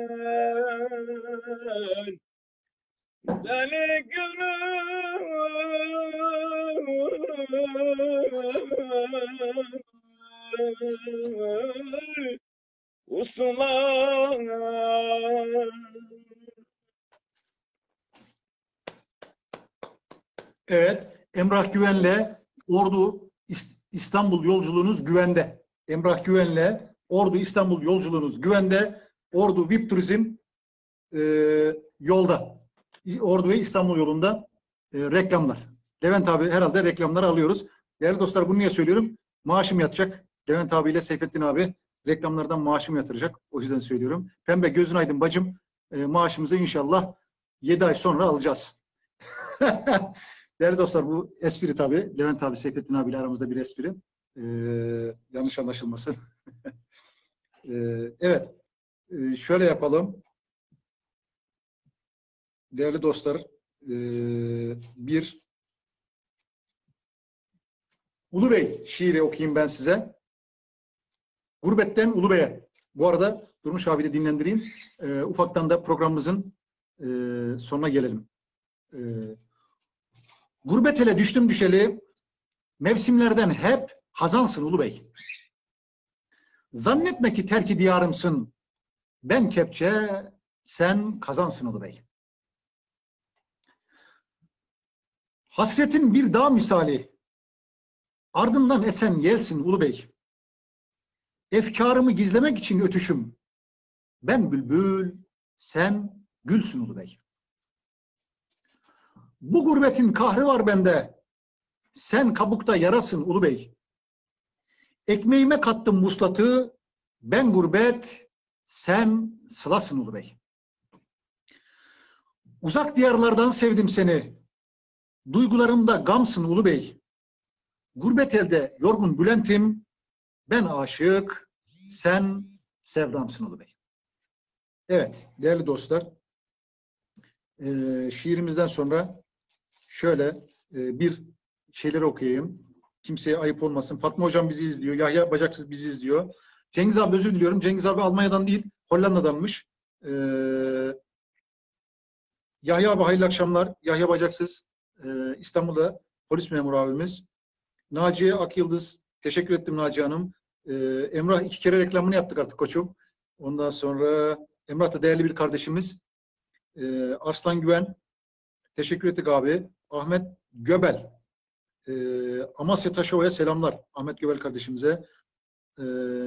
eyleme. Deli gönül uslanır. Evet, Emrah Güven'le Ordu İs- İstanbul yolculuğunuz güvende. Emrah Güven'le Ordu İstanbul yolculuğunuz güvende. Ordu V I P Turizm e, yolda. Ordu ve İstanbul yolunda e, reklamlar. Levent abi herhalde reklamları alıyoruz. Değerli dostlar, bunu niye söylüyorum? Maaşım yatacak. Levent abiyle Seyfettin abi reklamlardan maaşım yatıracak. O yüzden söylüyorum. Pembe gözün aydın bacım. E, maaşımızı inşallah yedi ay sonra alacağız. Değerli dostlar, bu espri tabii. Levent abi, Seyfettin abiyle aramızda bir espri. Ee, yanlış anlaşılmasın. ee, evet. Ee, şöyle yapalım. Değerli dostlar, ee, bir Ulu Bey şiiri okuyayım ben size. Gurbetten Ulu Bey'e. Bu arada Durmuş abi de dinlendireyim. Ee, ufaktan da programımızın ee, sonuna gelelim. Ee, Gurbet ele düştüm düşeli, mevsimlerden hep hazansın Ulu Bey. Zannetme ki terki diyarımsın, ben kepçe, sen kazansın Ulu Bey. Hasretin bir dağ misali, ardından esen yelsin Ulu Bey. Efkarımı gizlemek için ötüşüm, ben bülbül, sen gülsün Ulu Bey. Bu gurbetin kahrı var bende, sen kabukta yarasın Ulu Bey. Ekmeğime kattım vuslatı, ben gurbet, sen sılasın Ulu Bey. Uzak diyarlardan sevdim seni, duygularımda gamsın Ulu Bey. Gurbet elde yorgun Bülent'im, ben aşık, sen sevdamsın Ulu Bey. Evet, değerli dostlar, e, şiirimizden sonra şöyle e, bir şeyleri okuyayım. Kimseye ayıp olmasın. Fatma Hocam bizi izliyor, Yahya Bacaksız bizi izliyor. Cengiz abi özür diliyorum. Cengiz abi Almanya'dan değil, Hollanda'danmış. E, Yahya abi hayırlı akşamlar. Yahya Bacaksız, e, İstanbul'da polis memuru abimiz. Naciye Akyıldız, teşekkür ettim Naciye Hanım. Ee, Emrah iki kere reklamını yaptık artık koçum. Ondan sonra Emrah da değerli bir kardeşimiz. Ee, Arslan Güven, teşekkür ettik abi. Ahmet Göbel, ee, Amasya Taşova'ya selamlar. Ahmet Göbel kardeşimize. Ee,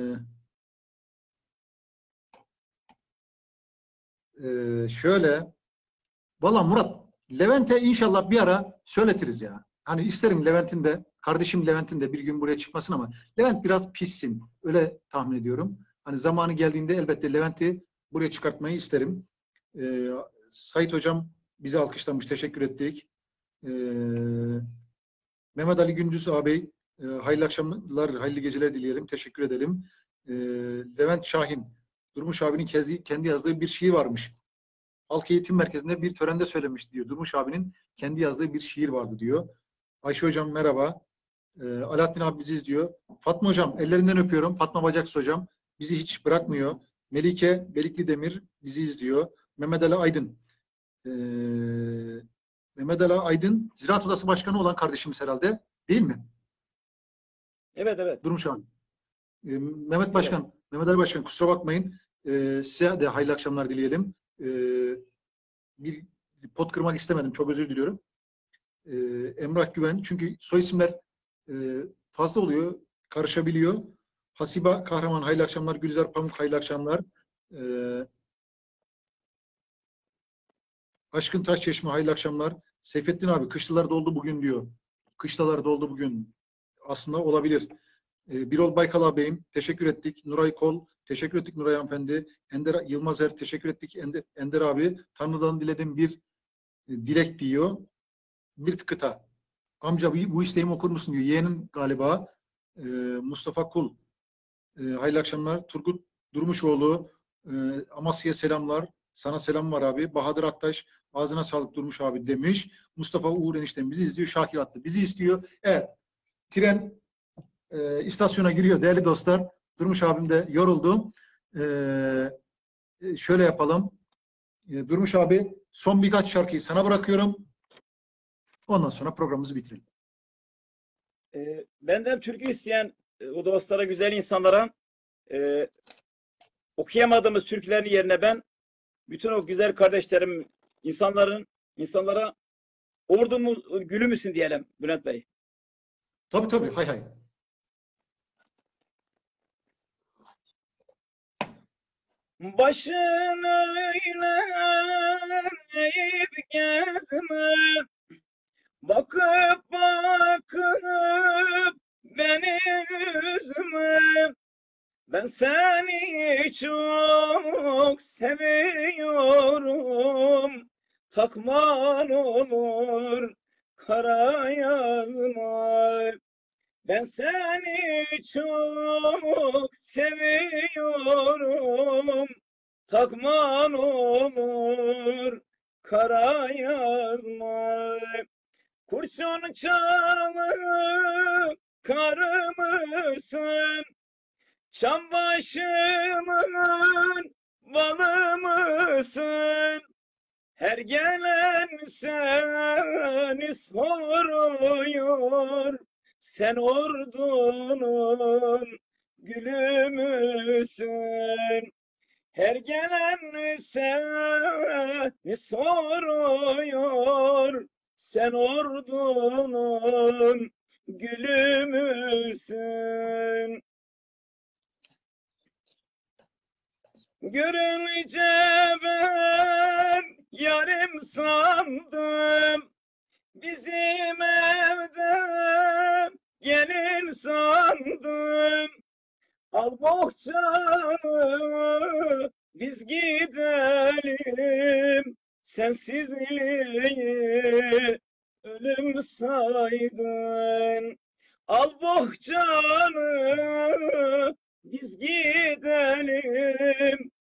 e, şöyle, valla Murat, Levent'e inşallah bir ara söyletiriz ya. Hani isterim Levent'in de, kardeşim Levent'in de bir gün buraya çıkmasın ama Levent biraz pissin. Öyle tahmin ediyorum. Hani zamanı geldiğinde elbette Levent'i buraya çıkartmayı isterim. Ee, Sait Hocam bizi alkışlamış. Teşekkür ettik. Ee, Mehmet Ali Gündüz ağabey, e, hayırlı akşamlar, hayırlı geceler dileyelim. Teşekkür edelim. Ee, Levent Şahin, Durmuş abinin kendi, kendi yazdığı bir şiir varmış. Halk Eğitim Merkezi'nde bir törende söylemiş diyor. Durmuş abinin kendi yazdığı bir şiir vardı diyor. Ayşe Hocam merhaba. Ee, Alaaddin abi bizi izliyor. Fatma Hocam ellerinden öpüyorum. Fatma Bacaks Hocam bizi hiç bırakmıyor. Melike Belikli Demir bizi izliyor. Mehmet Ali Aydın. Ee, Mehmet Ali Aydın Ziraat Odası Başkanı olan kardeşimiz herhalde. Değil mi? Evet, evet. Durmuş abi. Ee, Mehmet Başkan, evet. Mehmet Ali Başkan kusura bakmayın. Ee, size de hayırlı akşamlar dileyelim. Ee, bir pot kırmak istemedim. Çok özür diliyorum. Ee, Emrah Güven. Çünkü soy isimler e, fazla oluyor. Karışabiliyor. Hasiba Kahraman hayırlı akşamlar. Gülizar Pamuk hayırlı akşamlar. Ee, Aşkın Taşçeşme hayırlı akşamlar. Seyfettin abi kışlalar doldu bugün diyor. Kışlalar doldu bugün. Aslında olabilir. Ee, Birol Baykal ağabeyim teşekkür ettik. Nuray Kol Teşekkür ettik Nuray Hanımefendi. Ender Yılmazer teşekkür ettik. Ender, Ender abi Tanrı'dan dilediğim bir e, dilek diyor. Bir kıta. Amca bu, bu isteğimi okur musun diyor. Yeğenin galiba. E, Mustafa Kul. E, hayırlı akşamlar. Turgut Durmuşoğlu. E, Amasya'ya selamlar. Sana selam var abi. Bahadır Aktaş. Ağzına sağlık Durmuş abi demiş. Mustafa Uğur eniştem bizi izliyor. Şakir attı. Bizi istiyor. Evet. Tren e, istasyona giriyor değerli dostlar. Durmuş abim de yoruldu. Ee, şöyle yapalım. Ee, Durmuş abi son birkaç şarkıyı sana bırakıyorum. Ondan sonra programımızı bitirelim. E, benden türkü isteyen e, o dostlara, güzel insanlara e, okuyamadığımız türkülerin yerine ben bütün o güzel kardeşlerim, insanların, insanlara ordumuz, gülü müsün diyelim Bülent Bey. Tabii tabii. Hay hay. Başın öyle eğip gezme, bakıp bakıp beni üzme. Ben seni çok seviyorum, takman olur kara yazma. Ben seni çok seviyorum, takman olur kara yazma. Kurşun çalıp karı mısın? Çam başımın balı mısın? Her gelen seni soruyor. Sen ordunun gülü müsün? Her gelen seni soruyor. Sen ordunun gülü müsün? Görünce ben yarım sandım. Bizim evde gelin sandım. Al bohçanı biz gidelim. Sensizliği ölüm saydın. Al bohçanı biz gidelim.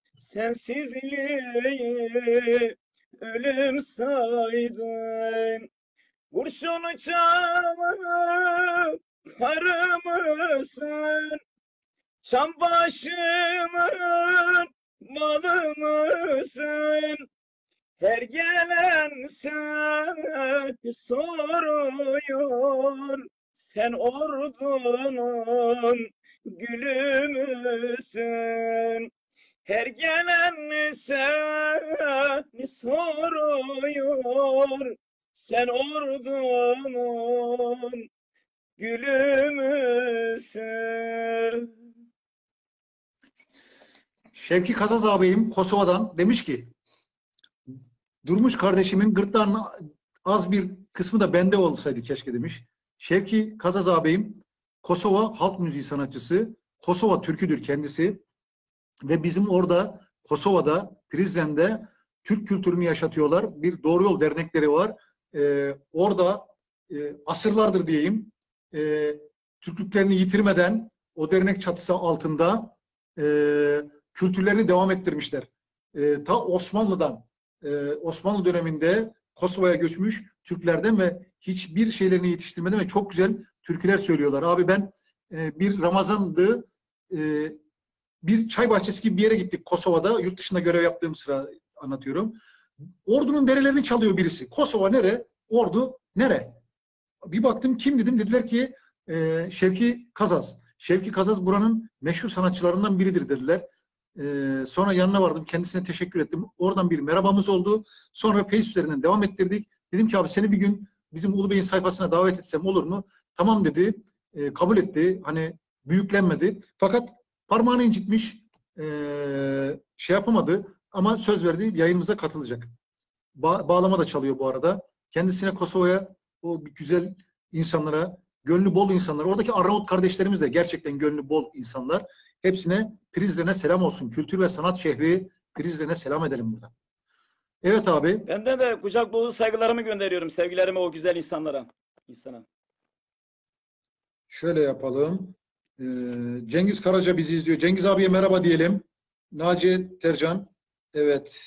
Sensizliği ölüm saydın. Kurşunu çalıp karı mısın? Çam başımın malı mısın? Her gelen seni soruyor. Sen ordunun gülü müsün? Her gelen seni soruyor. Sen ordunun gülü müsün? Şevki Kazaz ağabeyim Kosova'dan demiş ki Durmuş kardeşimin gırtlağının az bir kısmı da bende olsaydı keşke demiş. Şevki Kazaz ağabeyim Kosova halk müziği sanatçısı. Kosova türküdür kendisi. Ve bizim orada Kosova'da, Prizren'de Türk kültürünü yaşatıyorlar. Bir Doğru Yol dernekleri var. Ee, orada e, asırlardır diyeyim e, Türklüklerini yitirmeden o dernek çatısı altında e, kültürlerini devam ettirmişler. E, ta Osmanlı'dan, e, Osmanlı döneminde Kosova'ya göçmüş Türklerden ve hiçbir şeylerini yetiştirmeden ve çok güzel türküler söylüyorlar. Abi ben e, bir Ramazan'dı, e, bir çay bahçesi gibi bir yere gittik Kosova'da. Yurt dışında görev yaptığım sıra anlatıyorum. Ordu'nun derelerini çalıyor birisi. Kosova nere? Ordu nere? Bir baktım kim dedim. Dediler ki e, Şevki Kazaz. Şevki Kazaz buranın meşhur sanatçılarından biridir dediler. E, sonra yanına vardım. Kendisine teşekkür ettim. Oradan bir merhabamız oldu. Sonra Face üzerinden devam ettirdik. Dedim ki abi seni bir gün bizim Ulubey'in sayfasına davet etsem olur mu? Tamam dedi. E, kabul etti. Hani büyüklenmedi. Fakat parmağını incitmiş. E, şey yapamadı. Ama söz verdi. Yayınımıza katılacak. Ba bağlama da çalıyor bu arada. Kendisine Kosova'ya o güzel insanlara, gönlü bol insanlar. Oradaki Arnavut kardeşlerimiz de gerçekten gönlü bol insanlar. Hepsine Prizren'e selam olsun. Kültür ve sanat şehri Prizren'e selam edelim burada. Evet abi. Benden de kucak dolu saygılarımı gönderiyorum. Sevgilerimi o güzel insanlara. İnsana. Şöyle yapalım. Ee, Cengiz Karaca bizi izliyor. Cengiz abiye merhaba diyelim. Naciye Tercan. Evet.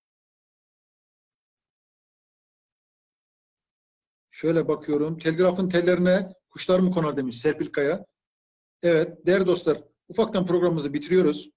Şöyle bakıyorum. Telgrafın tellerine kuşlar mı konar demiş Serpil Kaya. Evet. Değerli dostlar, ufaktan programımızı bitiriyoruz.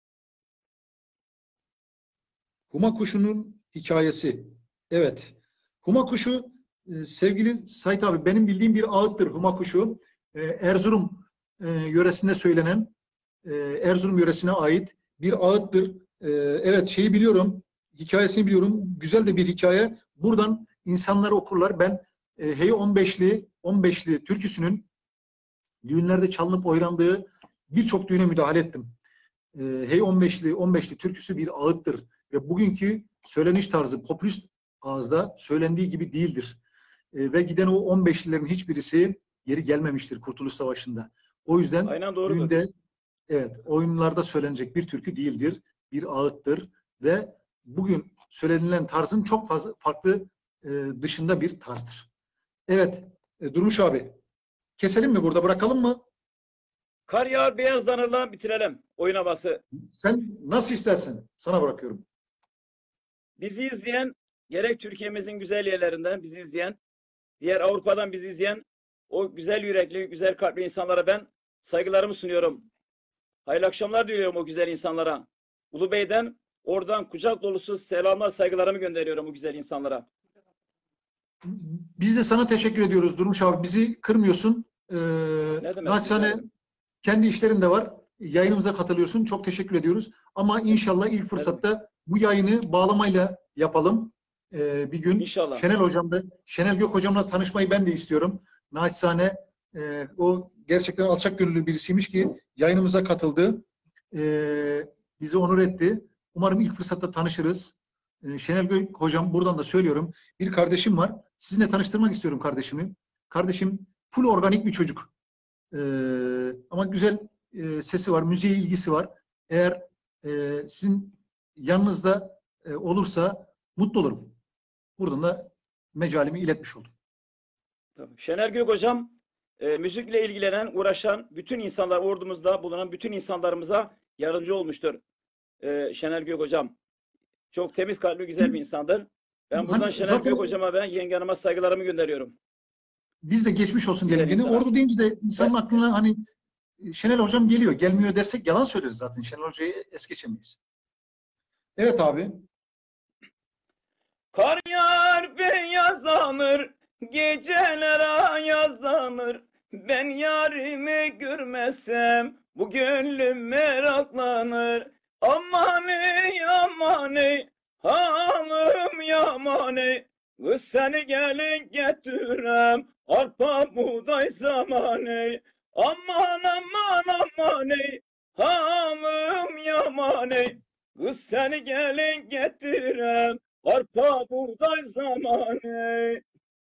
Huma kuşunun hikayesi. Evet. Huma kuşu e, sevgili Sait abi benim bildiğim bir ağıttır huma kuşu. E, Erzurum e, yöresinde söylenen e, Erzurum yöresine ait bir ağıttır. E, evet şeyi biliyorum. Hikayesini biliyorum. Güzel de bir hikaye. Buradan insanlar okurlar. Ben e, Hey on beşli on beşli türküsünün düğünlerde çalınıp oynandığı birçok düğüne müdahale ettim. E, Hey on beşli on beşli türküsü bir ağıttır. Ve bugünkü söyleniş tarzı popülist ağızda söylendiği gibi değildir. E, ve giden o on beşlilerin hiçbirisi geri gelmemiştir Kurtuluş Savaşı'nda. O yüzden Aynen doğrudur. düğünde, evet, oyunlarda söylenecek bir türkü değildir, bir ağıttır ve bugün söylenilen tarzın çok fazla farklı e, dışında bir tarzdır. Evet, e, Durmuş abi, keselim mi burada, bırakalım mı? Kar yağar beyazlanırla bitirelim oyun havası. Sen nasıl istersen, sana bırakıyorum. Bizi izleyen, gerek Türkiye'mizin güzel yerlerinden bizi izleyen, diğer Avrupa'dan bizi izleyen o güzel yürekli, güzel kalpli insanlara ben saygılarımı sunuyorum. Hayırlı akşamlar diliyorum o güzel insanlara. Ulubey'den oradan kucak dolusu selamlar, saygılarımı gönderiyorum o güzel insanlara. Biz de sana teşekkür ediyoruz Durmuş abi. Bizi kırmıyorsun. Ee, Ne demek? naçizane kendi işlerin de var. Yayınımıza katılıyorsun. Çok teşekkür ediyoruz. Ama inşallah ilk fırsatta bu yayını bağlamayla yapalım. Ee, bir gün. İnşallah. Şenel hocam da, Şenel Gök hocamla tanışmayı ben de istiyorum. Naçizane e, o gerçekten alçak gönüllü birisiymiş ki yayınımıza katıldı. Ee, bizi onur etti. Umarım ilk fırsatta tanışırız. Ee, Şenel Gök hocam, buradan da söylüyorum. Bir kardeşim var. Sizinle tanıştırmak istiyorum kardeşimi. Kardeşim full organik bir çocuk. Ee, ama güzel e, sesi var, müziğe ilgisi var. Eğer e, sizin yanınızda e, olursa mutlu olurum. Buradan da mecalimi iletmiş oldum. Tabii. Şener Gök hocam e, müzikle ilgilenen, uğraşan bütün insanlar, ordumuzda bulunan bütün insanlarımıza yardımcı olmuştur. E, Şener Gök hocam. Çok temiz kalpli, güzel bir insandır. Ben buradan Hani Şener zaten- Gök hocama ben yenge hanıma saygılarımı gönderiyorum. Biz de geçmiş olsun diyelim. Güzel Yine insan. ordu deyince de insanın aklına hani Şenel hocam geliyor. Gelmiyor dersek yalan söyleriz zaten. Şenel hocayı es geçemeyiz. Evet abi. Kar yağar beyazlanır, geceler ayazlanır. Ben yarimi görmesem bu gönlüm meraklanır. Aman ey aman ey, halım yaman ey. Kız seni gelin getirem, arpa buğday zamanı. Aman aman aman ey, halım yaman ey. Kız seni gelin getirem, arpa buğday zamanı.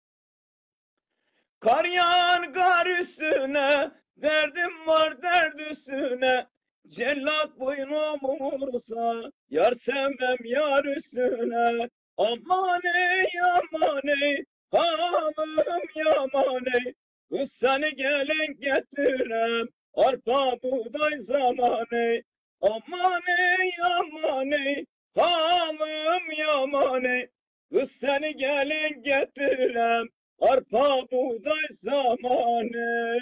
Kar yağar kar üstüne, derdim var derd üstüne. Cellat boynumu vursa, yar sevmem yar üstüne. Aman ey aman ey, halım yaman ey. Kız seni gelin getirem, arpa buğday zamanı. Aman ey aman ey, halım yaman ey. Kız seni gelin getirem, arpa buğday zamanı.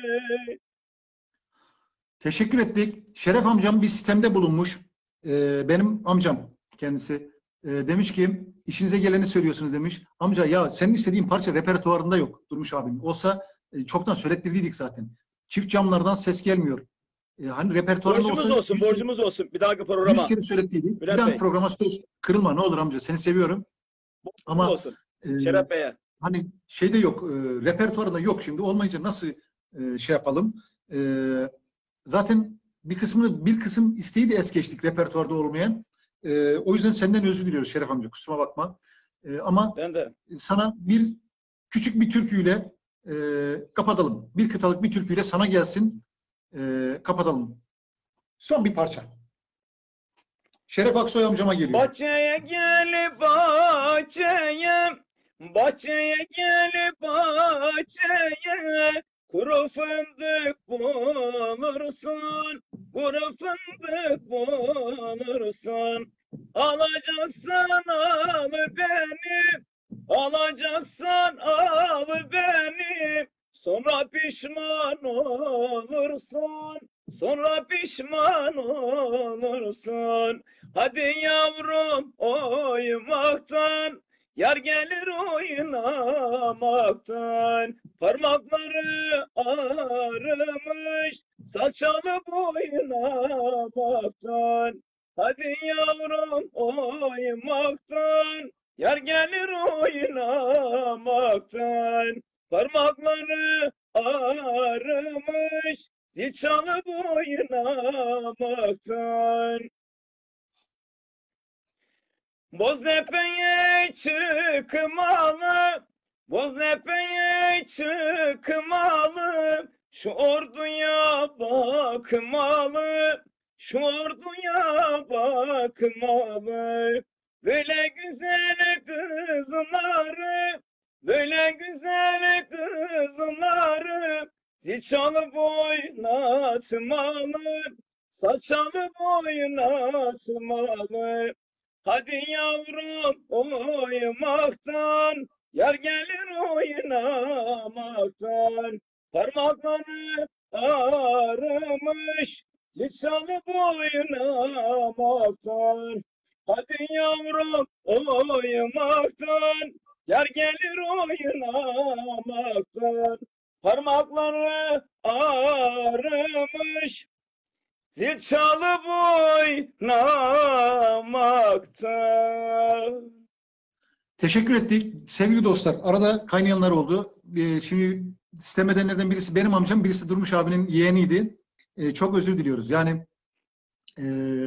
Teşekkür ettik. Şeref amcam bir sistemde bulunmuş. Ee, benim amcam kendisi. Ee, demiş ki işinize geleni söylüyorsunuz demiş. Amca ya senin istediğin parça repertuarında yok Durmuş abim. Olsa e, çoktan söylettirdiydik zaten. Çift camlardan ses gelmiyor. E, hani repertuarında Borcumuz olsa olsun, yüz kere- borcumuz olsun. Bir dahaki programa. yüz kere söylettiydik. Bir Bülent daha Bey. programa söz kırılma ne olur amca. Seni seviyorum. Borcumuz Ama olsun. e, Şeref Bey'e. hani şeyde yok, e, repertuarında yok şimdi. Olmayınca nasıl e, şey yapalım? E, zaten bir kısmını, bir kısım isteği de es geçtik repertuarda olmayan. E, o yüzden senden özür diliyoruz Şeref amca. Kusura bakma. E, ama Ben de. sana bir küçük bir türküyle e, kapatalım. Bir kıtalık bir türküyle sana gelsin. E, kapatalım. Son bir parça. Şeref Aksoy amcama geliyor. Bahçeye gel bahçeye, bahçeye gel bahçeye, kuru fındık bulursun, kuru fındık bulursun. Alacaksan al beni, alacaksan al beni, sonra pişman olursun, sonra pişman olursun. Hadi yavrum oymaktan, yar gelir oynamaktan. Parmakları ağrımış, saç alıp oynamaktan. Hadi yavrum oymaktan, yar gelir oynamaktan. Parmakları ağrımış, zil çalıp oynamaktan. Boztepe'ye çıkmalı, Boztepe'ye çıkmalı, şu orduya bakmalı, şu orduya bakmalı. Böyle güzel kızları, böyle güzel kızları, zil çalıp oynatmalı, saç alıp oynatmalı. Hadi yavrum oymaktan, yar gelir oynamaktan. Parmakları ağrımış, zil çalıp oynamaktan. Hadi yavrum oymaktan, yar gelir oynamaktan. Parmakları ağrımış, zil çalıp oynamakta. Teşekkür ettik. Sevgili dostlar, arada kaynayanlar oldu. Ee, şimdi sistem edenlerden birisi benim amcam, birisi Durmuş abinin yeğeniydi. Ee, çok özür diliyoruz. Yani e,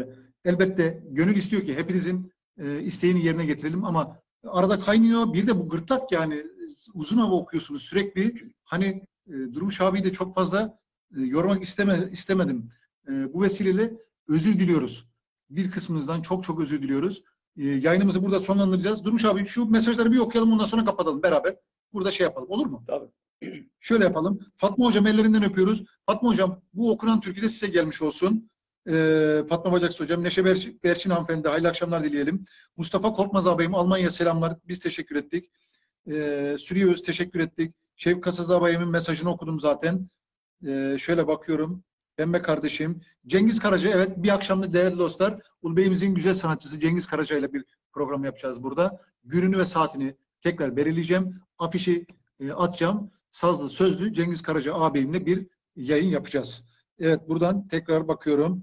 elbette gönül istiyor ki hepinizin e, isteğini yerine getirelim ama arada kaynıyor. Bir de bu gırtlak, yani uzun hava okuyorsunuz sürekli. Hani e, Durmuş abiyi de çok fazla e, yormak isteme, istemedim. E, bu vesileyle özür diliyoruz. Bir kısmınızdan çok çok özür diliyoruz. E, yayınımızı burada sonlandıracağız. Durmuş abi şu mesajları bir okuyalım, ondan sonra kapatalım beraber. Burada şey yapalım, olur mu? Tabii. Şöyle yapalım. Fatma hocam ellerinden öpüyoruz. Fatma hocam, bu okunan türkü de size gelmiş olsun. Ee, Fatma Bacaksı hocam, Neşe Berçin, Berçin hanımefendi hayırlı akşamlar dileyelim. Mustafa Korkmaz ağabeyim Almanya selamlar. Biz teşekkür ettik. Ee, Sürüye Öz teşekkür ettik. Şevk Kasaz ağabeyimin mesajını okudum zaten. Ee, şöyle bakıyorum. Pembe kardeşim. Cengiz Karaca, evet, bir akşamda değerli dostlar, Ulbeyimizin güzel sanatçısı Cengiz Karaca ile bir program yapacağız burada. Gününü ve saatini tekrar belirleyeceğim. Afişi e, atacağım. Sazlı sözlü Cengiz Karaca ağabeyimle bir yayın yapacağız. Evet, buradan tekrar bakıyorum.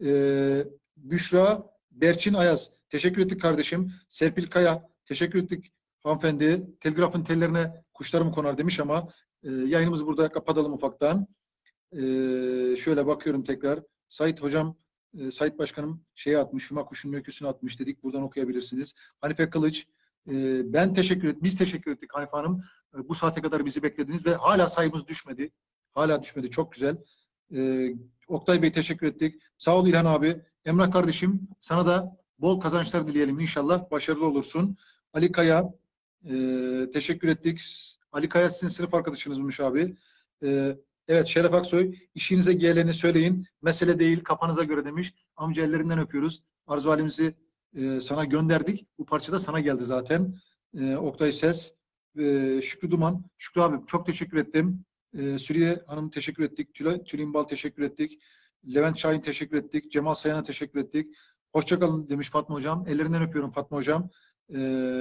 Ee, Büşra Berçin Ayaz. Teşekkür ettik kardeşim. Serpil Kaya. Teşekkür ettik hanımefendi. Telgrafın tellerine kuşlarım konar demiş ama e, yayınımızı burada kapatalım ufaktan. Ee, şöyle bakıyorum tekrar. Sait hocam, e, Sait başkanım şeye atmış, Hüma Kuşu'nun öyküsünü atmış dedik. Buradan okuyabilirsiniz. Hanife Kılıç, e, ben teşekkür ettim. Biz teşekkür ettik Hanife Hanım. E, bu saate kadar bizi beklediniz ve hala sayımız düşmedi. Hala düşmedi. Çok güzel. E, Oktay Bey teşekkür ettik. Sağ ol İlhan abi. Emrah kardeşim, sana da bol kazançlar dileyelim. İnşallah başarılı olursun. Ali Kaya, e, teşekkür ettik. Ali Kaya sizin sınıf arkadaşınızmış abi. E, Evet, Şeref Aksoy, işinize geleni söyleyin. Mesele değil, kafanıza göre demiş. Amca ellerinden öpüyoruz. Arzu halimizi e, sana gönderdik. Bu parça da sana geldi zaten. E, Oktay Ses, e, Şükrü Duman. Şükrü abi çok teşekkür ettim. E, Suriye Hanım teşekkür ettik. Tülay, Tülin Bal teşekkür ettik. Levent Şahin teşekkür ettik. Cemal Sayan'a teşekkür ettik. Hoşçakalın demiş Fatma Hocam. Ellerinden öpüyorum Fatma Hocam. E,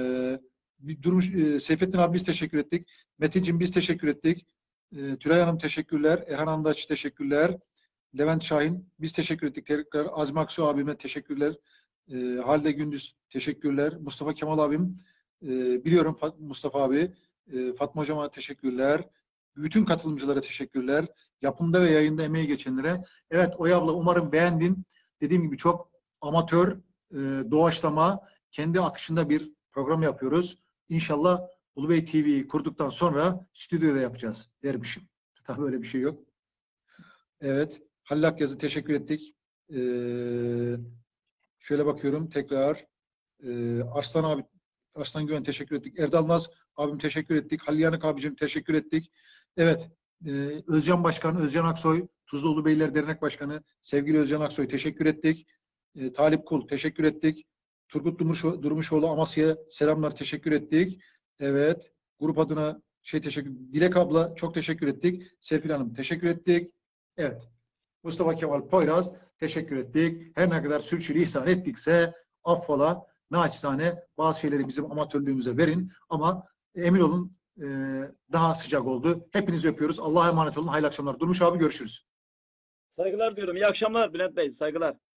bir durmuş, e, Seyfettin abi biz teşekkür ettik. Metin'cim biz teşekkür ettik. E, Tülay Hanım teşekkürler. Erhan Andaç teşekkürler. Levent Şahin biz teşekkür ettik. Tekrar Azmi Aksu abime teşekkürler. E, Halide Gündüz teşekkürler. Mustafa Kemal abim e, biliyorum Mustafa abi. E, Fatma Hocam'a teşekkürler. Bütün katılımcılara teşekkürler. Yapımda ve yayında emeği geçenlere. Evet Oya abla, umarım beğendin. Dediğim gibi çok amatör, e, doğaçlama, kendi akışında bir program yapıyoruz. İnşallah Ulubey T V'yi kurduktan sonra stüdyoda yapacağız dermişim. Tabii öyle bir şey yok. Evet. Halil Akyazı teşekkür ettik. Ee, şöyle bakıyorum tekrar. Ee, Arslan abi, Arslan Güven teşekkür ettik. Erdal Naz abim teşekkür ettik. Halil Yanık abicim teşekkür ettik. Evet. E, Özcan Başkan, Özcan Aksoy, Tuzluoğlu Beyler Dernek Başkanı, sevgili Özcan Aksoy teşekkür ettik. E, Talip Kul teşekkür ettik. Turgut Durmuşoğlu, Durmuşoğlu Amasya'ya selamlar, teşekkür ettik. Evet. Grup adına şey teşekkür Dilek abla çok teşekkür ettik. Serpil Hanım teşekkür ettik. Evet. Mustafa Kemal Poyraz teşekkür ettik. Her ne kadar sürçülisan ettikse affola. Naçizane bazı şeyleri bizim amatörlüğümüze verin ama emin olun e, daha sıcak oldu. Hepinizi öpüyoruz. Allah'a emanet olun. Hayırlı akşamlar. Durmuş abi görüşürüz. Saygılar diyorum. İyi akşamlar Bülent Bey. Saygılar.